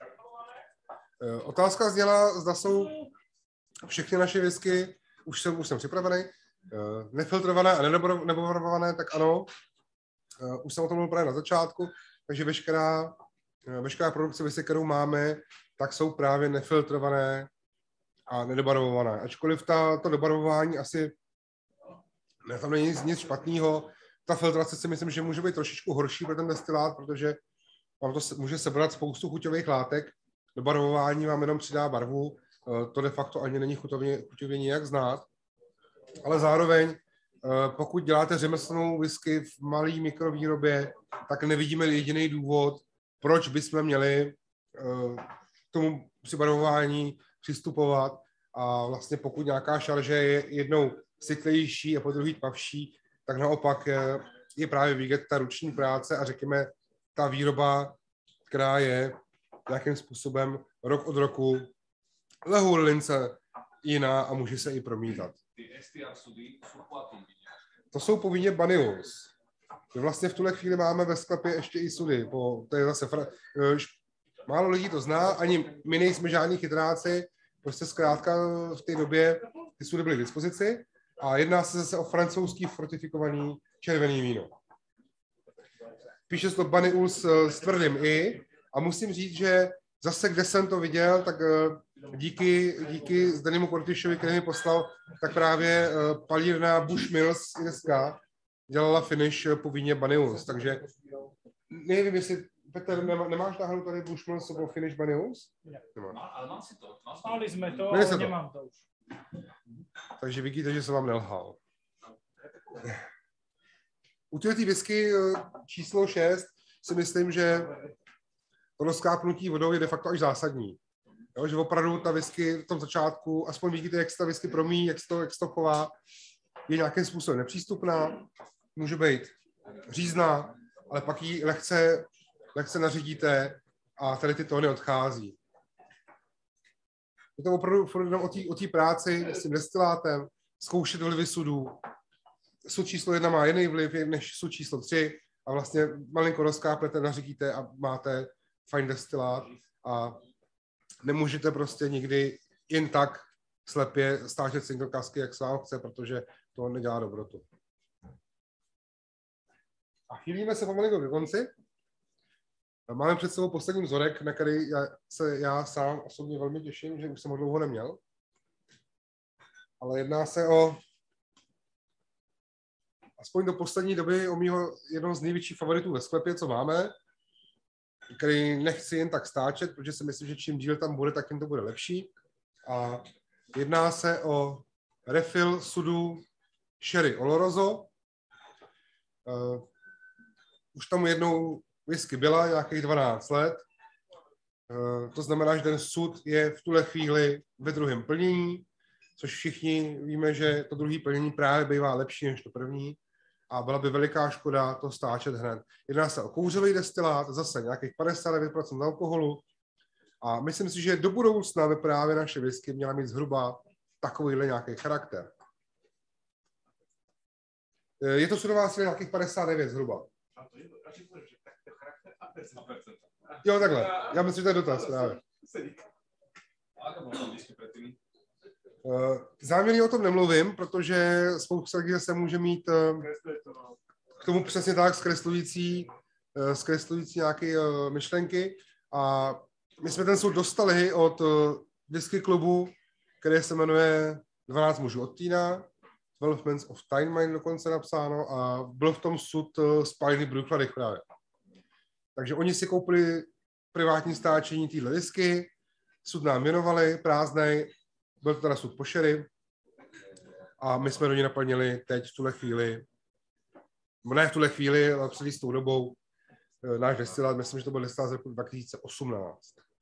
Otázka zněla, zda jsou všechny naše whisky, už jsem připravený, nefiltrované a nebovarované, tak ano, už jsem o tom mluvil právě na začátku, takže veškerá produkce whisky, kterou máme, tak jsou právě nefiltrované a nedobarvované. Ačkoliv to dobarvování asi, tam není nic špatného, ta filtrace si myslím, že může být trošičku horší pro ten destilát, protože vám to může sebrat spoustu chuťových látek. Dobarvování vám jenom přidá barvu, to de facto ani není chuťově nijak znát. Ale zároveň, pokud děláte řemeslnou whisky v malé mikrovýrobě, tak nevidíme jediný důvod, proč bychom měli k tomu přibarvování přistupovat. A vlastně pokud nějaká šarže je jednou sytlejší a po druhý tmavší, tak naopak je právě vidět ta ruční práce a řekněme ta výroba, která je nějakým způsobem rok od roku lehou lince jiná a může se i promítat. To jsou povinně Banyuls. My vlastně v tuhle chvíli máme ve sklepě ještě i sudy. To je zase málo lidí to zná, ani my nejsme žádní chytráci, prostě zkrátka v té době ty sudy byly k dispozici a jedná se zase o francouzský fortifikovaný červený víno. Píše se to Banyuls s tvrdým i a musím říct, že zase, kde jsem to viděl, tak díky Zdanimu Kortyšovi, který mi poslal, tak právě palírna Bushmills dneska dělala finish po víně Banyuls, takže nevím, jestli Petr, nemáš náhodou tady Bushmills nebo finish Banyuls? Ale mám si to. Máli jsme to, ale nemám to už. Takže vidíte, že jsem vám nelhal. U té whisky číslo 6 si myslím, že to rozkápnutí vodou je de facto až zásadní. Jo, že opravdu ta whisky v tom začátku, aspoň vidíte, jak se ta whisky promíjí, jak se to chová, je nějakým způsobem nepřístupná, může být řízná, ale pak ji lehce nařídíte a tady ty tóny odchází. Je to opravdu jenom o té práci s tím destilátem, zkoušet vlivy sudů. Sud číslo 1 má jiný vliv než sud číslo 3 a vlastně malinko rozkápnete, nařídíte a máte fajn destilát a nemůžete prostě nikdy jen tak slepě stáčet single casky, jak se vám chce, protože to nedělá dobrotu. A chýlíme se pomalinko ke konci. Máme před sebou poslední vzorek, na který já sám osobně velmi těším, že už jsem ho dlouho neměl. Ale jedná se o aspoň do poslední doby o mýho jednoho z největších favoritů ve sklepě, co máme, který nechci jen tak stáčet, protože si myslím, že čím díl tam bude, tak tím to bude lepší. A jedná se o refill sudu Sherry Oloroso. Už tam jednou whisky byla, nějakých 12 let. To znamená, že ten sud je v tuhle chvíli ve druhém plnění, což všichni víme, že to druhé plnění právě bývá lepší než to první a byla by veliká škoda to stáčet hned. Jedná se o kouřový destilát, zase nějakých 59% alkoholu a myslím si, že do budoucna by právě naše whisky měla mít zhruba takovýhle nějaký charakter. Je to sudová síla nějakých 59 zhruba. Jo, takhle. Já myslím, že to je dotaz právě. Záměrně o tom nemluvím, protože spousta lidí se může mít k tomu přesně tak zkreslující nějaké myšlenky. A my jsme ten sud dostali od whisky klubu, který se jmenuje 12 mužů od Týna, 12 Men of Tyne dokonce napsáno a byl v tom sud spálený v Bruchladech právě. Takže oni si koupili privátní stáčení téhle whisky, sud nám věnovali, prázdnej, byl to teda sud po sherry a my jsme do něj naplnili teď v tuhle chvíli, ne v tuhle chvíli, ale před jistou dobou náš destilát, myslím, že to byl destilát z roku 2018.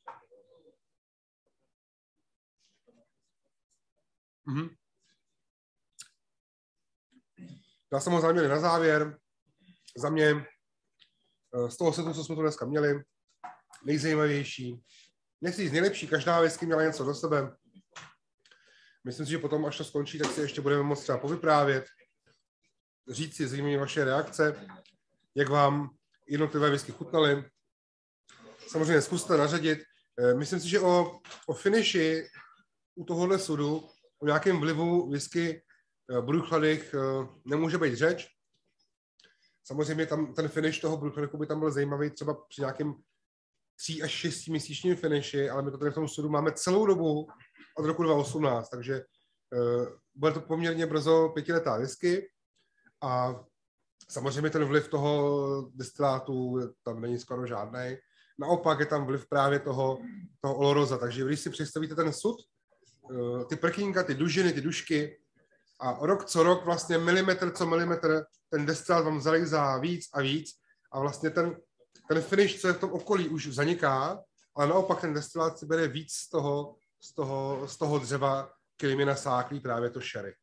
Já jsem ho záměrně na závěr. Za mě z toho setu, co jsme tu dneska měli, nejzajímavější. Nechci říct nejlepší, každá whisky měla něco do sebe. Myslím si, že potom, až to skončí, tak si ještě budeme moct třeba povyprávět, říct si zajímavé vaše reakce, jak vám jednotlivé whisky chutnaly. Samozřejmě zkuste nařadit. Myslím si, že o finiši u tohohle sudu, o nějakém vlivu whisky Bruchladich nemůže být řeč. Samozřejmě tam ten finish toho Bruchlichu by tam byl zajímavý třeba při nějakém 3 až 6 měsíčním finiši, ale my to tady v tom sudu máme celou dobu od roku 2018, takže bude to poměrně brzo 5letá whisky a samozřejmě ten vliv toho destilátu tam není skoro žádnej. Naopak je tam vliv právě toho Olorosa, takže když si představíte ten sud, ty prkínka, ty dužiny, ty dušky a rok co rok vlastně milimetr co milimetr ten destilát vám zalejzá víc a víc a vlastně ten finish, co je v tom okolí, už zaniká, ale naopak ten destilát si bere víc z toho dřeva, kterým je nasáklý právě to sherry.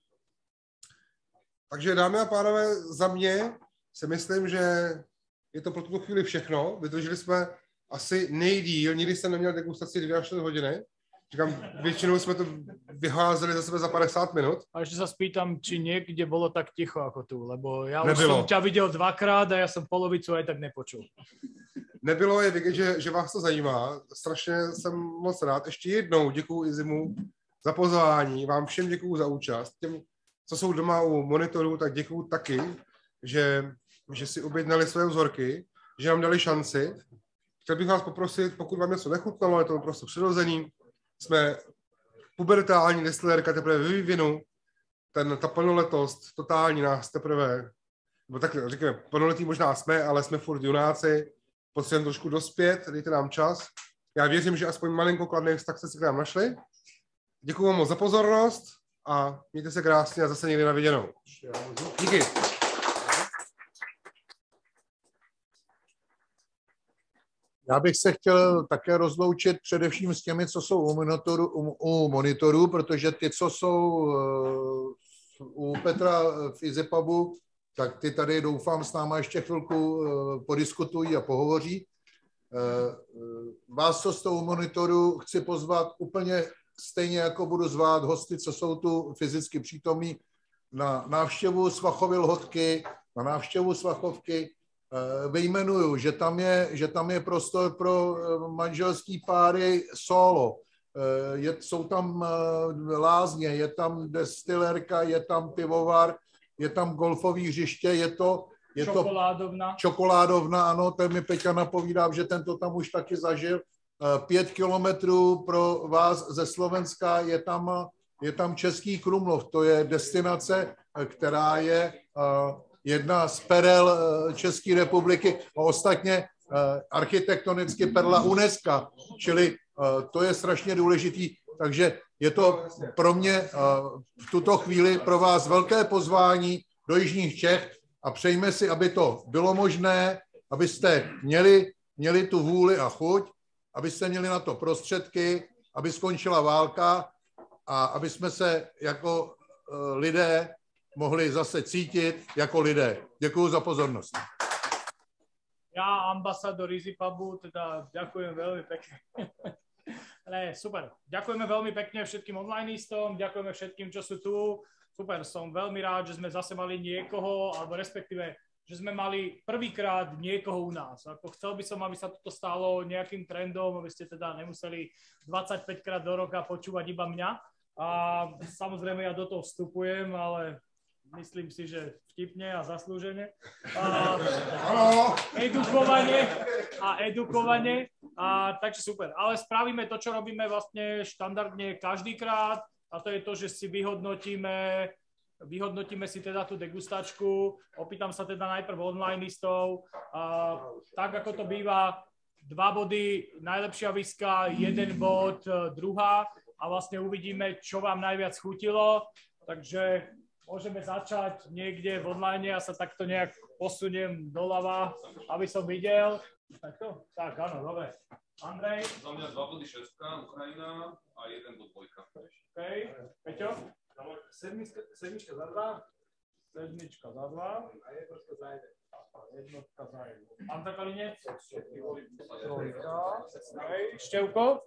Takže dámy a pánové, za mě si myslím, že je to pro tuto chvíli všechno. Vydrželi jsme asi nejdýl, nikdy jsem neměl degustaci 2 až 4 hodiny. Říkám, většinou jsme to vyházeli za sebe za 50 minut. A ešte sa spýtam, či niekde bolo tak ticho ako tu, lebo ja už Nebylo. som ťa videl 2krát a ja som polovicu aj tak nepočul. Nebylo, je vidět, že vás to zajímá. Strašně jsem moc rád. Ještě jednou děkuju Izimu za pozvání. Vám všem děkuju za účast. Těm, co jsou doma u monitorů, tak děkuju taky, že si objednali své vzorky, že nám dali šanci. Chtěl bych vás poprosit, pokud vám něco nechutnalo, je to prostě přirozený. Jsme pubertální destilérka teprve ve vývinu. Ta plnoletost totální nás teprve, nebo tak říkáme, plnoletý možná jsme, ale jsme furt junáci. Potřebujeme trošku dospět, dejte nám čas. Já věřím, že aspoň malinko kladných vztah jste si k nám našli. Děkuji vám moc za pozornost a mějte se krásně a zase někdy na viděnou. Díky. Já bych se chtěl také rozloučit především s těmi, co jsou u monitorů, protože ty, co jsou u Petra v Izipubu, tak ty tady doufám s náma ještě chvilku podiskutují a pohovoří. Vás, co jste u monitoru, chci pozvat úplně stejně, jako budu zvát hosty, co jsou tu fyzicky přítomní, na návštěvu Svachovy Lhotky, na návštěvu Svachovky. Vyjmenuju, že tam je prostor pro manželský páry solo. Jsou tam lázně, je tam destilérka, je tam pivovar, je tam golfový hřiště, je to čokoládovna, ano, to mi Peťa napovídá, že tento tam už taky zažil. 5 kilometrů pro vás ze Slovenska je tam je tam Český Krumlov, to je destinace, která je jedna z perel České republiky a ostatně architektonicky perla UNESCO, čili to je strašně důležitý, takže je to pro mě v tuto chvíli pro vás velké pozvání do Jižních Čech a přejme si, aby to bylo možné, abyste měli tu vůli a chuť, abyste měli na to prostředky, aby skončila válka a aby jsme se jako lidé mohli zase cítit jako lidé. Děkuji za pozornost. Ja, ambasador EasyPubu, teda ďakujem veľmi pekne. Ne, super. Ďakujeme veľmi pekne všetkým onlineistom, ďakujeme všetkým, čo sú tu. Super, som veľmi rád, že sme zase mali niekoho, alebo respektíve, že sme mali prvýkrát niekoho u nás. Ako chcel by som, aby sa toto stalo nejakým trendom, aby ste teda nemuseli 25 krát do roka počúvať iba mňa. A samozrejme ja do toho vstupujem, ale myslím si, že vtipne a zaslúžene. Edukovanie. Takže super. Ale spravíme to, čo robíme vlastne štandardne každýkrát, a to je to, že si vyhodnotíme si teda tú degustačku. Opýtam sa teda najprv onlineistov. Tak, ako to býva, 2 body najlepšia whisky, 1 bod druhá a vlastne uvidíme, čo vám najviac chutilo. Takže môžeme začať niekde v online, ja sa takto nejak posuniem doľava, aby som videl. Takto? Tak, áno, dobre. Andrej? Za mňa 2 body 6, Ukrajina a 1 bod 2. OK. Peťo? Sedmička za 2. Sedmička za 2. A jednotka za 1. Jednotka za 1. Pán Zakalinec? Trojka. OK. Števko?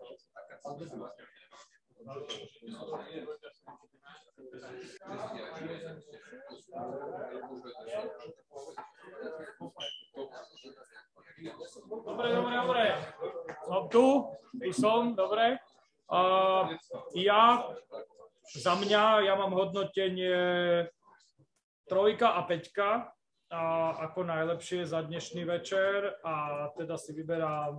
Dobre. Som tu som, dobre. Za mňa, ja mám hodnotenie 3 a 5 ako najlepšie za dnešný večer a teda si vyberám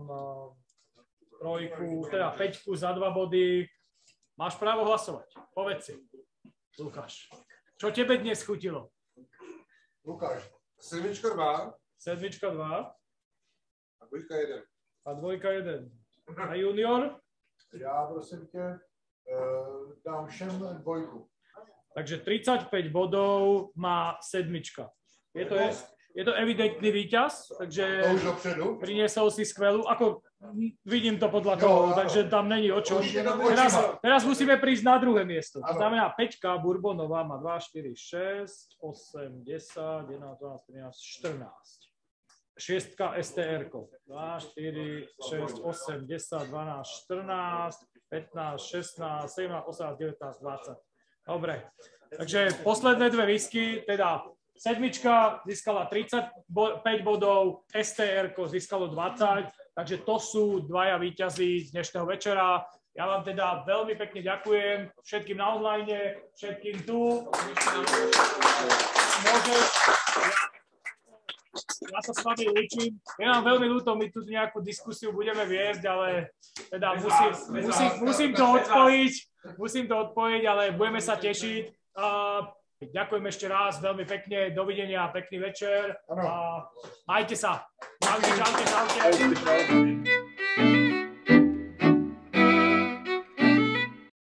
5 za 2 body. Máš právo hlasovať. Povedz si. Lukáš. Čo tebe dnes chutilo? Lukáš, 7 2. 7 2. A 2 1. A 2 1. A junior? Já prosím tě dám všem 2. Takže 35 bodov má 7. Je to evidentný víťaz, takže priniesol si skvelú, ako vidím to podľa toho, takže tam není o čom. Teraz musíme prísť na druhé miesto. To znamená 5 Bourbonová má 2, 4, 6, 8, 10, 11, 12, 13, 14. 6 STR-ko. 2, 4, 6, 8, 10, 12, 14, 15, 16, 17, 18, 19, 20. Dobre. Takže posledné 2 whisky, teda 7 získala 35 bodov, STR-ko získalo 20, takže to sú 2 víťazi z dnešného večera. Ja vám teda veľmi pekne ďakujem všetkým na online, všetkým tu. Ja sa s vami líčim. Je nám veľmi ľúto, my tu nejakú diskusiu budeme viesť, ale teda musím to odpojiť, ale budeme sa tešiť. Ďakujem ešte raz veľmi pekne, dovidenia, pekný večer a majte sa. Čaute.